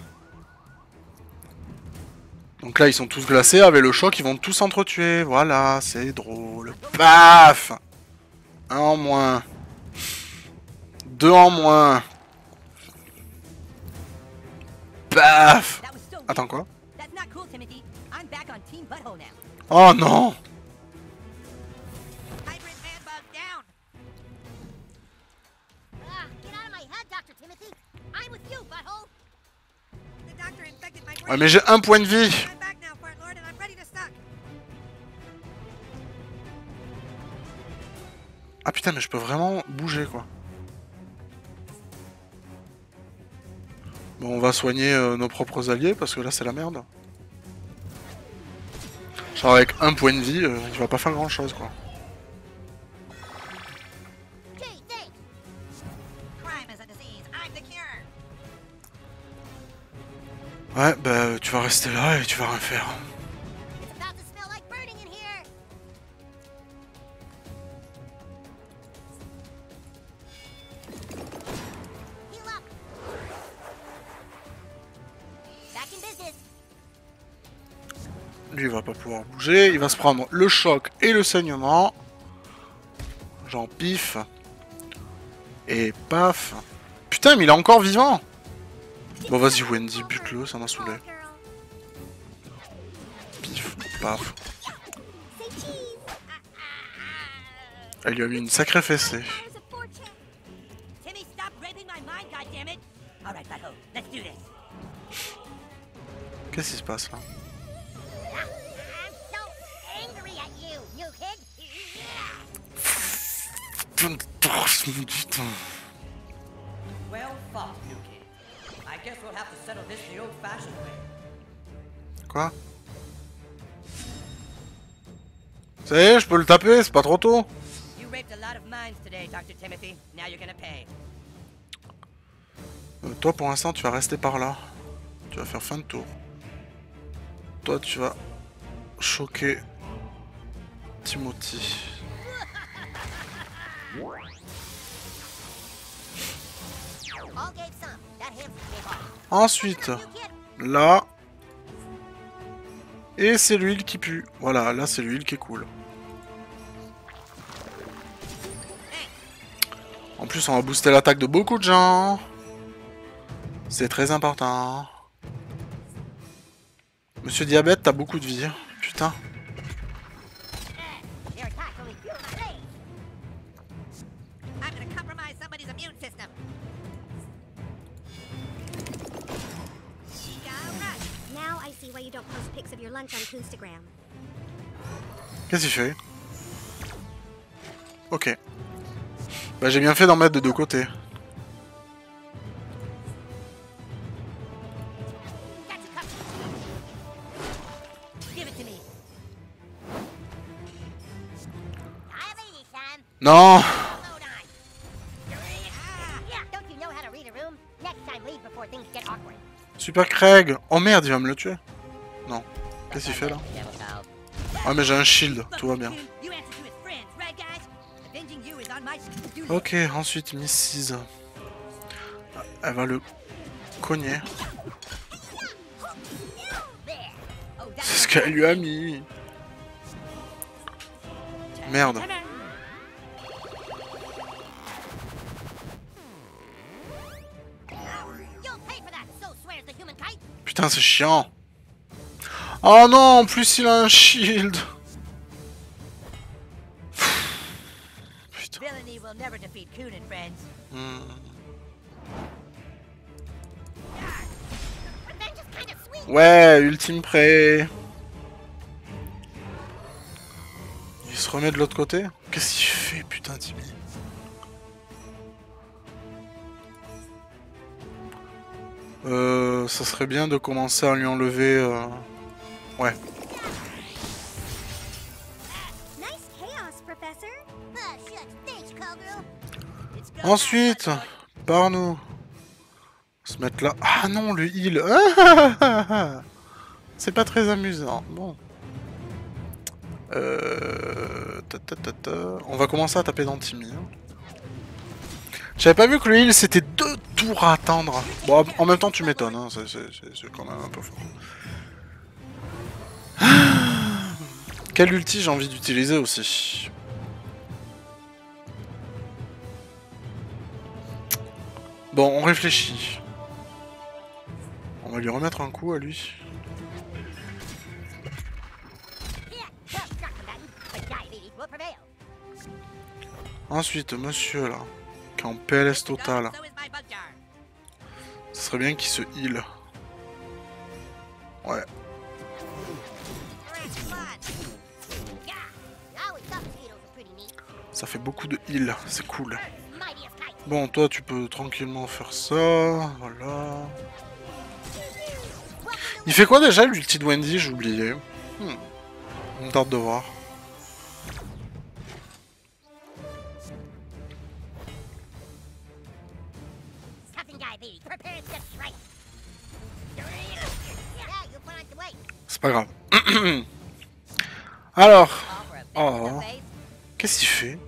Donc là, ils sont tous glacés. Avec le choc, ils vont tous s'entretuer. Voilà, c'est drôle. Paf! Un en moins. Deux en moins. Paf! Attends, quoi? Oh non! Ouais, mais j'ai un point de vie! Ah putain, mais je peux vraiment bouger, quoi. Bon, on va soigner nos propres alliés, parce que là, c'est la merde. Genre, avec un point de vie, il va pas faire grand-chose, quoi. Ouais, bah, tu vas rester là et tu vas rien faire. Lui, il va pas pouvoir bouger. Il va se prendre le choc et le saignement. J'en pif. Et paf. Putain, mais il est encore vivant. Bon, vas-y, Wendy, bute-le, ça m'a saoulé. Pif, paf. Elle lui a mis une sacrée fessée. Qu'est-ce qui se passe là? Quoi? Ça y est, je peux le taper, c'est pas trop tôt. Toi, pour l'instant, tu vas rester par là. Tu vas faire fin de tour. Toi, tu vas choquer Timothy. Ensuite, là. Et c'est l'huile qui pue. Voilà, là, c'est l'huile qui est cool. En plus, on va booster l'attaque de beaucoup de gens. C'est très important. Monsieur Diabète, t'as beaucoup de vie. Putain. Qu'est-ce qu'il fait? Ok. Bah j'ai bien fait d'en mettre de deux côtés. Non. Super Craig. Oh merde, il va me le tuer. Non. Qu'est-ce qu'il fait là? Ah mais j'ai un shield, tout va bien. Ok, ensuite Mrs. Elle va le cogner. C'est ce qu'elle lui a mis. Merde. Putain, c'est chiant. Oh non, en plus il a un shield. Putain. Ouais, ultime prêt. Il se remet de l'autre côté. Qu'est-ce qu'il fait, putain, Timmy? Ça serait bien de commencer à lui enlever... Ouais. Ensuite, par nous. Se mettre là. Ah non, le heal. C'est pas très amusant. Bon. On va commencer à taper dans Timmy. J'avais pas vu que le heal c'était 2 tours à attendre. Bon, en même temps, tu m'étonnes. Hein. C'est quand même un peu fort. Quel ulti j'ai envie d'utiliser aussi. Bon, on réfléchit. On va lui remettre un coup à lui. Ensuite, monsieur là, qui est en PLS total. Ce serait bien qu'il se heal. Ouais. Ça fait beaucoup de heal, c'est cool. Bon, toi, tu peux tranquillement faire ça. Voilà. Il fait quoi déjà, l'ulti de Wendy? J'ai oublié. On me tarde de voir. C'est pas grave. Alors. Oh. Qu'est-ce qu'il fait?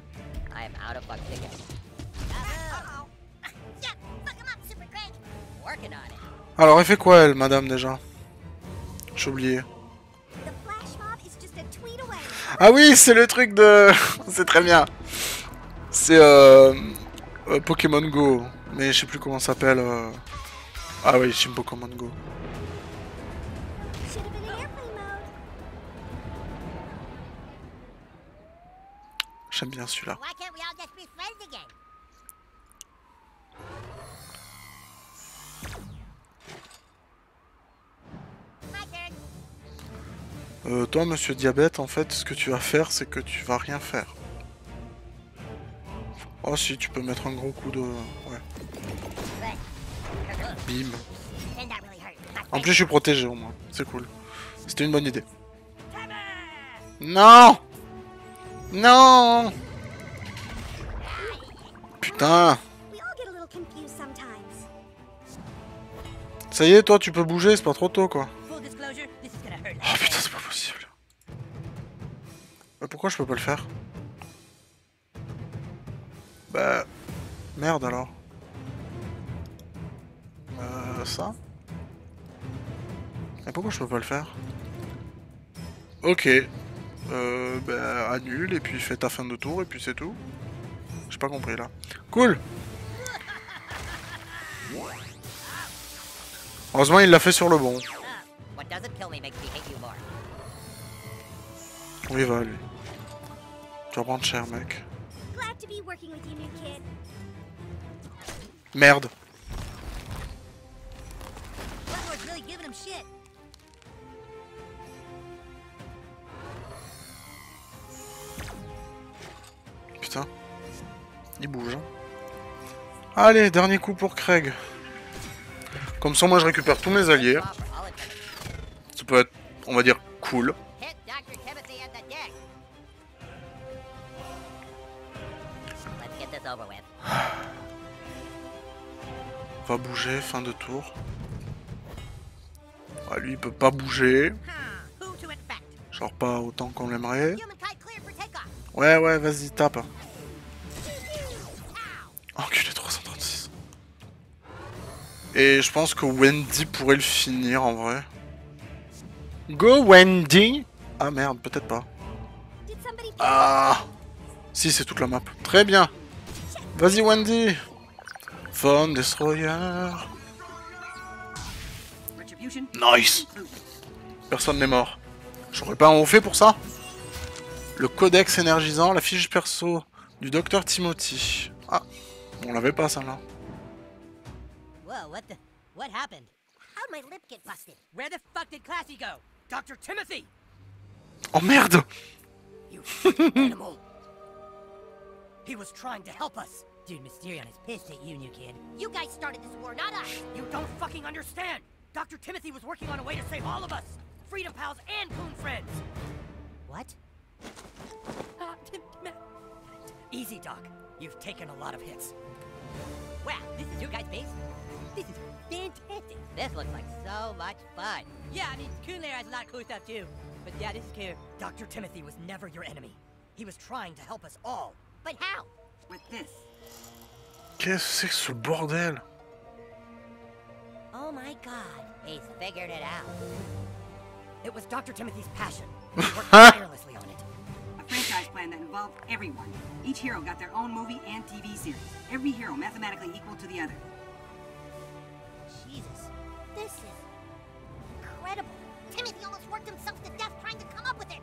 Alors, elle fait quoi, elle, madame, déjà? J'ai oublié. Ah oui, c'est le truc de... C'est très bien. C'est Pokémon Go. Mais je sais plus comment ça s'appelle. Ah oui, c'est Pokémon Go. J'aime bien celui-là. Toi, monsieur Diabète, en fait, ce que tu vas faire, c'est que tu vas rien faire. Oh si, tu peux mettre un gros coup de... Ouais. Bim. En plus, je suis protégé au moins. C'est cool. C'était une bonne idée. Non! Non! Putain! Ça y est, toi, tu peux bouger, c'est pas trop tôt, quoi. Full disclosure, this is gonna hurt. Oh putain, c'est pas possible. Mais pourquoi je peux pas le faire? Bah... Merde, alors. Ça? Et pourquoi je peux pas le faire? Ok. Bah, annule, et puis fais ta fin de tour, et puis c'est tout. J'ai pas compris, là. Cool! Heureusement, il l'a fait sur le bon. What doesn't kill me makes me hate you more. On y va, lui. Tu vas prendre cher, mec. Glad to be working with you, new kid. Merde. Bloodlord's really giving him shit. Putain. Il bouge. Hein. Allez, dernier coup pour Craig. Comme ça, moi, je récupère tous mes alliés. Ça peut être, on va dire, cool. Hit Dr. Timothy at the deck. Let's get this over with. Va bouger, fin de tour. Ah, lui, il peut pas bouger. Who to infect? Genre pas autant qu'on l'aimerait. Humankind cleared for takeoff. Ouais, ouais, vas-y, tape. Enculé 336. Et je pense que Wendy pourrait le finir, en vrai. Go, Wendy! Ah merde, peut-être pas. Ah! Si, c'est toute la map. Très bien. Vas-y, Wendy! Fun Destroyer. Nice! Personne n'est mort. J'aurais pas un haut fait pour ça? Le codex énergisant, la fiche perso du Dr. Timothy. Ah, on l'avait pas ça là. Whoa, what happened? How'd my lip get busted? Where the fuck did Classy go? Dr. Timothy! Oh merde! You fucking animal! He was trying to help us! Dude, Mysterion is pissed at you, new kid. You guys started this war, not us. You don't fucking understand! Dr. Timothy was working on a way to save all of us! Freedom Pals and Coon Friends! What? Easy, Doc. You've taken a lot of hits. Wow, this is your guys' base? This is fantastic. This looks like so much fun. Yeah, I mean, Coon Lair has a lot of cool stuff too. But yeah, this is cool. Dr. Timothy was never your enemy. He was trying to help us all. But how? With this. Qu'est-ce que c'est que ce bordel? Oh my god, he's figured it out. It was Dr. Timothy's passion. He worked tirelessly on it. A franchise plan that involved everyone. Each hero got their own movie and TV series. Every hero mathematically equal to the other. Jesus, this is incredible. Timothy almost worked himself to death trying to come up with it.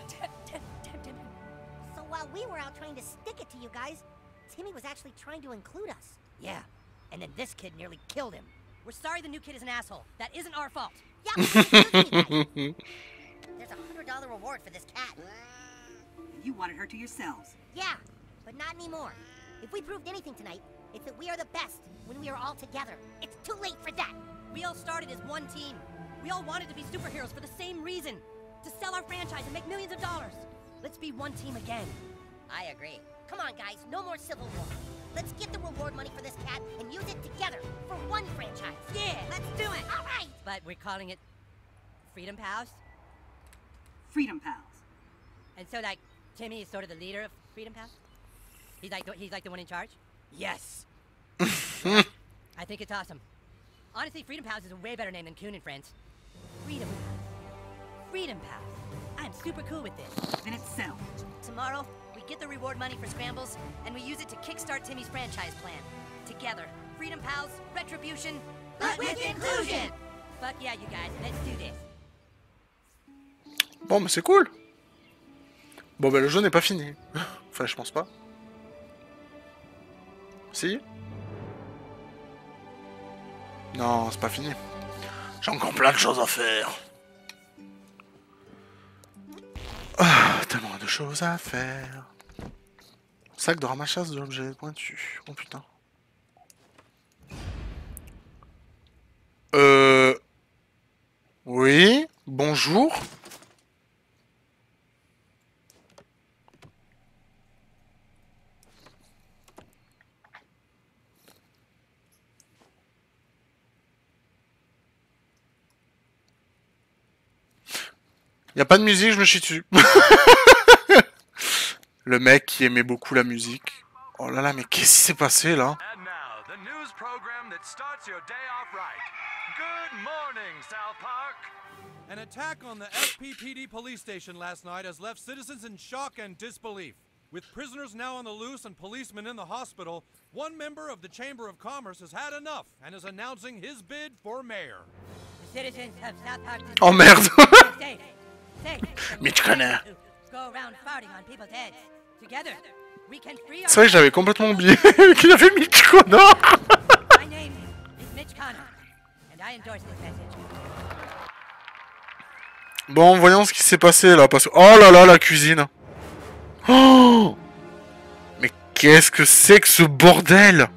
So while we were out trying to stick it to you guys, Timmy was actually trying to include us. Yeah, and then this kid nearly killed him. We're sorry the new kid is an asshole. That isn't our fault. Yeah, excuse me, guys. There's a $100 reward for this cat. You wanted her to yourselves. Yeah, but not anymore. If we proved anything tonight, it's that we are the best when we are all together. It's too late for that. We all started as one team. We all wanted to be superheroes for the same reason. To sell our franchise and make millions of dollars. Let's be one team again. I agree. Come on, guys, no more Civil War. Let's get the reward money for this cat and use it together for one franchise. Yeah, let's do it. All right. But we're calling it Freedom Pals? Freedom Pals. And so, like, Timmy is sort of the leader of Freedom Pals? He's like the one in charge? Yes. I think it's awesome. Honestly, Freedom Pals is a way better name than Coon and Friends. Freedom Pals. Freedom Pals. I'm super cool with this. Then it's settled. Tomorrow, we get the reward money for scrambles, and we use it to kickstart Timmy's franchise plan. Together, Freedom Pals, Retribution, but with inclusion! Fuck yeah, you guys, let's do this. Bon, mais c'est cool. Bon, bah le jeu n'est pas fini. Enfin, je pense pas. Si? Non, c'est pas fini. J'ai encore plein de choses à faire. Ah, tellement de choses à faire. Sac de ramassage d'objets pointus. Oh putain. Oui, bonjour. Y a pas de musique, je me chie dessus. Le mec qui aimait beaucoup la musique. Oh là là, mais qu'est-ce qui s'est passé là? And now, the news program that starts your day off right. Good morning, South Park. An attack on the FPPD police station last night has left citizens in shock and disbelief. With prisoners now on the loose and policemen in the hospital, one member of the Chamber of Commerce has had enough and is announcing his bid for mayor. The citizens of South Park Oh merde. safe. Mitch Connor. Go around farting on people's heads. Together, we can free C'est vrai que j'avais complètement oublié qu'il y avait Mitch Connor. My name is Mitch Connor, and I endorse this message. Bon, voyons ce qui s'est passé là, parce que... Oh là là, la cuisine. Oh, mais qu'est-ce que c'est que ce bordel?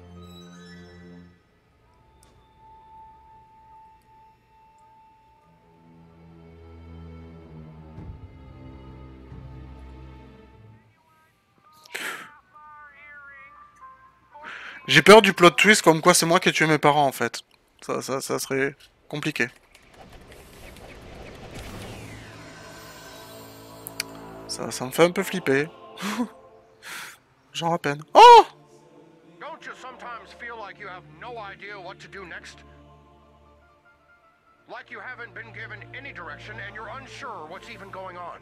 J'ai peur du plot twist comme quoi c'est moi qui ai tué mes parents en fait. Ça serait compliqué. Ça me fait un peu flipper. Genre à peine. Oh! Don't you sometimes feel like you have no idea what to do next? Like you haven't been given any direction and you're unsure what's even going on?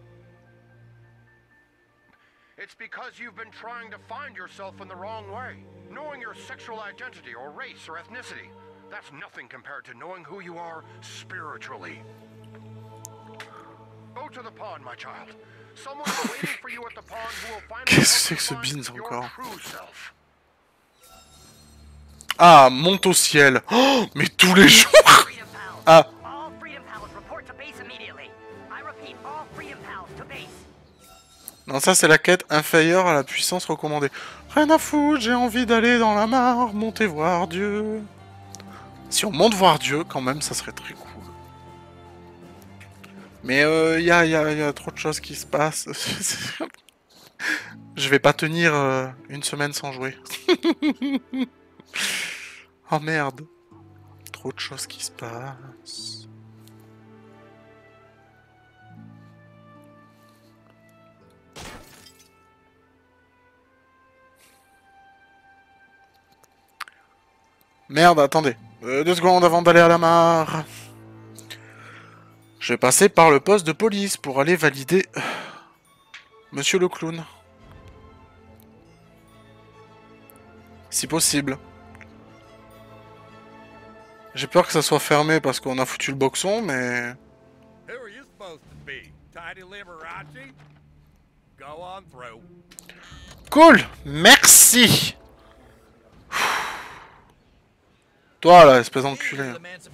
It's because you've been trying to find yourself in the wrong way. Knowing your sexual identity or race or ethnicity, that's nothing compared to knowing who you are spiritually. Go to the pond, my child. Someone's waiting for you at the pond who will finally Qu'est-ce que c'est que ce find Beans your encore? true self. Ah, monte au ciel. Oh, mais tous les jours. Ah. All Freedom Pals report to base immediately. I repeat, all Freedom Pals to base. Non, ça c'est la quête inférieure à la puissance recommandée. Rien à foutre, j'ai envie d'aller dans la mare, monter voir Dieu. Si on monte voir Dieu, quand même, ça serait très cool. Mais y a trop de choses qui se passent. Je vais pas tenir une semaine sans jouer. Oh merde. Trop de choses qui se passent. Merde, attendez. 2 secondes avant d'aller à la mare. Je vais passer par le poste de police pour aller valider Monsieur le clown. Si possible. J'ai peur que ça soit fermé parce qu'on a foutu le boxon, mais... Who are you supposed to be? Tiny Liberace? Go on through. Cool, merci. Toi là, espèce d'enculé.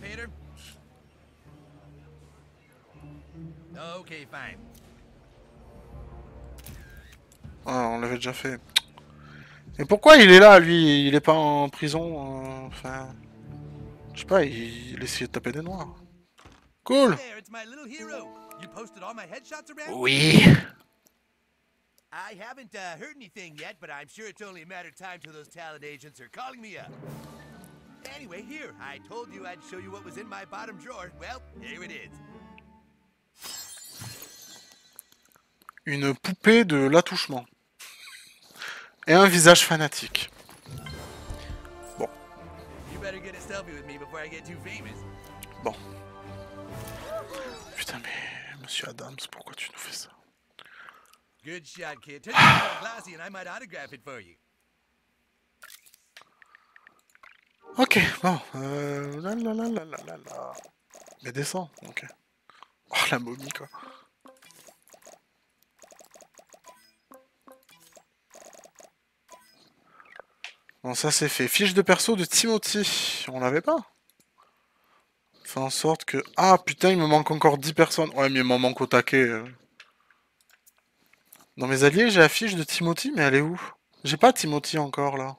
Okay, fine. Ah, on l'avait déjà fait. Et pourquoi il est là, lui? Il est pas en prison? Enfin... Je sais pas, il essayait de taper des noirs. Cool. Oui. I haven't heard anything yet, but I'm sure it's only a matter of time till those talent agents are calling me up. Anyway, here, I told you I'd show you what was in my bottom drawer. Well, here it is. Une poupée de l'attouchement. Et un visage fanatique. Bon. Bon. Putain, mais Monsieur Adams, pourquoi tu nous fais ça? Good shot, kid. Turn your glassy and I might autograph it for you. Ok, bon. Mais descends, ok. Oh, la momie, quoi. Bon, ça c'est fait. Fiche de perso de Timothy. On l'avait pas. Fait en sorte que... Ah, putain, il me manque encore 10 personnes. Ouais, mais il m'en manque au taquet. Dans mes alliés, j'ai la fiche de Timothy, mais elle est où? J'ai pas Timothy encore, là.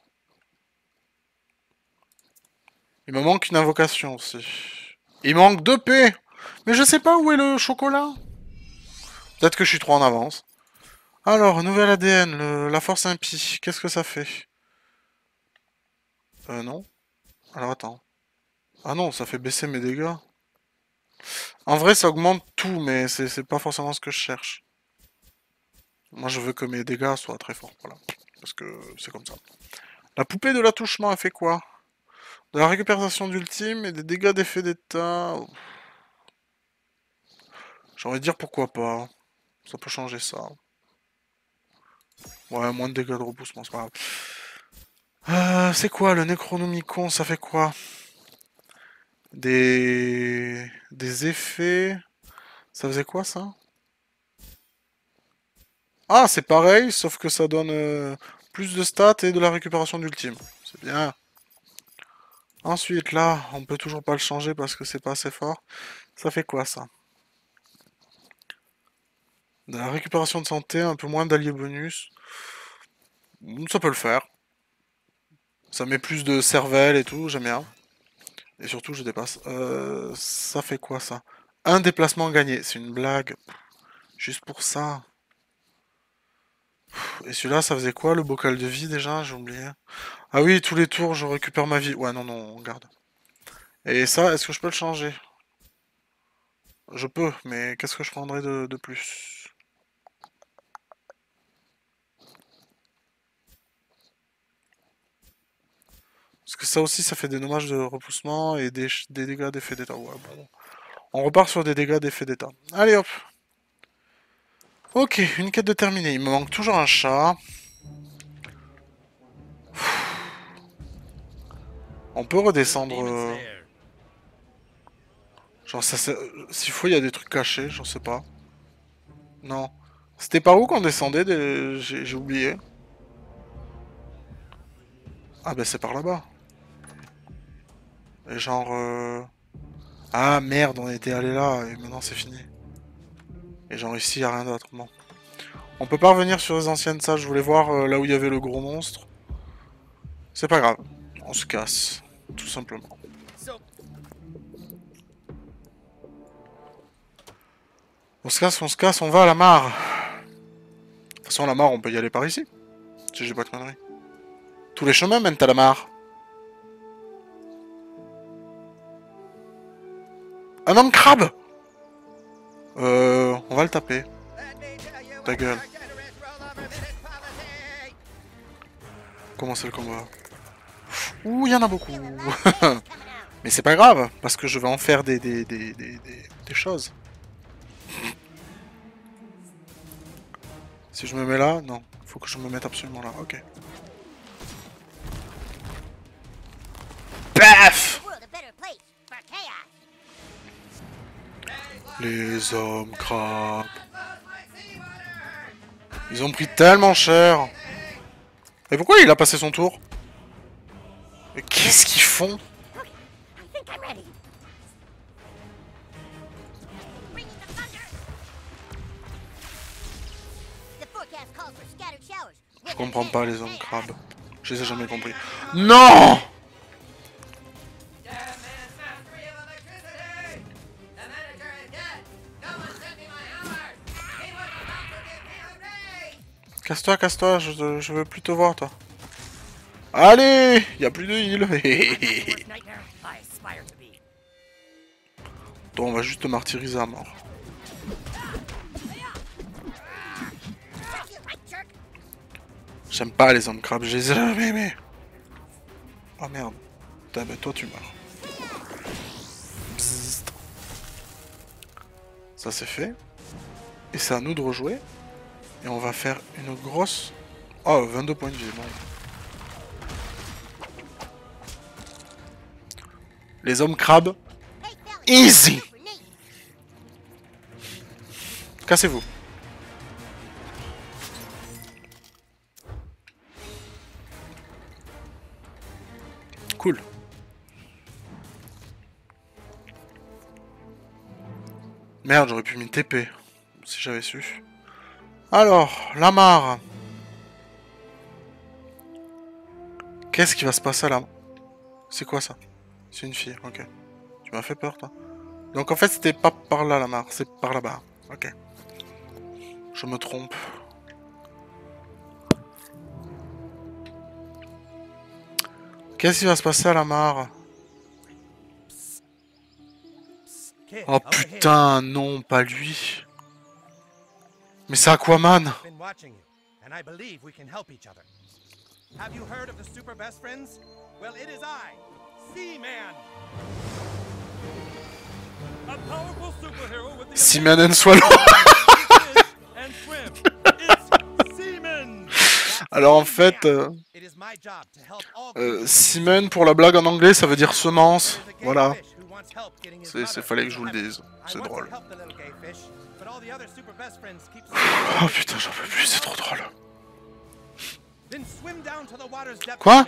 Il me manque une invocation aussi. Il manque 2 P. Mais je sais pas où est le chocolat. Peut-être que je suis trop en avance. Alors, nouvel ADN, la force impie. Qu'est-ce que ça fait? Non. Alors, attends. Ah non, ça fait baisser mes dégâts. En vrai, ça augmente tout, mais c'est pas forcément ce que je cherche. Moi, je veux que mes dégâts soient très forts, voilà. Parce que c'est comme ça. La poupée de l'attouchement, elle fait quoi? De la récupération d'ultime et des dégâts d'effet d'état. J'ai envie de dire pourquoi pas. Ça peut changer ça. Ouais, moins de dégâts de repoussement, c'est pas grave. C'est quoi le Necronomicon? Ça fait quoi? Des effets. Ça faisait quoi ça? Ah, c'est pareil, sauf que ça donne plus de stats et de la récupération d'ultime. C'est bien. Ensuite, là, on peut toujours pas le changer parce que c'est pas assez fort. Ça fait quoi ça? De la récupération de santé, un peu moins d'alliés bonus. Ça peut le faire. Ça met plus de cervelle et tout, j'aime bien. Et surtout, je dépasse. Ça fait quoi ça? Un déplacement gagné, c'est une blague. Juste pour ça. Et celui-là, ça faisait quoi le bocal de vie déjà? J'ai oublié. Ah oui, tous les tours, je récupère ma vie. Ouais, non, non, on garde. Et ça, est-ce que je peux le changer? Je peux, mais qu'est-ce que je prendrais de plus? Parce que ça aussi, ça fait des dommages de repoussement et des dégâts d'effet d'état. Ouais, bon. On repart sur des dégâts d'effet d'état. Allez, hop. Ok, une quête de terminée. Il me manque toujours un chat. On peut redescendre... Genre, ça, s'il faut, il y a des trucs cachés, j'en sais pas. Non. C'était par où qu'on descendait? J'ai oublié. Ah bah c'est par là-bas. Et genre... Ah merde, on était allé là, et maintenant c'est fini. Et genre ici, il a rien d'autre. Bon. On peut pas revenir sur les anciennes salles, je voulais voir là où il y avait le gros monstre. C'est pas grave, on se casse, tout simplement. On se casse, on va à la mare. De toute façon, la mare, on peut y aller par ici. Si j'ai pas de conneries. Tous les chemins mènent à la mare. Un homme crabe! On va le taper. Ta gueule. Comment c'est le combat? Ouh, il y en a beaucoup. Mais c'est pas grave, parce que je vais en faire des choses. Si je me mets là, non. Faut que je me mette absolument là, ok. Paf! Les hommes crabes. Ils ont pris tellement cher. Et pourquoi il a passé son tour? Mais qu'est-ce qu'ils font? Je comprends pas les hommes crabes. Je les ai jamais compris. Non! Casse-toi, casse-toi, je veux plus te voir, toi. Allez! Y a plus de heal. Donc on va juste te martyriser à mort. J'aime pas les hommes crabes, je les ai jamais aimés. Oh merde. Putain, bah toi tu meurs. Bzzzt. Ça c'est fait. Et c'est à nous de rejouer. Et on va faire une grosse... Oh, 22 points de vie, bon. Les hommes crabes. Easy! Cassez-vous. Cool. Merde, j'aurais pu m'y TP. Si j'avais su. Alors, la mare. Qu'est-ce qui va se passer là? C'est quoi ça? C'est une fille, ok. Tu m'as fait peur, toi. Donc en fait, c'était pas par là la mare, c'est par là-bas. Ok. Je me trompe. Qu'est-ce qui va se passer à la mare? Oh putain, non, pas lui. Mais c'est Aquaman. I've been watching you, and I believe we can help each other. Have you heard of the super best friends? Well, it is I, Seaman. A powerful superhero with the Seaman and Swallow. and swim. It's Seaman. Alors en fait, Seaman pour la blague en anglais, ça veut dire semence. Voilà. Fallait que je vous le dise. C'est drôle. Oh putain, j'en peux plus, c'est trop drôle. Quoi?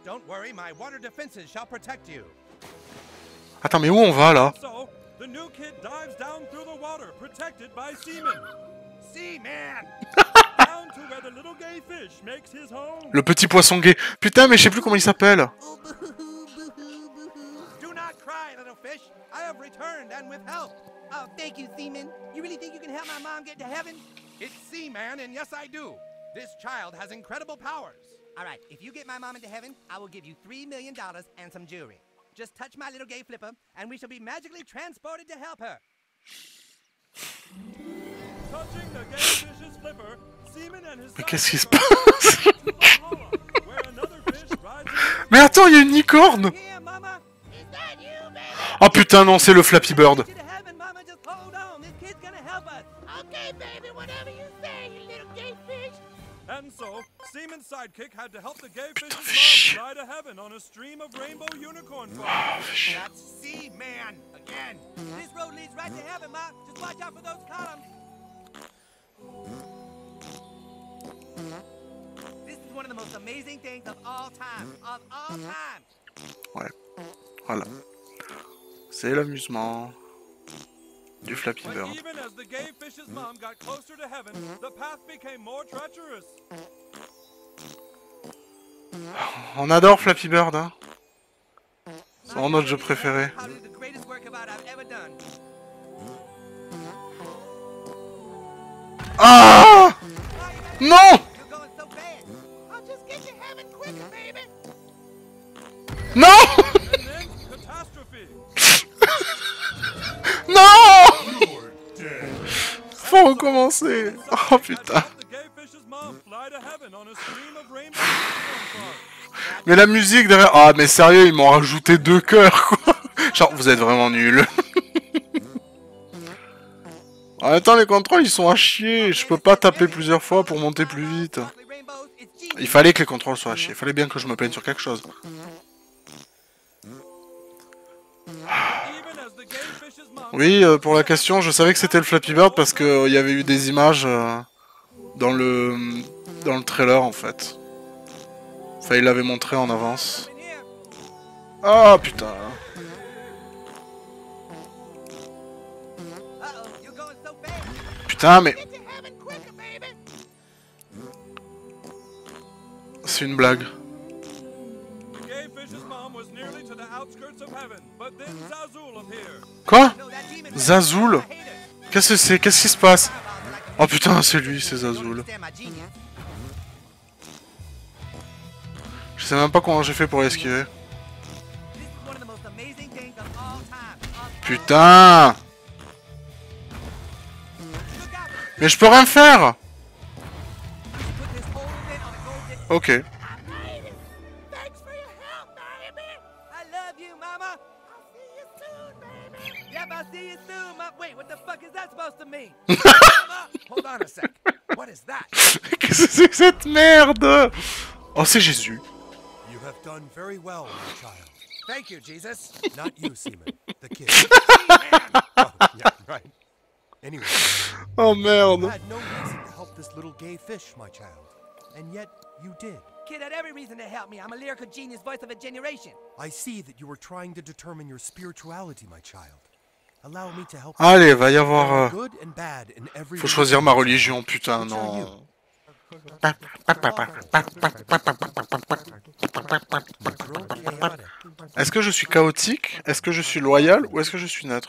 Attends, mais où on va là? The new kid dives down through the water, protected by Seaman. Seaman! Down to where the little gay fish makes his home. Le petit poisson gay. Putain, mais je sais plus comment il s'appelle. Do not cry, little fish. I have returned and with help. Oh, thank you, Seaman. You really think you can help my mom get to heaven? It's Seaman, and yes, I do. This child has incredible powers. All right, if you get my mom into heaven, I will give you $3 million and some jewelry. Just touch my little gay flipper, and we shall be magically transported to help her. Touching the gay fish's flipper, Seaman and his Mais qu'est-ce qui se passe? Mais attends, il y a une licorne. Oh putain, non, c'est le Flappy Bird. Okay, baby, whatever you say, you little gay fish. And so, Seaman's sidekick had to help the gay fish's mom fly to heaven on a stream of rainbow unicorn frogs. That's Seaman again. This road leads right to heaven, Ma. Just watch out for those columns. This is one of the most amazing things of all time. Of all time. Ouais, voilà. C'est l'amusement du Flappy But Bird. even as the gay fish's mom got closer to heaven, the path became more treacherous. On adore Flappy Bird, hein. C'est vraiment notre jeu préféré. Probably the greatest workabout I've ever done. Ah! Non! I'll just get to heaven quicker, baby. Non! Non! Faut recommencer. Oh putain. Mais la musique derrière... Ah mais sérieux, ils m'ont rajouté 2 cœurs quoi. Genre, vous êtes vraiment nuls. En même temps, les contrôles ils sont à chier. Je peux pas taper plusieurs fois pour monter plus vite. Il fallait que les contrôles soient à chier. Il fallait bien que je me plaigne sur quelque chose. Oui, pour la question, je savais que c'était le Flappy Bird parce qu'il y avait eu des images dans le trailer en fait. Enfin, il l'avait montré en avance. Ah putain. Putain, mais... C'est une blague. Quoi? Zazoul? Qu'est-ce que c'est? Qu'est-ce qui se passe? Oh putain, c'est lui, c'est Zazoul. Je sais même pas comment j'ai fait pour esquiver. Putain! Mais je peux rien faire! Ok. Thanks for your help, baby. I love you, Mama. I'll see you soon, baby. Yep, I'll see you soon, Mom. Wait, what the fuck is that supposed to mean? Hold on a sec. What is that? Qu'est-ce que c'est que cette merde? Oh, c'est Jésus. You have done very well, my child. Thank you, Jesus. Not you, Seaman. The kid. Oh, yeah, right. Anyway. Oh merde. You had no reason to help this little gay fish, my child. And yet, you did. Kid had every reason to help me. I'm a lyrical genius, voice of a generation. I see that you were trying to determine your spirituality, my child. Allow me to help. Allez, va y avoir... Good and bad in every Faut choisir ma religion, putain, non. Est-ce que je suis chaotique? Est-ce que je suis loyal? Ou est-ce que je suis neutre?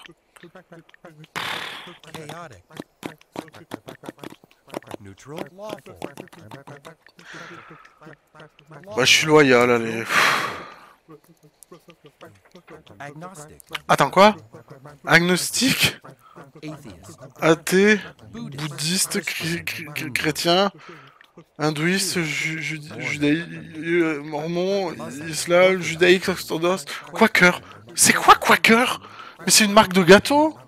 Bah, je suis loyal, allez. Agnostic. Attends, quoi? Agnostique? Atheist. Athée? Bouddhiste? Chrétien? Hindouiste? Mormon? Islam? Judaïque? Orthodoxe? Quaker? C'est quoi Quaker? Mais c'est une marque de gâteau?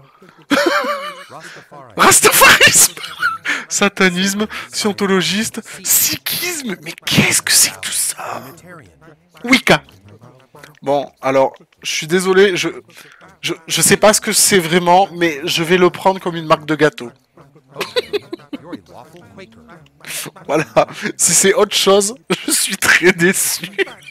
Rastafarisme. Satanisme, scientologiste, sikhisme, mais qu'est-ce que c'est que tout ça? Wicca. Bon, alors, je suis désolé, je sais pas ce que c'est vraiment, mais je vais le prendre comme une marque de gâteau. Voilà, si c'est autre chose, je suis très déçu.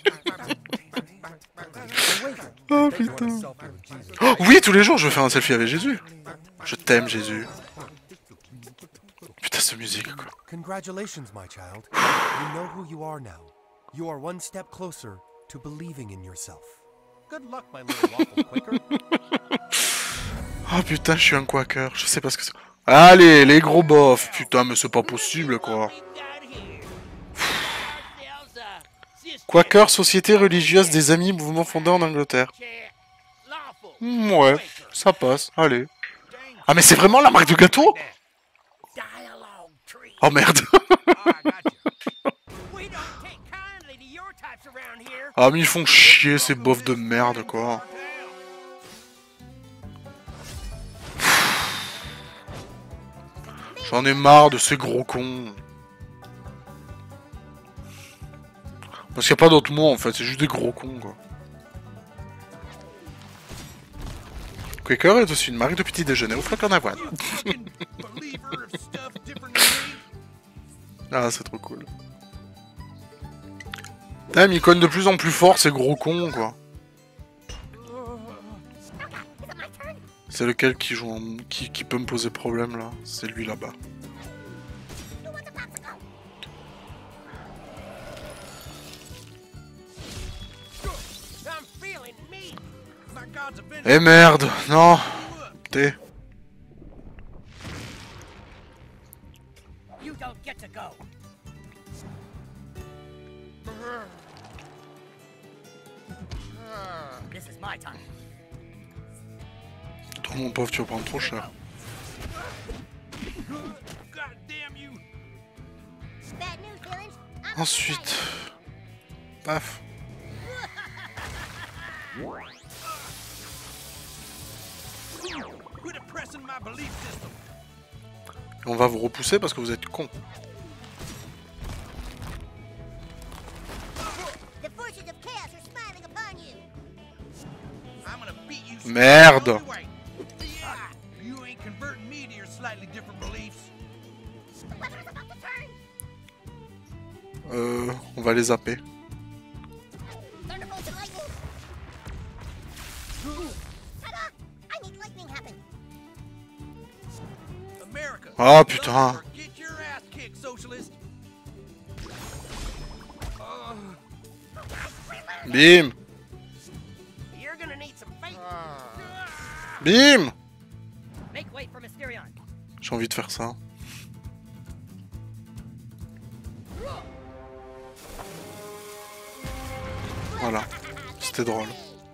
Oh putain. Oh, oui, tous les jours, je vais faire un selfie avec Jésus. Je t'aime, Jésus. Putain, cette musique, quoi. Congratulations, my child. You know who you are now. You are one step closer to believing in yourself. Good luck, my little waffle quaker. Oh putain, je suis un quaker, je sais pas ce que c'est. Allez, les gros bofs. Putain, mais c'est pas possible, quoi. Quaker, société religieuse des amis, mouvement fondé en Angleterre. Ouais, ça passe, allez. Ah, mais c'est vraiment la marque de gâteau? Oh merde. Ah, mais ils font chier ces bofs de merde, quoi. J'en ai marre de ces gros cons. Parce qu'il n'y a pas d'autre mot en fait, c'est juste des gros cons, quoi. Quaker est aussi une marque de petit déjeuner au flocon d'avoine. Ah, c'est trop cool. Putain, ils connent de plus en plus fort ces gros cons, quoi. C'est lequel qui joue en... qui peut me poser problème là? C'est lui là-bas. Eh merde, non. T'es. Toi mon pauvre, tu vas prendre trop cher. Ensuite, paf. On va vous repousser parce que vous êtes cons. Merde. On va les zapper. Oh putain. Bim. Bim. J'ai envie de faire ça. Voilà. C'était drôle.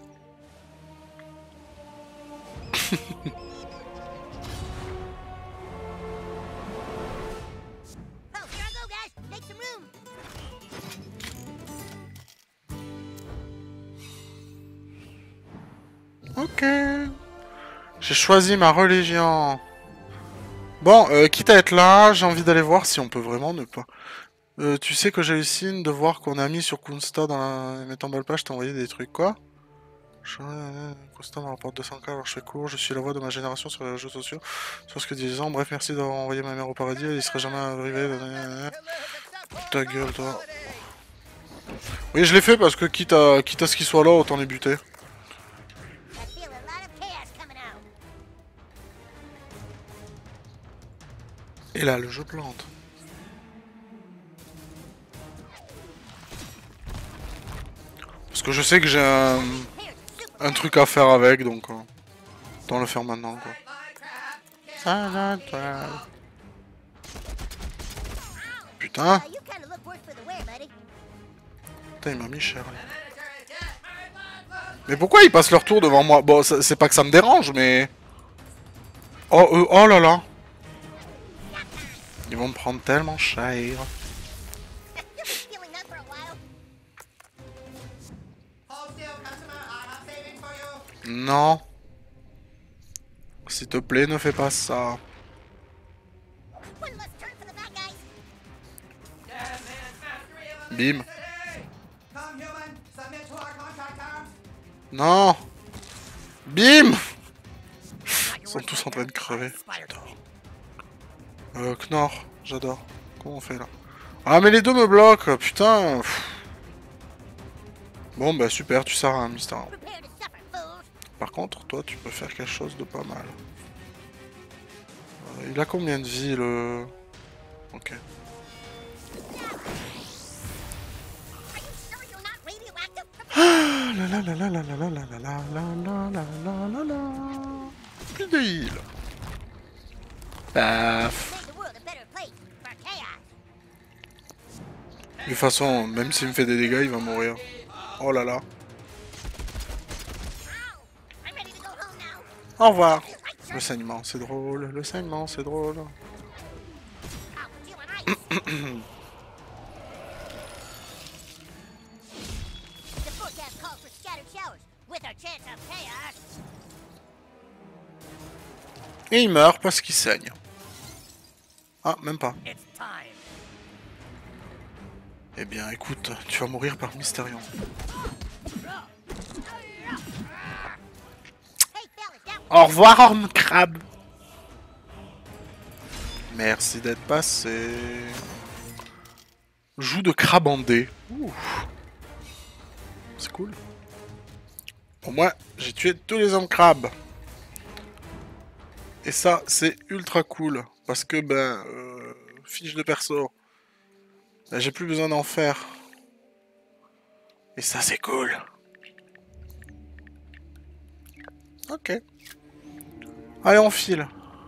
Ok. J'ai choisi ma religion. Bon, quitte à être là, j'ai envie d'aller voir si on peut vraiment ne pas... tu sais que j'ai le signe de voir qu'on a mis sur Kunsta dans la... Mettant balle page, t'as envoyé des trucs, quoi? Kunsta me rapporte 200K, alors je fais court, je suis la voix de ma génération sur les réseaux sociaux, sur ce que disent les gens, bref, merci d'avoir envoyé ma mère au paradis, elle y serait jamais arrivée, ta gueule, toi. Oui, je l'ai fait parce que quitte à ce qu'il soit là, autant les buter. Et là, le jeu plante. Parce que je sais que j'ai un truc à faire avec, donc... autant le faire maintenant, quoi. Putain. Putain, il m'a mis cher, là. Mais pourquoi ils passent leur tour devant moi? Bon, c'est pas que ça me dérange, mais... Oh, oh là là. Ils vont me prendre tellement cher. Non. S'il te plaît, ne fais pas ça. Bim. Non. Bim. Ils sont tous en train de crever. Knorr, j'adore. Comment on fait là? Ah mais les deux me bloquent, putain. Pff. Bon bah super, tu sers à un Mister. Par contre, toi tu peux faire quelque chose de pas mal. Il a combien de vie le... Ok. Ah la la la la la la la la la la la la la la. Plus de heal. Paf. De toute façon, même s'il me fait des dégâts, il va mourir. Oh là là. Au revoir. Le saignement, c'est drôle. Le saignement, c'est drôle. Et il meurt parce qu'il saigne. Ah, même pas. Eh bien, écoute, tu vas mourir par Mystérion. Au revoir, Orme Crabe. Merci d'être passé. Joue de crabe en dé. C'est cool. Pour moi, j'ai tué tous les hommes crabes. Et ça, c'est ultra cool. Parce que, ben, fiche de perso. Ben, j'ai plus besoin d'en faire. Et ça, c'est cool. Ok. Allez, on file.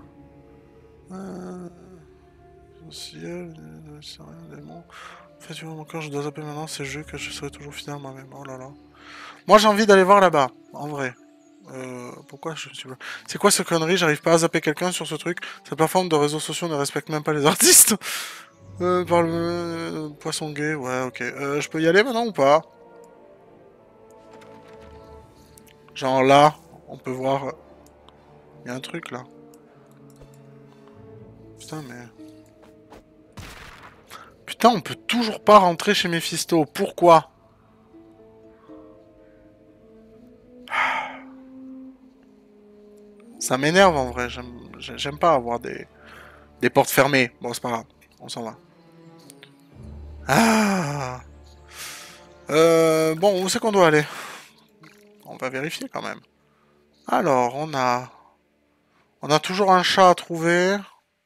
Ciel, c'est rien, démon. En fait, tu vois, mon corps, je dois zapper maintenant ces jeux que je serai toujours fidèle à moi-même. Oh là là. Moi, j'ai envie d'aller voir là-bas, en vrai. Pourquoi je suis... C'est quoi ce connerie? J'arrive pas à zapper quelqu'un sur ce truc. Cette plateforme de réseaux sociaux ne respecte même pas les artistes. Par le... poisson gay, ouais, ok. Je peux y aller maintenant ou pas? Genre là, on peut voir... Il y a un truc là. Putain, mais... Putain, on peut toujours pas rentrer chez Mephisto. Pourquoi? Ça m'énerve en vrai. J'aime pas avoir des portes fermées. Bon, c'est pas grave. On s'en va. Ah. Bon, où c'est qu'on doit aller? On va vérifier quand même. Alors, on a toujours un chat à trouver.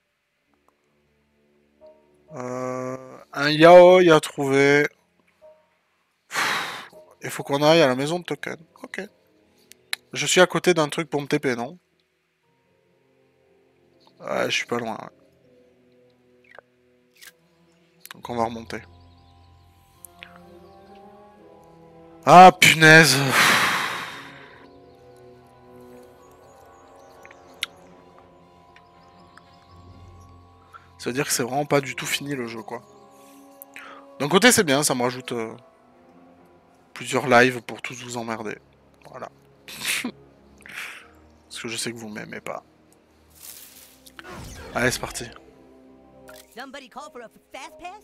Un yaoi à trouver. Il faut qu'on aille à la maison de token. Ok. Je suis à côté d'un truc pour me TP, non? Ouais, je suis pas loin. Ouais. Donc on va remonter. Ah, punaise! Ça veut dire que c'est vraiment pas du tout fini le jeu, quoi. D'un côté, c'est bien, ça me rajoute plusieurs lives pour tous vous emmerder. Voilà. Parce que je sais que vous m'aimez pas. Allez, c'est parti. Somebody call for a fast pass?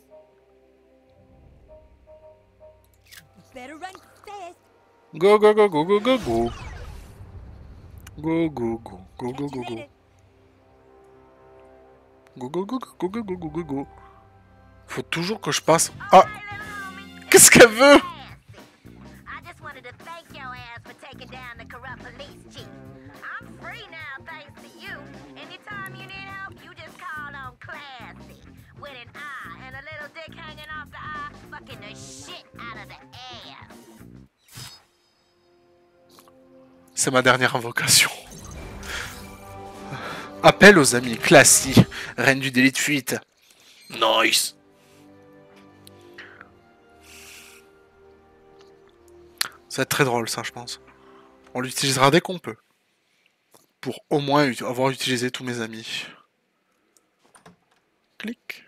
Better run fast. Go, go, go, go, go, go, go. Go, go, go, go, go, go, go. Go, go, go, go, go, go, go, go, go. Faut toujours que je passe... Ah! Qu'est-ce qu'elle veut? C'est ma dernière invocation. Appel aux amis. Classy. Reine du délit de fuite. Nice. Ça va être très drôle, ça, je pense. On l'utilisera dès qu'on peut. Pour au moins avoir utilisé tous mes amis. Clic.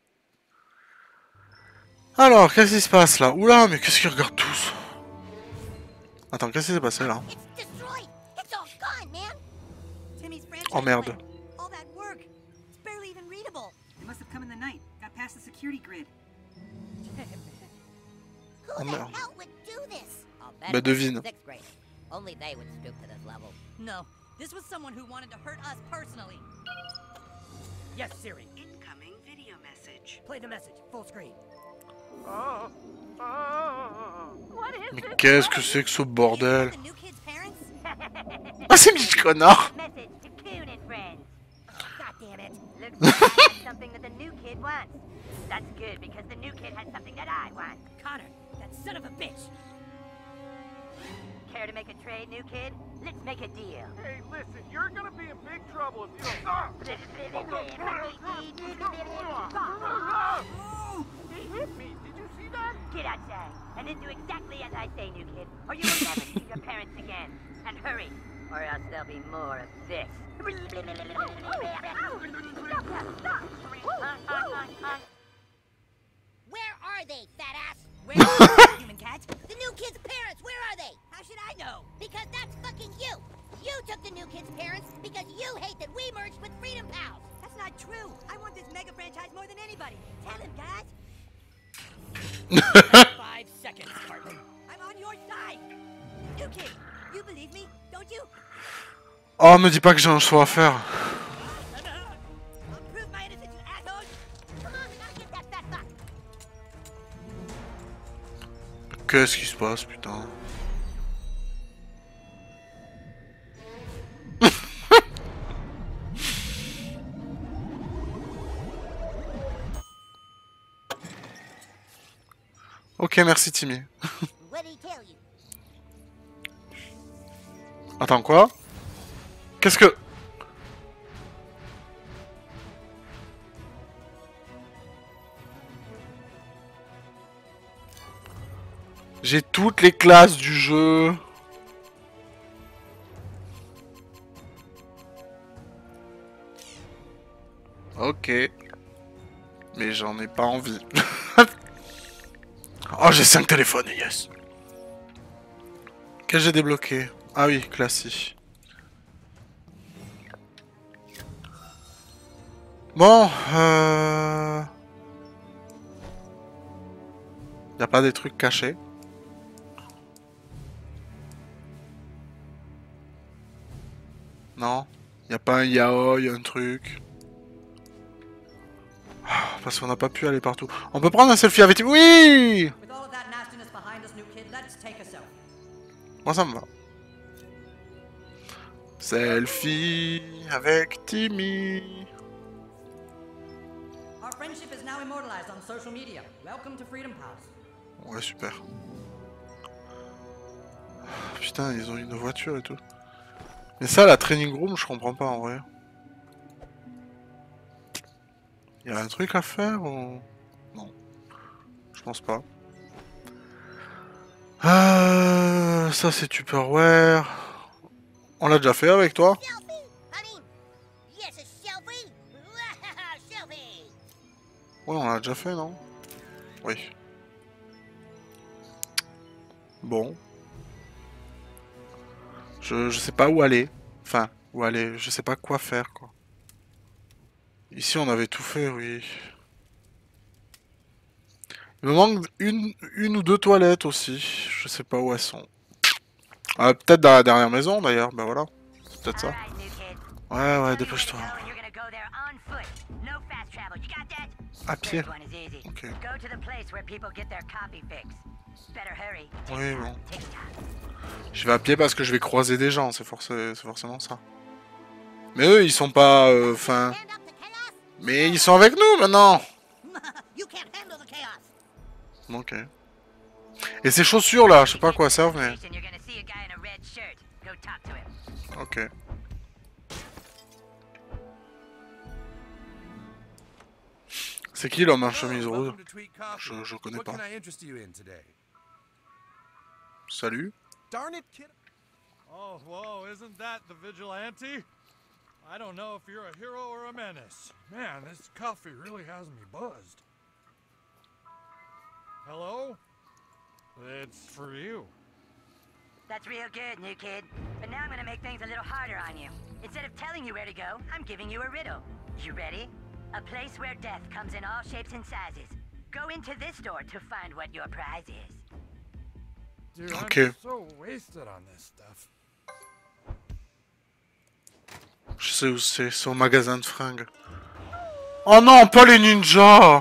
Alors, qu'est-ce qui se passe là? Oula, mais qu'est-ce qu'ils regardent tous? Attends, qu'est-ce qui s'est passé là? Oh merde. All that work. It's barely even readable. It must have come in the night. Got past the security grid. Oh merde. Hell would do this? Bah devine. Sixth grade. Only they would stoop to this level. No, this was someone who wanted to hurt us personally. Yes, Siri. Incoming video message. Play the message, full screen. Mais qu'est-ce que c'est que ce bordel? Ah, c'est Mitch Connor! Message to Coon and friends. God damn it. Looks like I have something that the new kid wants. That's good because the new kid has something that I want. Connor, that son of a bitch. Care to make a trade, new kid? Let's make a deal. Hey, listen, you're gonna be in big trouble if you don't. He hit me. Did you see that? Get outside and then do exactly as I say, new kid, or you will never see your parents again. And hurry, or else there'll be more of this. Where are they, fat ass? Where are they, human cat? The new kid's parents, where are they? How should I know? Because that's fucking you. You took the new kid's parents because you hate that we merged with Freedom Pals. That's not true. I want this mega franchise more than anybody. Tell him, guys. 5 seconds, Cartman. I'm on your side. New kid, you believe me, don't you? Oh, me dis pas que j'ai un choix à faire. I'll prove my innocence, you assholes. Come on, we gotta get that fat fuck. Qu'est-ce qui se passe, putain? Ok, merci Timmy. Attends, quoi? Qu'est-ce que... J'ai toutes les classes du jeu. Ok. Mais j'en ai pas envie. Oh, j'ai 5 téléphones, yes. Qu'est-ce que j'ai débloqué? Ah oui, classique. Bon, y a pas des trucs cachés? Non? Y a pas un yaoi, un truc? Parce qu'on n'a pas pu aller partout. On peut prendre un selfie avec... Oui! Moi ça me va. Selfie avec Timmy. Our friendship is now immortalized on social media. Welcome to Freedom Pals. Ouais, super. Putain, ils ont une voiture et tout. Mais ça, la training room, je comprends pas en vrai. Y a un truc à faire ou... Non. Je pense pas. Ça c'est Tupperware. On l'a déjà fait avec toi? Ouais, on l'a déjà fait, non? Oui. Bon. Je sais pas où aller. Enfin, où aller. Je sais pas quoi faire, quoi. Ici, on avait tout fait, oui. Il me manque une ou deux toilettes aussi. Je sais pas où elles sont. Ah, peut-être dans la dernière maison, d'ailleurs. Ben voilà. C'est peut-être ça. Ouais, ouais, dépêche-toi. À pied. Ok. Oui, bon. Je vais à pied parce que je vais croiser des gens, c'est forcément ça. Mais eux, ils sont pas... Enfin... Mais ils sont avec nous, maintenant. Ok. Et ces chaussures, là, je sais pas à quoi servent, mais... Ok. C'est qui l'homme en chemise rouge? Je connais pas. Salut. Oh, whoa, isn't that the vigilante? I don't know if you're a hero or a menace. Man, this coffee really has me buzzed. Hello? It's for you. That's real good, new kid. But now I'm gonna make things a little harder on you. Instead of telling you where to go, I'm giving you a riddle. You ready? A place where death comes in all shapes and sizes. Go into this door to find what your prize is. Dude, Okay. I'm so wasted on this stuff. Je sais où c'est au magasin de fringues. Oh non, pas les ninjas!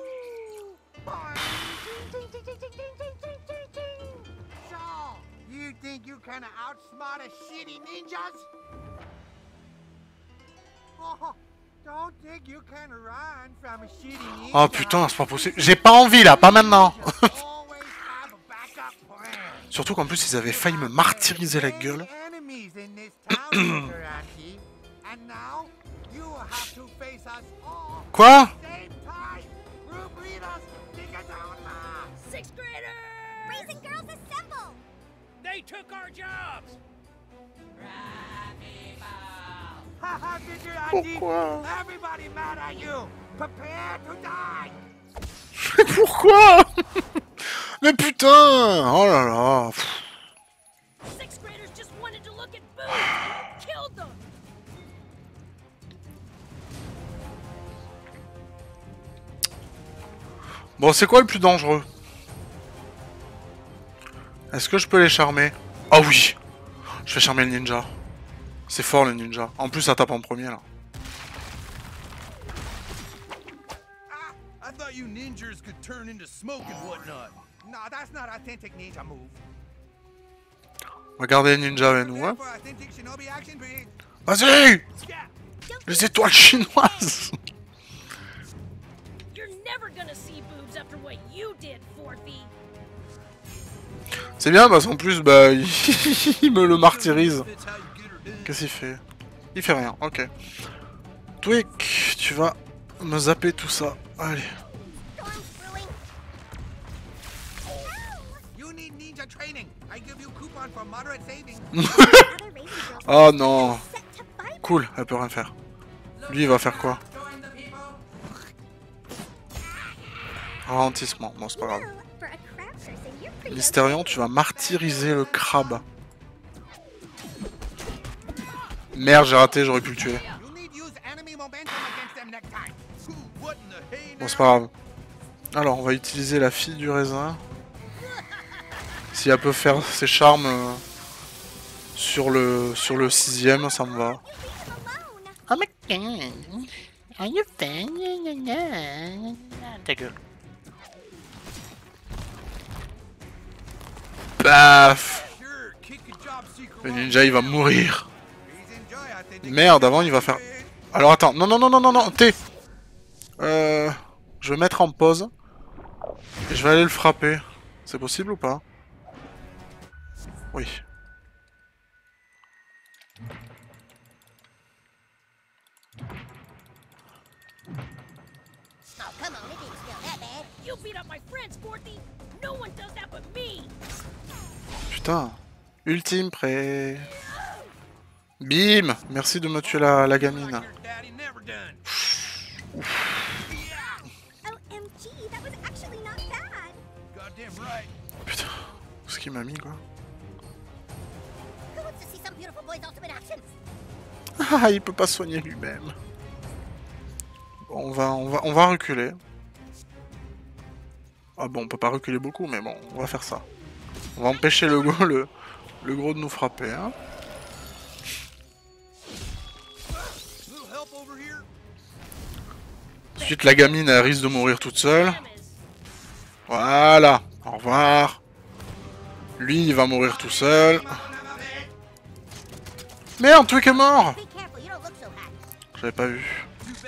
So, you think you can outsmart a shitty ninjas? Oh, don't think you can run from a shitty ninja. Oh putain, c'est pas possible. J'ai pas envie là, pas maintenant. Surtout qu'en plus ils avaient failli me martyriser la gueule. Enemies in this town, Vigilante. And now you have to face us all. Quoi? Same time. Group leaders, take us out. Sixth graders! Boys and girls assemble! They took our jobs! Haha, Vigilante. Pourquoi? Everybody mad at you. Prepare to die. Pourquoi? Mais putain! Oh là là! Sixth graders just wanted to look at boobs and you killed them! Bon, c'est quoi le plus dangereux? Est-ce que je peux les charmer? Ah oui! Je vais charmer le ninja. C'est fort le ninja. En plus, ça tape en premier là. I thought you ninjas could turn into smoke and whatnot. No, that's not authentic ninja move. On va garder le ninja avec nous, hein. For authentic shinobi action, please. Vas-y! Les étoiles chinoises! You're never gonna see boobs after what you did, Forthy! C'est bien parce qu'en plus, bah, il me le martyrise. Qu'est-ce qu'il fait? Il fait rien, ok. Twig, tu vas me zapper tout ça. Allez. You need ninja training. I give you coupon for moderate savings. Oh non. Cool, elle peut rien faire. Lui, il va faire quoi? Ralentissement, bon c'est pas grave. Mystérion, tu vas martyriser le crabe. Merde, j'ai raté, j'aurais pu le tuer. Bon, c'est pas grave. Alors, on va utiliser la fille du raisin. Si elle peut faire ses charmes sur le 6ème, ça me va. Oh my god. Are you fan? Ta gueule. Paf. Le ninja, il va mourir. Merde, avant, il va faire... Alors, attends. Non, non, non, non, non, non. T. Je vais mettre en pause. Et je vais aller le frapper. C'est possible ou pas? Oui. Oh, come on, it didn't smell that bad. You beat up my friends, Forthy! No one does that but me! Putain. Ultime prêt. Bim. Merci de me tuer la gamine. OMG, that was actually not bad! Goddamn right. Putain. Ce qu'il m'a mis, quoi. Who wants to see some beautiful boy's ultimate action? Ah, il peut pas soigner lui-même. Bon, on va reculer. Ah bon, on peut pas reculer beaucoup, mais bon, on va faire ça. On va empêcher le gros de nous frapper, hein. Ensuite, la gamine, elle risque de mourir toute seule. Voilà. Au revoir. Lui, il va mourir tout seul. Merde, Twig est mort. J'avais pas vu.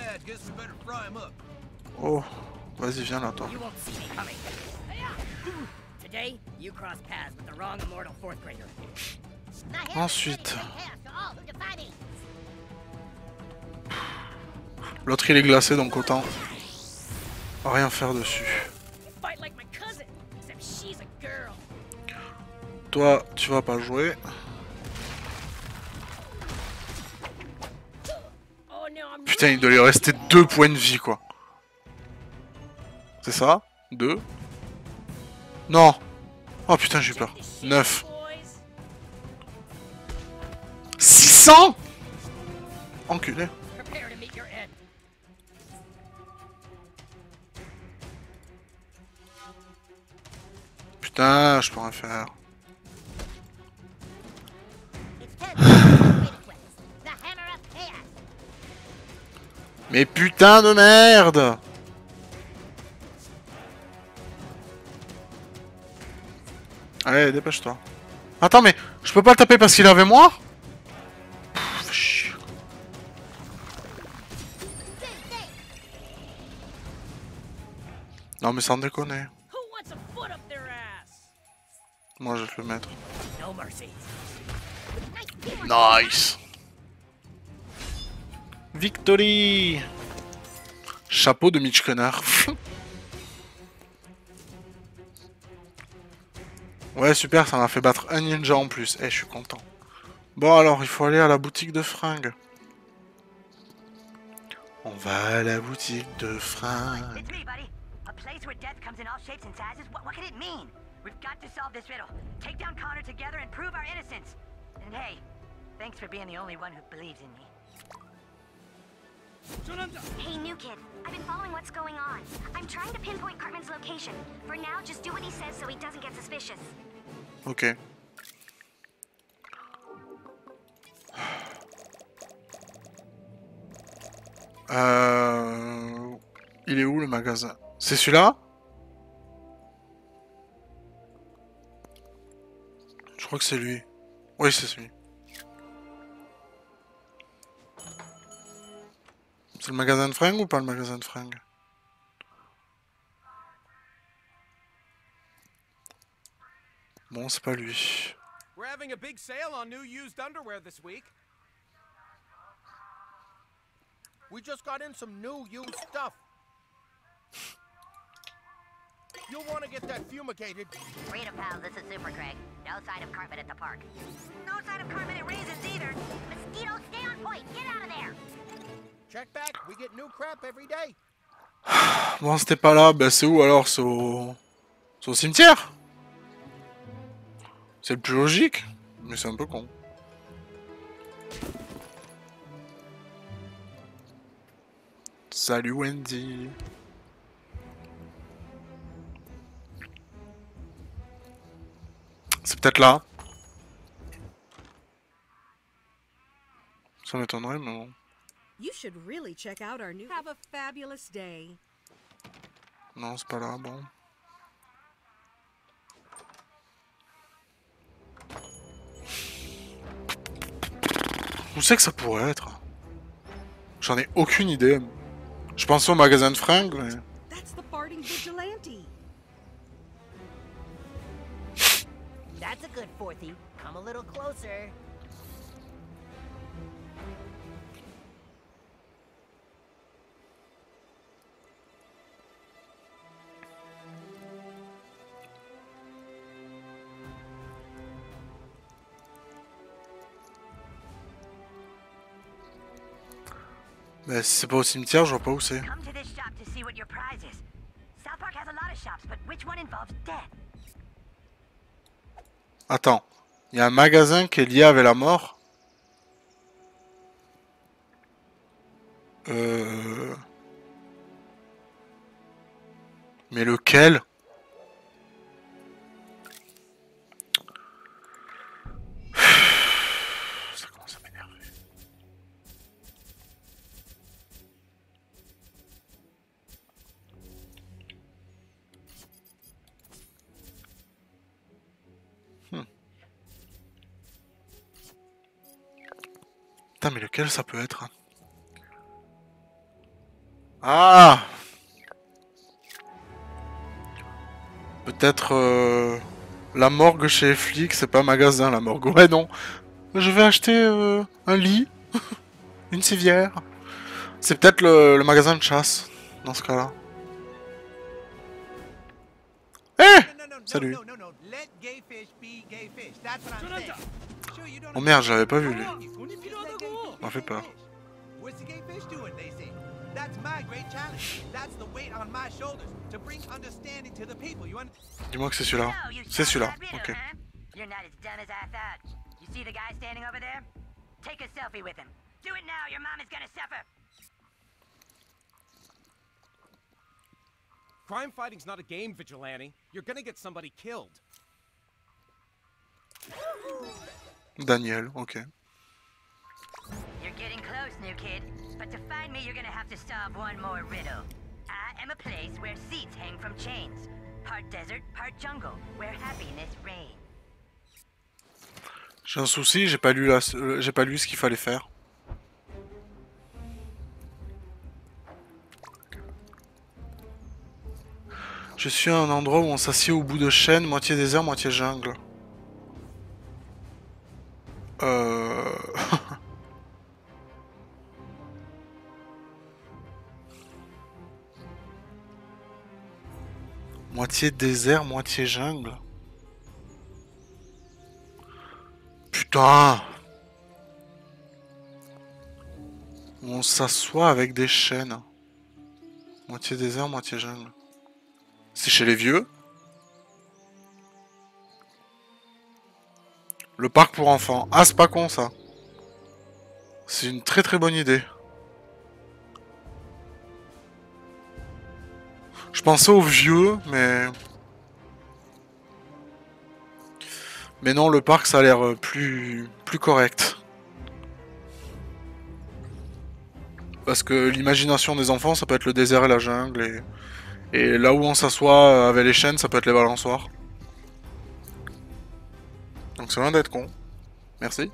Oh, vas-y, viens là, toi. You won't see me coming. Today, you cross paths with the wrong immortal fourth grader. Ensuite. L'autre, il est glacé, donc autant rien faire dessus. Fight like my cousin, except she's a girl. Toi, tu vas pas jouer. Putain, il doit lui rester 2 points de vie, quoi. C'est ça? 2. Non. Oh putain, j'ai eu peur. 9. 600? Enculé. Prepare to meet your end. Putain, je peux rien faire. Mais putain de merde! Allez, dépêche-toi. Attends, mais je peux pas le taper parce qu'il est avec moi? Pff, chier. Non mais sans déconner. Who wants a foot up their ass? Moi je vais te le mettre. No mercy. Nice. Victory. Chapeau de Mitch Connard. Ouais super, ça m'a fait battre un ninja en plus. Eh, je suis content. Bon alors, il faut aller à la boutique de fringues. On va à la boutique de fringues. It's me, buddy. A place where death comes in all shapes and sizes. What can it mean? We've got to solve this riddle. Take down Connor together and prove our innocence. And hey, thanks for being the only one who believes in me. Hey, new kid. I've been following what's going on. I'm trying to pinpoint Cartman's location. For now, just do what he says so he doesn't get suspicious. Ok. Il est où le magasin? C'est celui-là? Je crois que c'est lui. Oui, c'est celui. C'est le magasin de fringues ou pas le magasin de fringues? Bon, c'est pas lui. We're having a big sale on new used underwear this week. We just got in some new used stuff. You'll want to get that fumigated. Freedom Pals, this is Super Craig. No sign of Cartman at the park. No sign of Cartman at Raisins either. Mosquito, stay on point. Get out of there. Check back. We get new crap every day. Bon, c'était pas là. Ben, c'est où alors? C'est au cimetière? C'est le plus logique. Mais c'est un peu con. Salut Wendy. C'est peut-être là. Ça m'étonnerait, mais bon. You should really check out our new. Have a fabulous day. Non, c'est pas là, bon. Où c'est que ça pourrait être? J'en ai aucune idée. Je pensais au magasin de fringues, mais... That's the farting vigilante. That's a good fourthie. Come a little closer. Mais si c'est pas au cimetière, je vois pas où c'est. Come to this shop to see what your prize is. South Park has a lot of shops, but which one involves death? Attends, il y a un magasin qui est lié avec la mort. Mais lequel? Ça commence à m'énerver. Putain, mais lequel ça peut être? Ah! Peut-être la morgue chez les flics, c'est pas un magasin la morgue. Ouais, non. Je vais acheter un lit, une civière. C'est peut-être le magasin de chasse, dans ce cas-là. Salut. Oh merde, j'avais pas vu lui. Ça m'a fait peur. What's the gay fish doing, they say? That's my great challenge. That's the weight on my shoulders to bring understanding to the people. You understand? Dis-moi que c'est celui-là. C'est celui-là. Ok. You're not as dumb as I thought. You see the guy standing over there? Take a selfie with him. Do it now, your mom is gonna suffer. Crime fighting's not a game, Vigilante. You're gonna get somebody killed. Daniel, ok. You're getting close, new kid. But to find me, you're gonna have to solve one more riddle. I am a place where seats hang from chains. Part desert, part jungle, where happiness reigns. J'ai un souci, j'ai pas lu ce qu'il fallait faire. Je suis à un endroit où on s'assied au bout de chêne, moitié désert, moitié jungle. Moitié désert, moitié jungle. Putain! On s'assoit avec des chênes. Moitié désert, moitié jungle. C'est chez les vieux. Le parc pour enfants. Ah, c'est pas con ça. C'est une très très bonne idée. Je pensais aux vieux, mais... Mais non, le parc ça a l'air plus correct. Parce que l'imagination des enfants, ça peut être le désert et la jungle. Et là où on s'assoit avec les chênes, ça peut être les balançoires. Donc c'est loin d'être con. Merci.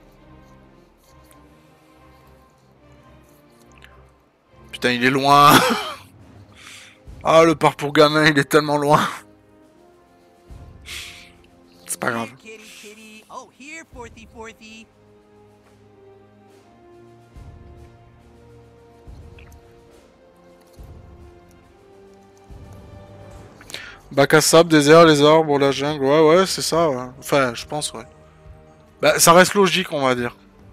Putain, il est loin. Ah, le parc pour gamins, il est tellement loin. C'est pas grave. Kitty, kitty. Oh, here, Forthy, Forthy. Bac à sable, désert, les arbres, la jungle. Ouais, ouais, c'est ça. Ouais. Enfin, je pense, ouais. Bah, ça reste logique, on va dire.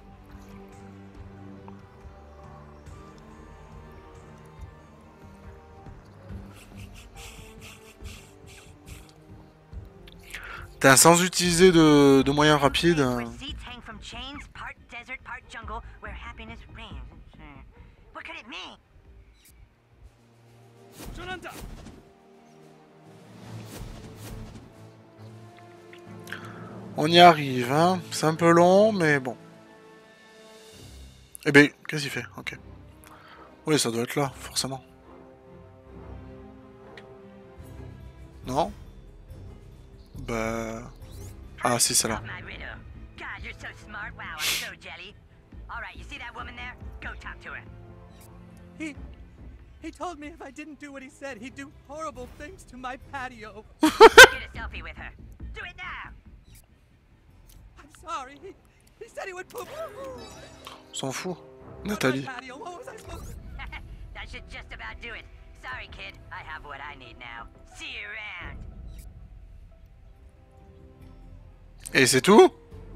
Putain, sans utiliser de moyens rapides. On y arrive, hein. C'est un peu long, mais bon. Eh ben, qu'est-ce qu'il fait? Ok. Oui, ça doit être là, forcément. Non? Bah... Ah, si, c'est là. He told me if I didn't do what he said, he'd do horrible things to my patio. Get a selfie with her. Do it now. I'm sorry. He said he would poop. S'en fout. Nathalie. That should just about do it. Sorry, kid. I have what I need now. See you around. Et c'est tout?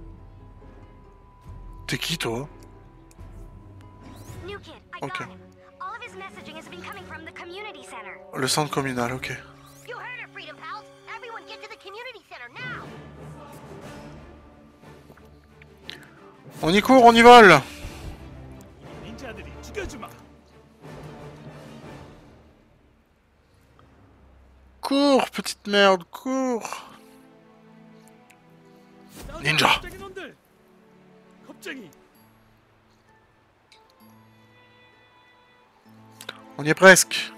T'es qui, toi? New kid, I got him. All of his messaging has been coming from the community center. Le centre communal, ok. You heard it, Freedom Pals. Everyone get to the community center now. On y court, on y vole. Cours, petite merde, cours. Ninja. On y est presque.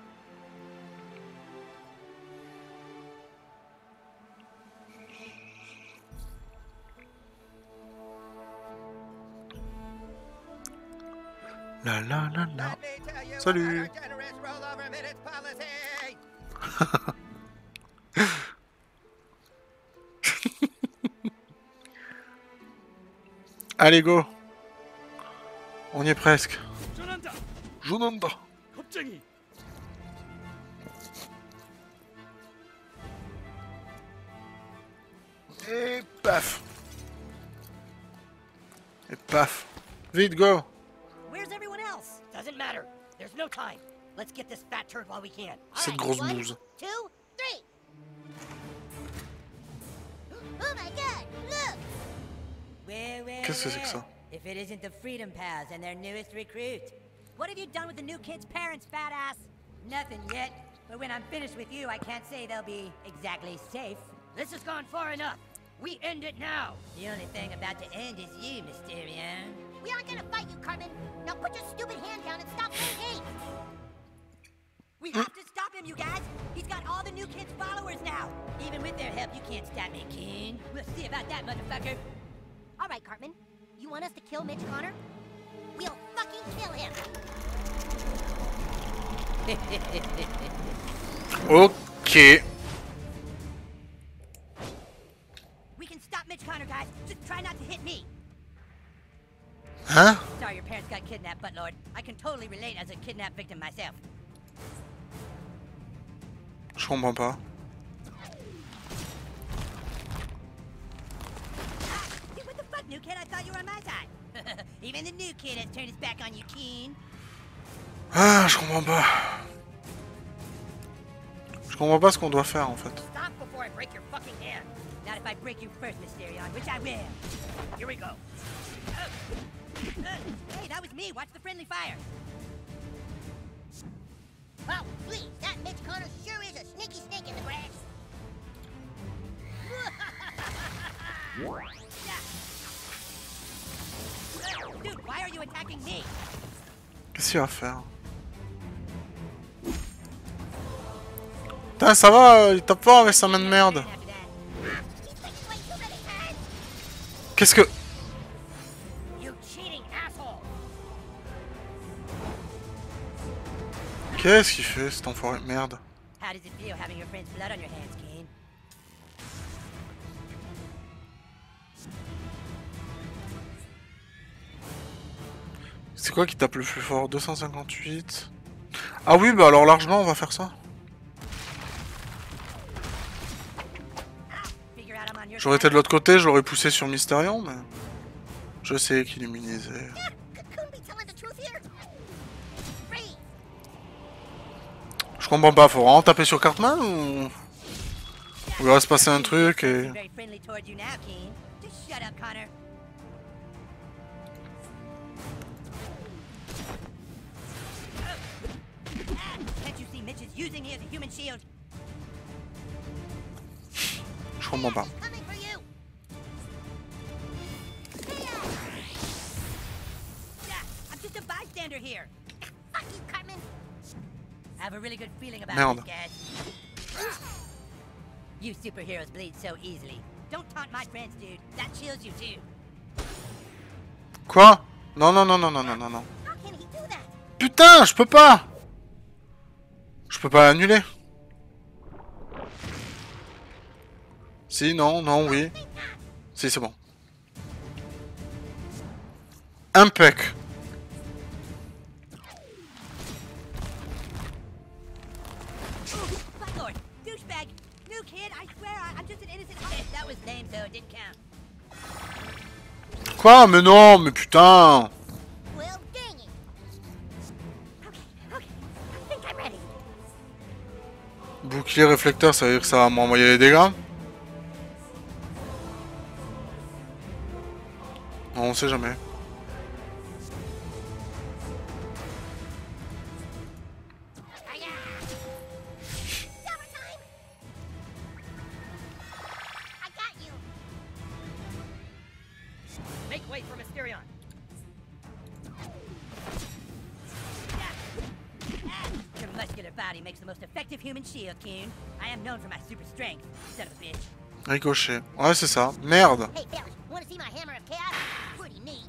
La la la la. Salut. Allez, go. On y est presque. Jonanda. Et paf. Et paf. Vite, go. Where's no time. Let's get this fat turd while we can. Cette grosse bouse. 2, 3. Oh my god, look! Qu'est-ce que c'est que ça? If it isn't the Freedom Pals and their newest recruit. What have you done with the new kid's parents, fat ass? Nothing yet. But when I'm finished with you, I can't say they'll be exactly safe. This has gone far enough. We end it now. The only thing about to end is you, Mysterion. We aren't gonna fight you, Carmen. Now put your stupid hand down and stop playing hate. We have to stop him, you guys. He's got all the new kids' followers now. Even with their help, you can't stop me, Keen. We'll see about that, motherfucker. All right, Cartman. You want us to kill Mitch Connor? We'll fucking kill him. Ok. We can stop Mitch Connor, guys. Just try not to hit me. Hein? Sorry your parents got kidnapped, Buttlord. I can totally relate as a kidnapped victim myself. Je comprends pas. Hey, what the fuck, new kid? I thought you were on my side. Even the new kid has turned his back on you, Keen. Ah, je comprends pas. Je comprends pas ce qu'on doit faire en fait. Stop before I break your fucking hand. Not if I break you first, Mysterion, which I will. Here we go. Hey, that was me. Watch the friendly fire. Oh, please, that Mitch Connor sure is a sneaky snake in the grass. Dude, why are you attacking me? Qu'est-ce qu'il va faire? Putain, ça va, il tape fort avec sa main de merde. Qu'est-ce que... Qu'est-ce qu'il fait, cet enfoiré de merde? How does it feel having your friend's blood on your hands, Keen? C'est quoi qui tape le plus fort? 258. Ah oui, bah alors largement, on va faire ça. J'aurais été de l'autre côté, je l'aurais poussé sur Mysterion, mais... Je sais qu'il immunisait. Je comprends pas, faut vraiment taper sur Cartman ou... Il va se passer un truc et... Je comprends pas. I have a really good feeling about Merde. this, guys. You superheroes bleed so easily. Don't taunt my friends, dude. That chills you too. Quoi? Non, non, non, non, non, non, non, non. Putain, je peux pas! Je peux pas annuler. Si, non, non, oui. Si, c'est bon. Impec. Buttlord, douchebag, new kid, I swear, I'm just an innocent. That was lame, so it didn't count. Quoi? Mais non, mais putain! Bouclier réflecteur, ça veut dire que ça va m'envoyer les dégâts? Non, on sait jamais. Make way for Mysterion. Your muscular body makes the most effective human shield, Coon. I am known for my super strength, son of a bitch. Ricochet. Ouais, c'est ça. Merde. Hey, fellas, wanna see my hammer of chaos? Pretty neat.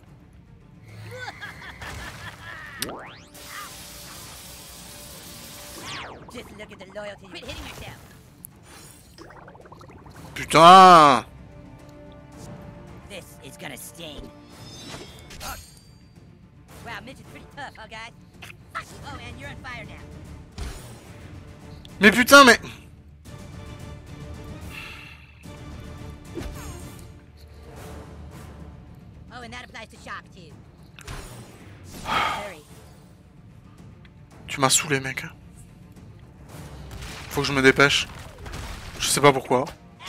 Just look at the loyalty. Quit hitting yourself. Putain! This is gonna sting. Wow, Mitch is pretty tough, huh, guys? Oh, and you're on fire now. Mais putain, mais... Oh, and that applies to shock, too. Hurry. Tu m'as saoulé, mec. Faut que je me dépêche. Je sais pas pourquoi.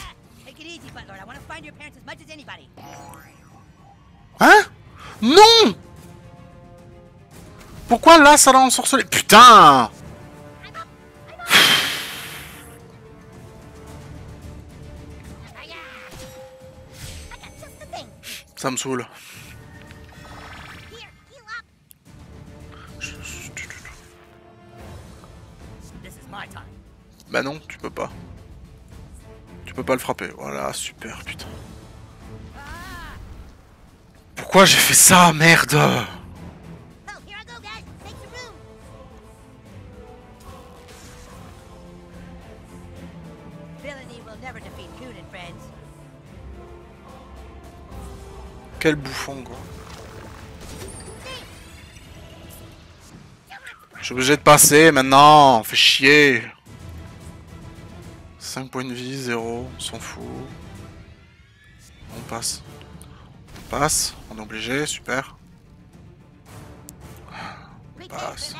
Hein? Non! Pourquoi là, ça l'a ensorcelé? Putain! Ça me saoule. Bah non, tu peux pas. Tu peux pas le frapper. Voilà, super, putain. Pourquoi j'ai fait ça, merde? Quel bouffon, quoi. Je suis obligé de passer maintenant, fait chier. 5 points de vie, 0, on s'en fout. On passe. On passe, on est obligé, super. On passe.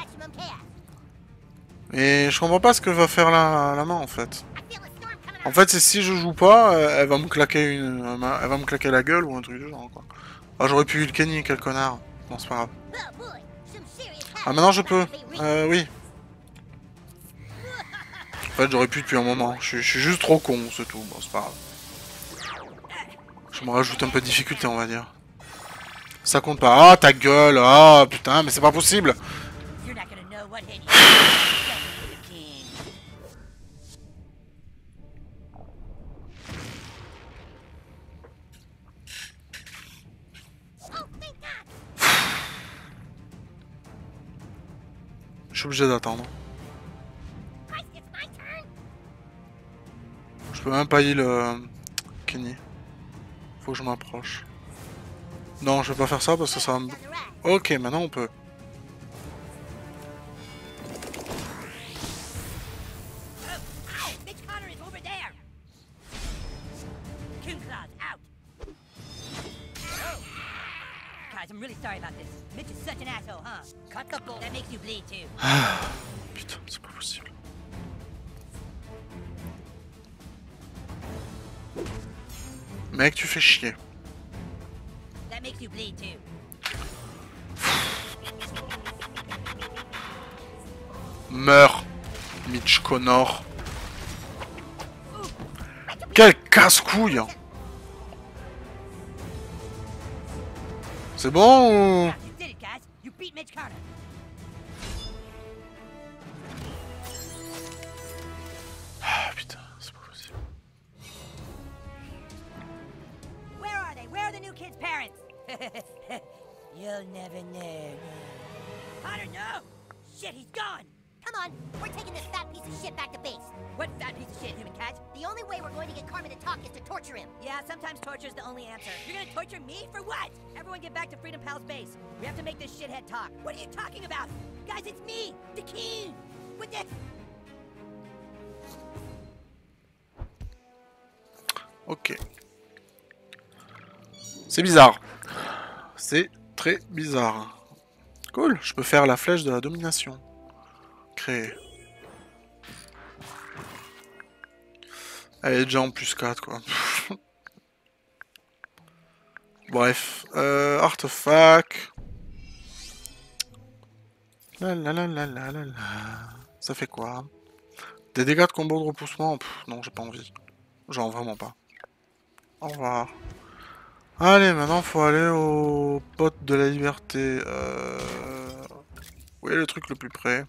Mais je comprends pas ce que va faire la main en fait. En fait, c'est si je joue pas, elle va me claquer elle va me claquer la gueule ou un truc du genre quoi. Ah, j'aurais pu le Kenny, quel connard. Non, c'est pas grave. Ah, maintenant je peux. Oui. En fait, j'aurais pu depuis un moment. Je suis juste trop con, c'est tout. Bon, c'est pas grave. Je me rajoute un peu de difficulté, on va dire. Ça compte pas. Ah, ta gueule. Ah, putain, mais c'est pas possible. Je suis obligé d'attendre. Je peux même pas heal Kenny. Faut que je m'approche. Non, je vais pas faire ça parce que ça va me... Ok, maintenant on peut. Ah, putain, c'est pas possible. Mec, tu fais chier. Meurs, Mitch Connor. Quel casse-couille. C'est bon ou... Ah putain, c'est pas possible. Where are they? Where are the new kid's parents? You'll never know. I don't know. Shit, he's gone. Come on, we're taking this fat piece of shit back to base. What fat piece of shit, human cat? The only way we're going to get Carmen to talk is to torture him. Yeah, sometimes torture's the only answer. You're gonna torture me for what? Everyone get back to Freedom Pal's base. We have to make this shithead talk. What are you talking about? Guys, it's me, the king. With this... Ok. C'est bizarre. C'est très bizarre. Cool, je peux faire la flèche de la domination. Créer. Elle est déjà en plus 4 quoi. Bref. Artefact. La la la la la la la. Ça fait quoi? Des dégâts de combo de repoussement? Pff, non, j'ai pas envie. Genre vraiment pas. Au revoir. Allez, maintenant faut aller au pote de la liberté. Où est le truc le plus près?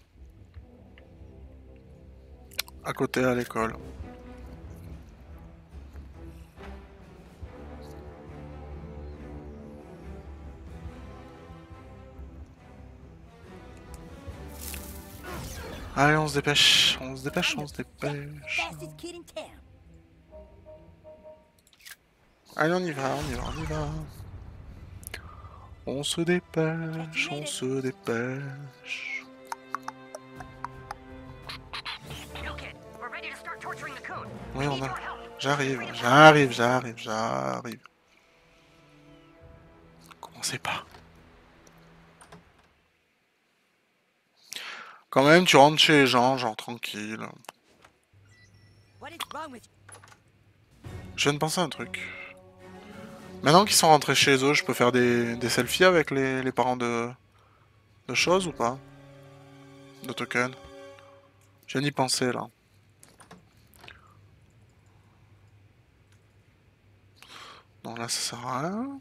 À côté, à l'école. Allez, on se dépêche, on se dépêche, on se dépêche. Allez, on y va, on y va, on y va. On se dépêche, on se dépêche. Oui, on a... J'arrive, j'arrive, j'arrive, j'arrive. Commencez pas. Quand même, tu rentres chez les gens, genre tranquille. What is wrong with Je viens de penser à un truc. Maintenant qu'ils sont rentrés chez eux, je peux faire des selfies avec les parents de choses ou pas? De tokens. Je viens d'y penser là. Non, là ça sert à rien.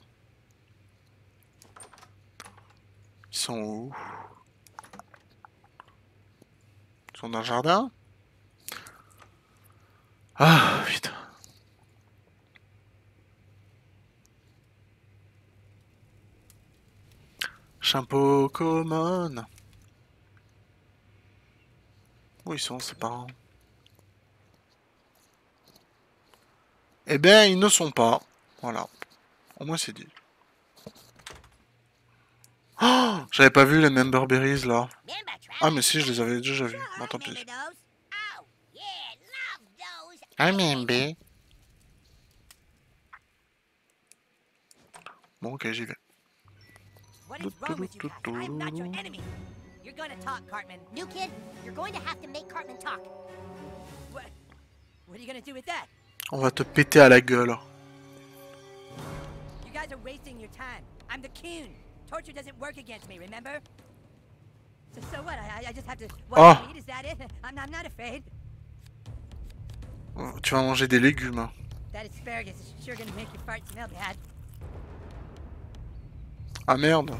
Ils sont où? Ils sont dans le jardin? Ah, putain. Shampoo common. Où ils sont ces parents? Eh ben, ils ne sont pas. Voilà. Au moins c'est dit. Oh, j'avais pas vu les Member Berries là. Ah mais si, je les avais déjà vus. Bon, tant pis. Member. Bon, ok, j'y vais. What is wrong with you guys? I am not your enemy. You're gonna talk, Cartman. New kid, you're going to have to make Cartman talk. What are you gonna do with that? On va te péter à la gueule. You guys are wasting your time. I'm the coon. Torture doesn't work against me, remember? So what? I just have to watch Oh. eat? Is that it? I'm not afraid. Tu vas manger des légumes. Hein. That asparagus is sure gonna make your fart smell bad. Ah merde.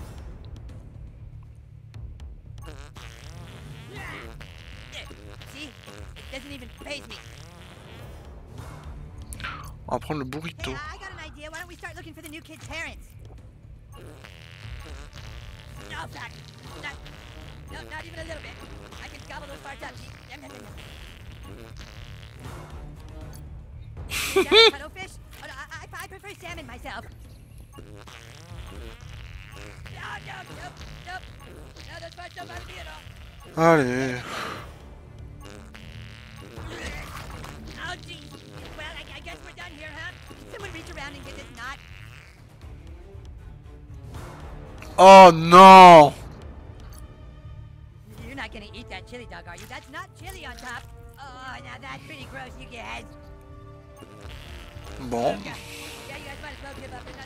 See? It doesn't even faze me. On va prendre le burrito. Hey, I got an idea. Why don't we start looking for the new kid's parents? No, Zach. No, not even a little bit. I can gobble those farts up. Is that cuttlefish? Oh, no, I prefer salmon myself. No. No, those farts don't bother me at all. Allez. Oh, geez. Well, I guess we're done here, huh? Can someone reach around and get this knot? Oh non. You're not gonna eat that chili dog, are you? That's not chili on top. Oh, now that's pretty gross, you guys. Bon. Yeah, you guys might as well give up and not...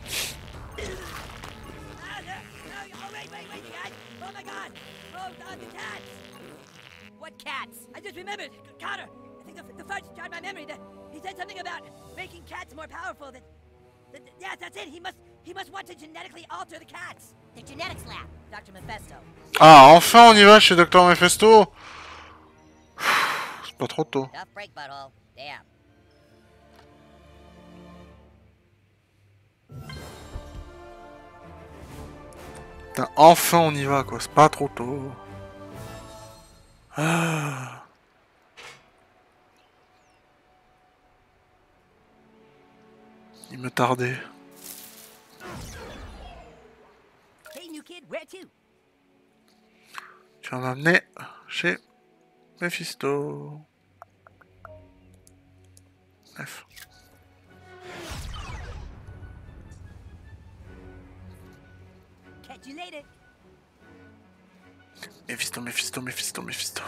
Oh, wait, guys! Oh my god! Oh, the cats! What cats? I just remembered! Connor! I think the fudge jarred my memory. He said something about making cats more powerful. Yes, that's it! He must want to genetically alter the cats! The genetics lab. Dr. Mephisto. Ah, enfin on y va chez Dr. Mephisto. C'est pas trop tôt. Tough break, butthole. Damn. Putain, enfin on y va quoi, c'est pas trop tôt. Ah. Il me tardait. Hey, new kid, where to? Tu vas m'amener chez Mephisto. Bref. Catch you later. Mephisto.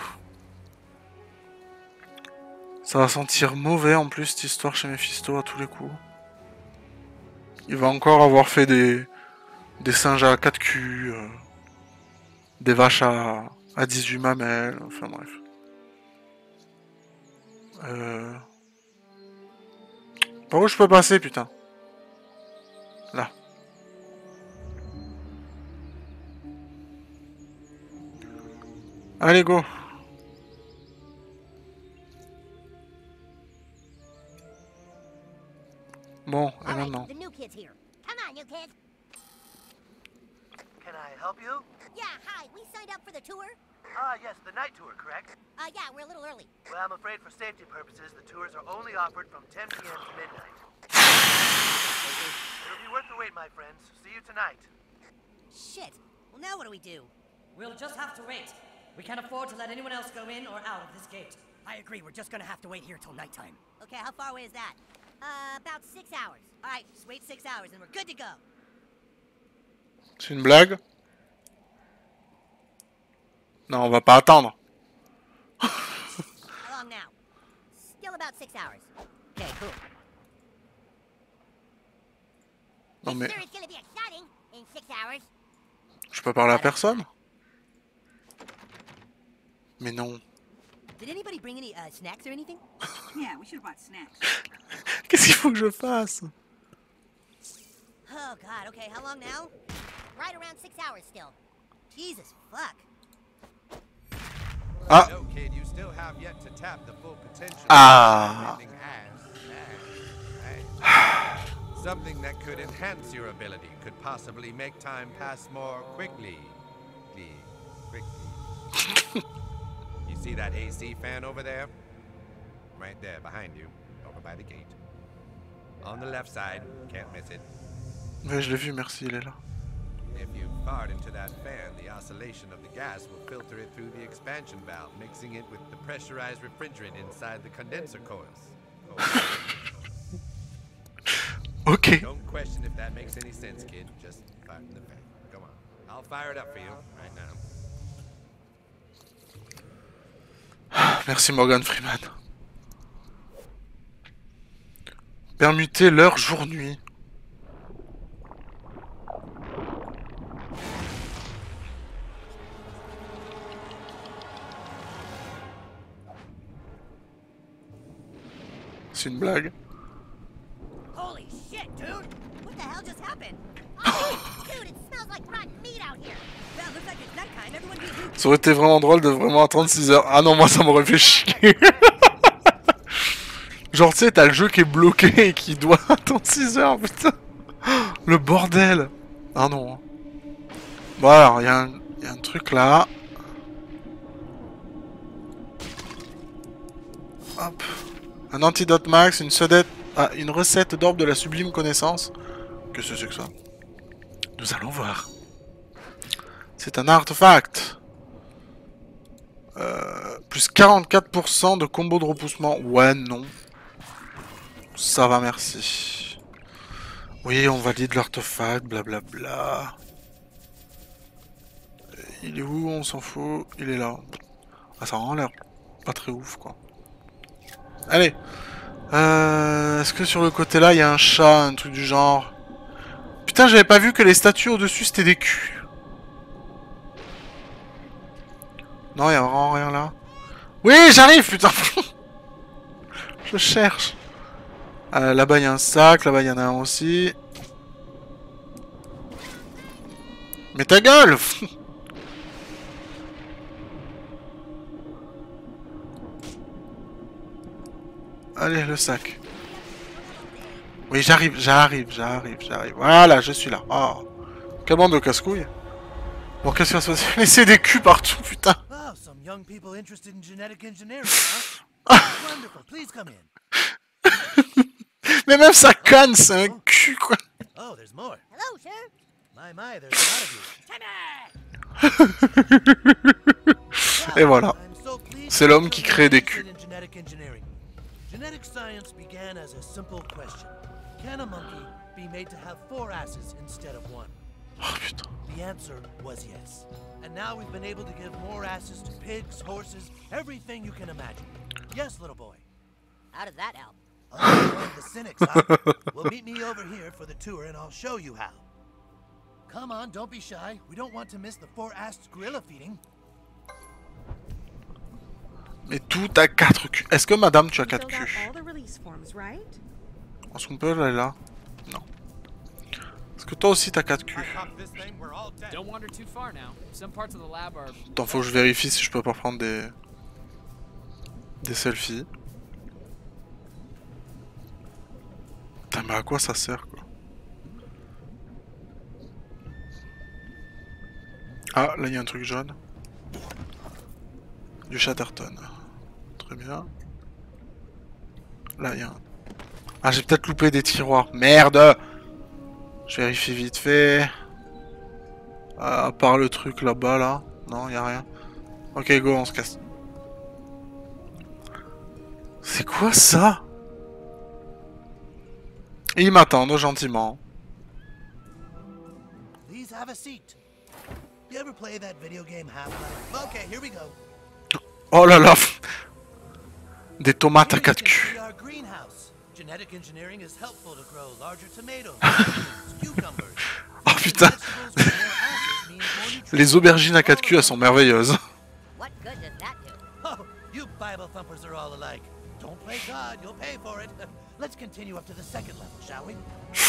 Ça va sentir mauvais en plus cette histoire chez Mephisto à tous les coups. Il va encore avoir fait des singes à 4 culs, des vaches à 18 mamelles, enfin bref. Par où je peux passer, putain? Là. Allez, go. Bon, et maintenant? The new kid's here. Come on, new kid. Can I help you? Yeah, hi. We signed up for the tour. Ah, yes, the night tour, correct? Yeah, we're a little early. Well, I'm afraid for safety purposes, the tours are only offered from 10 p.m. to midnight. It'll be worth the wait, my friends. See you tonight. Shit. Well, now what do we do? We'll just have to wait. We can't afford to let anyone else go in or out of this gate. I agree. We're just gonna have to wait here till nighttime. Okay, how far away is that? About 6 hours. All right, just wait 6 hours and we're good to go. C'est une blague? Non, on va pas attendre. How long now? Still about 6 hours. Okay, cool. Non mais, Sure, it's gonna be exciting in 6 hours. je peux parler à personne? Mais non. Did anybody bring any snacks or anything? Yeah, we should have bought snacks. Qu'est-ce qu'il faut que je fasse? Oh god, okay, how long now? Right around 6 hours still. Jesus fuck. Ah. No, kid, you still have yet to tap the full potential. Ah. Something that could enhance your ability could possibly make time pass more quickly. Quickly. You see that AC fan over there? Right there, behind you, over by the gate. On the left side, can't miss it. Ouais, je l'ai vu, merci, il est là. If you fart into that fan, the oscillation of the gas will filter it through the expansion valve, mixing it with the pressurized refrigerant inside the condenser coils. Okay. Don't question if that makes any sense, kid. Just fire in the fan. Come on. I'll fire it up for you right now. Merci Morgan Freeman. Permuter l'heure jour-nuit. C'est une blague. Holy shit, dude! What the hell just happened? Oh, dude, it smells like rotten meat out here. Well, looks like it's nighttime. Everyone be good. Ça aurait été vraiment drôle de vraiment attendre 6 heures. Ah non, moi ça m'aurait fait chier. Genre, tu sais, t'as le jeu qui est bloqué et qui doit attendre 6 heures, putain. Le bordel. Ah non. Bon alors, il y a un truc là. Hop. Un antidote max, une sedette... Ah, une recette d'orbe de la sublime connaissance. Qu'est-ce que c'est que ça? Nous allons voir. C'est un artefact. Plus 44% de combo de repoussement. Ouais, non. Ça va, merci. Oui, on valide l'artefact, blablabla. Il est où? On s'en fout. Il est là. Ah, ça rend l'air pas très ouf, quoi. Allez. Est-ce que sur le côté là, il y a un chat, un truc du genre? Putain, j'avais pas vu que les statues au-dessus, c'était des culs. Non, il y a vraiment rien là. Oui, j'arrive, putain. Je cherche. Là-bas, il y a un sac. Là-bas, il y en a un aussi. Mais ta gueule. Allez, le sac. Oui, j'arrive. Voilà, je suis là. Oh. Quelle bande de casse-couilles. Bon, qu'est-ce qui va se passer? Mais c'est des culs partout, putain. Oh, some young people interested in genetic engineering, huh? Wonderful, please come in. Mais même sa canne, c'est un cul, quoi. Oh, there's more. Hello, sir. My, there's a lot of you. Et voilà. C'est l'homme qui crée des culs. Genetic science began as a simple question. Can a monkey be made to have 4 asses instead of 1? Oh putain. The answer was yes. And now we've been able to give more asses to pigs, horses, everything you can imagine. Yes, little boy. How does that help? Oh, the cynics, huh? Well, meet me over here for the tour and I'll show you how. Come on, don't be shy. We don't want to miss the 4-assed gorilla feeding. Mais tout a 4 culs. Est-ce que madame, tu as 4 culs? Est-ce qu'on peut aller là? Non. Est-ce que toi aussi t'as 4 culs? Attends, faut que je vérifie si je peux pas prendre des selfies. Putain, mais à quoi ça sert, quoi? Ah, là il y a un truc jaune. Du Chatterton. Très bien. Là, il y a un... Ah, j'ai peut-être loupé des tiroirs. Merde! Je vérifie vite fait. À part le truc là-bas, là. Non, il n'y a rien. Ok, go, on se casse. C'est quoi ça? Et ils m'attendent gentiment. Please have a seat. You ever play that video game Half-Life? Okay, here we go. Oh là là. Des tomates à 4 culs. Our greenhouse. Genetic engineering is helpful to grow larger tomatoes, cucumbers. Oh putain. Les aubergines à 4 culs, elles sont merveilleuses. What good does that do? Oh, you Bible thumpers are all alike. Don't play God, you'll pay for it. Let's continue up to the second level, shall we?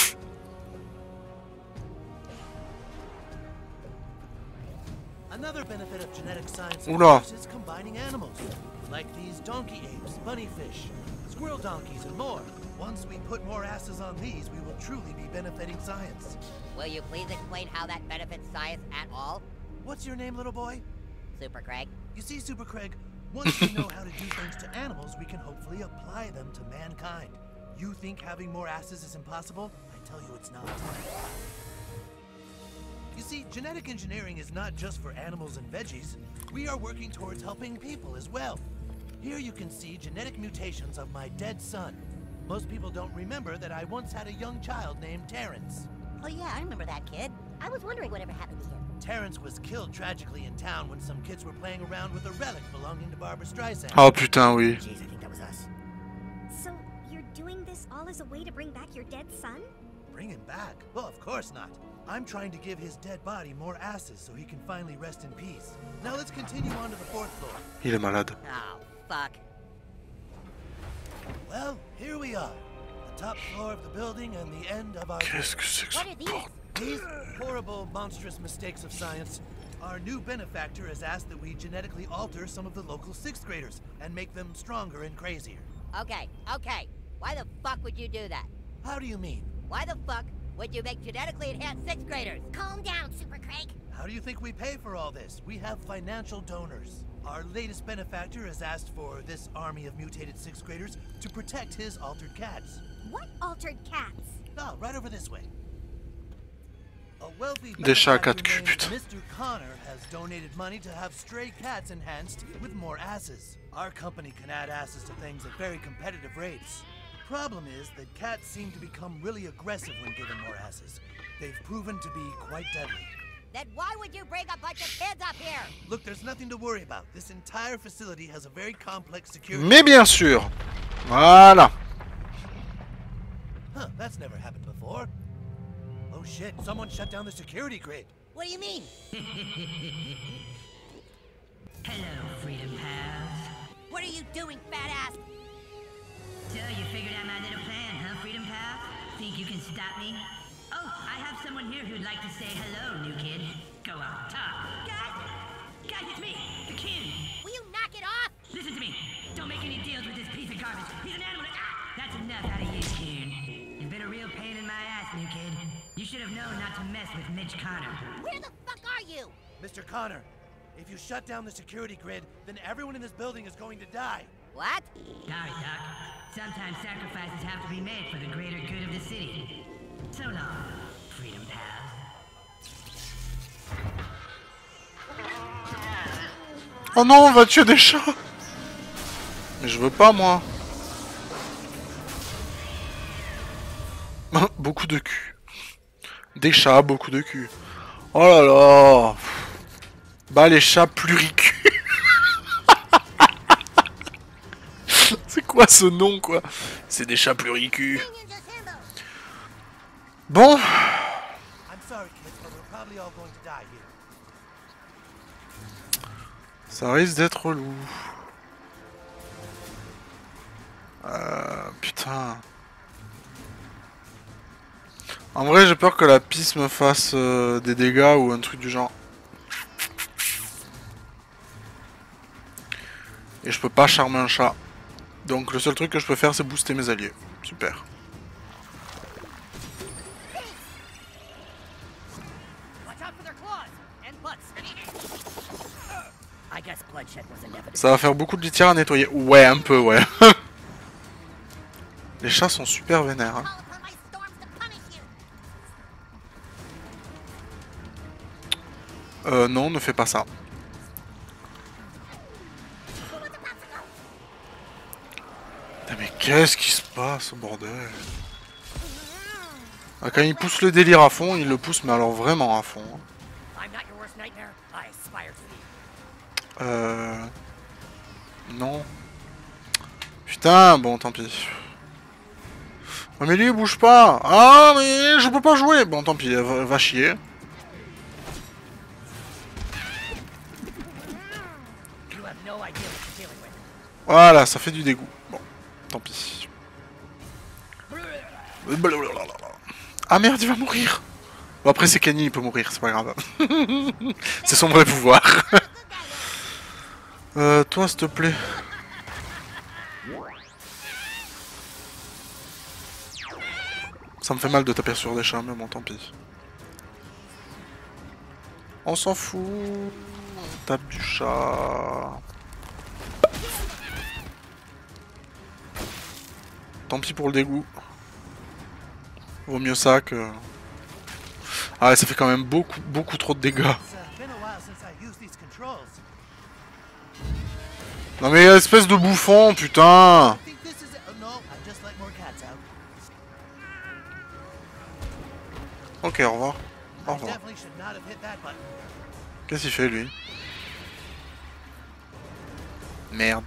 Another benefit of genetic science is combining animals, like these donkey apes, bunny fish, squirrel donkeys, and more. Once we put more asses on these, we will truly be benefiting science. Will you please explain how that benefits science at all? What's your name, little boy? Super Craig. You see, Super Craig, once we know how to do things to animals, we can hopefully apply them to mankind. You think having more asses is impossible? I tell you it's not. You see, genetic engineering is not just for animals and veggies. We are working towards helping people as well. Here you can see genetic mutations of my dead son. Most people don't remember that I once had a young child named Terrence. Oh yeah, I remember that kid. I was wondering whatever happened to him. Terrence was killed tragically in town when some kids were playing around with a relic belonging to Barbara Streisand. Oh putain, oui. Jeez, I think that was us. So, you're doing this all as a way to bring back your dead son? Bring him back? Well, of course not. I'm trying to give his dead body more asses so he can finally rest in peace. Now let's continue on to the 4th floor. Il est malade. Oh, fuck. Well, here we are. The top floor of the building and the end of our... Qu'est-ce que c'est que ça? These horrible, monstrous mistakes of science. Our new benefactor has asked that we genetically alter some of the local 6th graders and make them stronger and crazier. Okay, okay. Why the fuck would you do that? How do you mean? Why the fuck would you make genetically enhanced 6th graders? Calm down, Super Craig. How do you think we pay for all this? We have financial donors. Our latest benefactor has asked for this army of mutated 6th graders to protect his altered cats. What altered cats? Oh, right over this way. A wealthy Des chats à 4 benefactor culs, named putain. Mr. Connor has donated money to have stray cats enhanced with more asses. Our company can add asses to things at very competitive rates. The problem is that cats seem to become really aggressive when given more asses. They've proven to be quite deadly. Then why would you bring a bunch of kids up here? Look, there's nothing to worry about. This entire facility has a very complex security. Mais bien sûr. Voilà. Huh, that's never happened before. Oh shit, someone shut down the security grid. What do you mean? Hello, Freedom Pals. What are you doing, fat ass? So, you figured out my little plan, huh, Freedom Pals? Think you can stop me? Oh, I have someone here who'd like to say hello, new kid. Go on, talk. Guys, it's me, the King. Will you knock it off? Listen to me. Don't make any deals with this piece of garbage. He's an animal. That's enough out of you, Coon. You've been a real pain in my ass, new kid. You should have known not to mess with Mitch Connor. Where the fuck are you? Mr. Connor, if you shut down the security grid, then everyone in this building is going to die. What? Sorry, Doc. Sometimes sacrifices have to be made for the greater good of the city. So long, Freedom Pals. Oh non, on va tuer des chats. Mais je veux pas, moi. Beaucoup de cul. Des chats, beaucoup de cul. Oh là là. Bah les chats pluricus. C'est quoi ce nom, quoi? C'est des chats pluricus. Bon. Ça risque d'être relou. Putain. En vrai, j'ai peur que la piste me fasse des dégâts ou un truc du genre. Et je peux pas charmer un chat. Donc le seul truc que je peux faire, c'est booster mes alliés. Super. Ça va faire beaucoup de litière à nettoyer. Ouais, un peu, ouais. Les chats sont super vénères. Hein. Non, ne fais pas ça. Putain, mais qu'est-ce qui se passe, bordel? Ah, quand il pousse le délire à fond, il le pousse, mais alors vraiment à fond. worst nightmare I aspire to be. Non. Putain, bon, tant pis. Oh, mais lui, il bouge pas. Ah, mais je peux pas jouer. Bon, tant pis, va chier. You have no idea what you're dealing with. Voilà, ça fait du dégoût. Bon, tant pis. Ah merde, il va mourir. Bon, après, c'est Kenny, il peut mourir, c'est pas grave. C'est son vrai pouvoir. Toi, s'il te plaît. Ça me fait mal de taper sur des chats, mais bon, tant pis. On s'en fout. On tape du chat. Tant pis pour le dégoût. Vaut mieux ça que... Ah ouais, ça fait quand même beaucoup trop de dégâts. Non mais espèce de bouffon, putain. Ok, au revoir. Au revoir. Qu'est-ce qu'il fait, lui? Merde.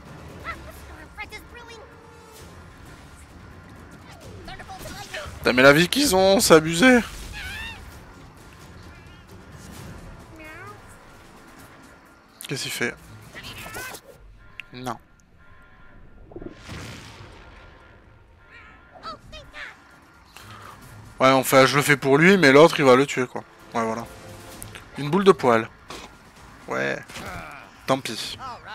Putain, mais la vie qu'ils ont, c'est abusé. Qu'est-ce qu'il fait? Non. Ouais, enfin, je le fais pour lui, mais l'autre, il va le tuer, quoi. Ouais, voilà. Une boule de poil. Ouais. Tant pis.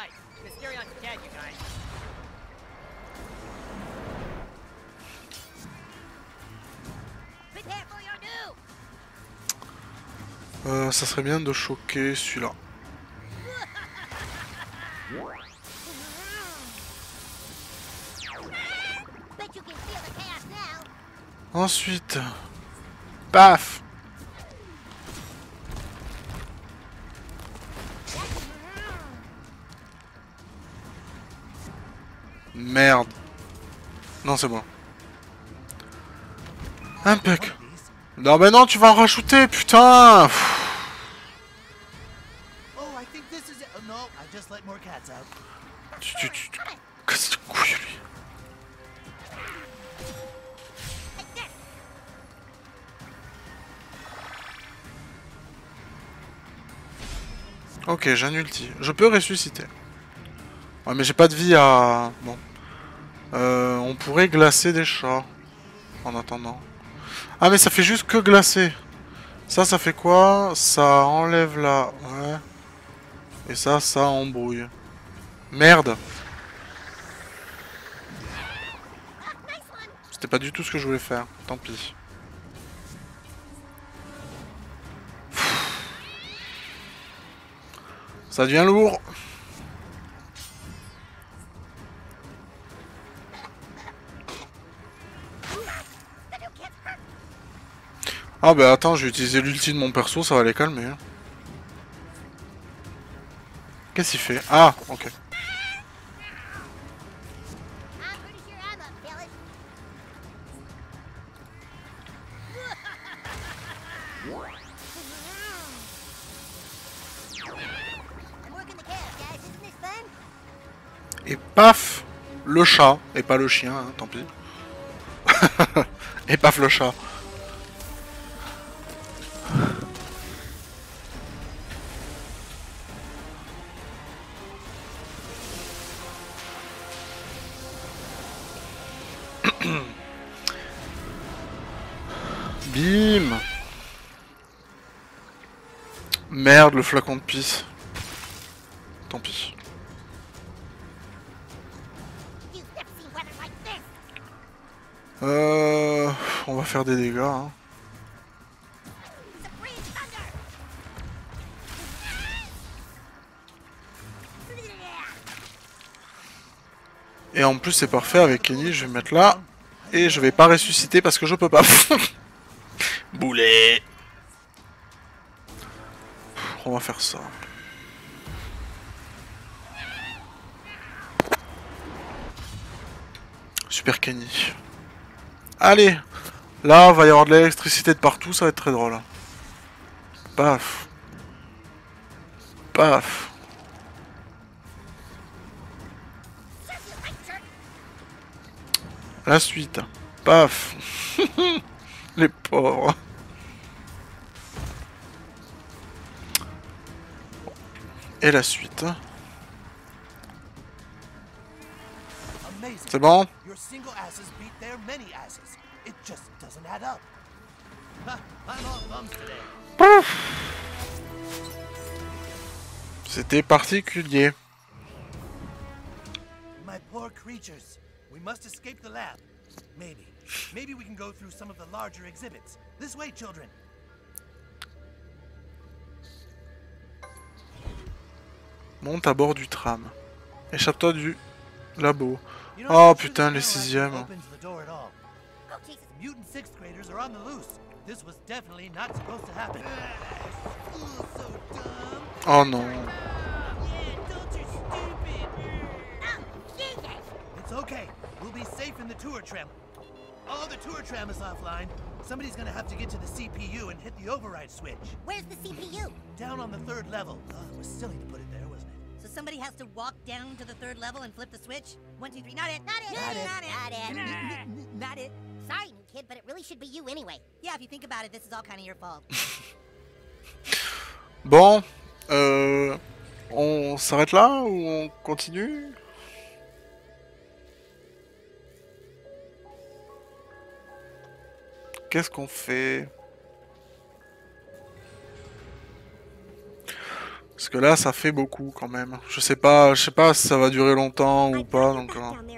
Ça serait bien de choquer celui-là. Ensuite, paf. Merde. Non, c'est bon. Impec. Non, mais non, tu vas en rajouter, putain. Tu casses les couilles, lui. Ok, j'ai un ulti. Je peux ressusciter. Ouais, mais j'ai pas de vie à... Bon. On pourrait glacer des chats. En attendant. Ah, mais ça fait juste que glacer. Ça fait quoi? Ça enlève la... Ouais. Et ça embrouille. Merde. C'était pas du tout ce que je voulais faire. Tant pis. Ça devient lourd. Ah bah attends, je vais utiliser l'ulti de mon perso, ça va les calmer. Hein. Qu'est-ce qu'il fait? Ah, ok. Et paf, le chat, et pas le chien, hein, tant pis. Et paf le chat. Bim. Merde, le flacon de pisse. Tant pis. On va faire des dégâts. Hein. Et en plus c'est parfait avec Kenny, je vais mettre là. Et je vais pas ressusciter parce que je peux pas. Boulet. On va faire ça. Super Kenny. Allez. Là, va y avoir de l'électricité de partout, ça va être très drôle. Paf. Paf. La suite. Paf. Les pauvres. Et la suite. C'est bon? Your single asses beat their many asses. It just doesn't add up. Ha, I'm all thumbs today. Pouf. C'était particulier. My poor creatures. We must escape the lab. Maybe we can go through some of the larger exhibits. This way, children. Monte à bord du tram. Échappe-toi du labo. Oh putain, les sixièmes. Mutant sixth graders are on the loose. This was definitely not supposed to happen. Oh non. It's okay. We'll be safe in the tour tram. Oh, the tour tram is offline. Somebody's gonna have to get to the CPU and hit the override switch. Where's the CPU? Down on the 3rd level. Oh, it was silly to put it there, wasn't it? So somebody has to walk down to the 3rd level and flip the switch? 1, 2, 3, not it! Not it! Not it! Not it! Not it! Sorry, new kid, but it really should be you anyway. Yeah, if you think about it, this is all kind of your fault. Bon, on s'arrête là ou on continue? Qu'est-ce qu'on fait? Parce que là, ça fait beaucoup quand même. Je sais pas si ça va durer longtemps ou pas, donc.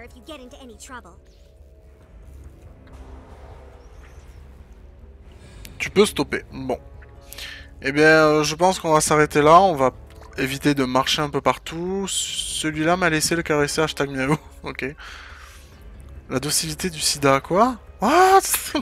Tu peux stopper. Bon. Eh bien, je pense qu'on va s'arrêter là. On va éviter de marcher un peu partout. Celui-là m'a laissé le caresser hashtag miaou. Ok. La docilité du sida, quoi? What?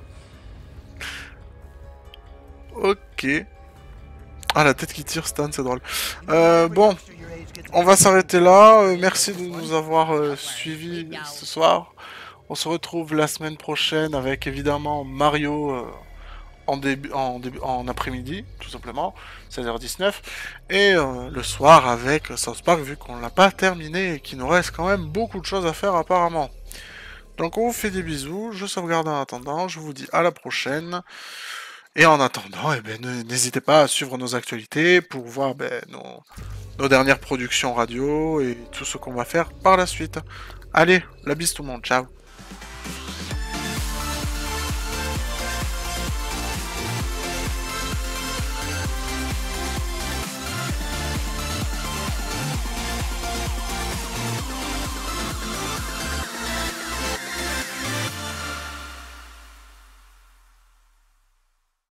Ok. Ah, la tête qui tire, Stan, c'est drôle. Bon, on va s'arrêter là. Merci de nous avoir suivis ce soir. On se retrouve la semaine prochaine avec évidemment Mario en après-midi, tout simplement, 16h19. Et le soir avec South Park, vu qu'on l'a pas terminé et qu'il nous reste quand même beaucoup de choses à faire apparemment. Donc on vous fait des bisous, je sauvegarde en attendant, je vous dis à la prochaine. Et en attendant, eh ben, n'hésitez pas à suivre nos actualités pour voir nos dernières productions radio et tout ce qu'on va faire par la suite. Allez, la bise tout le monde, ciao.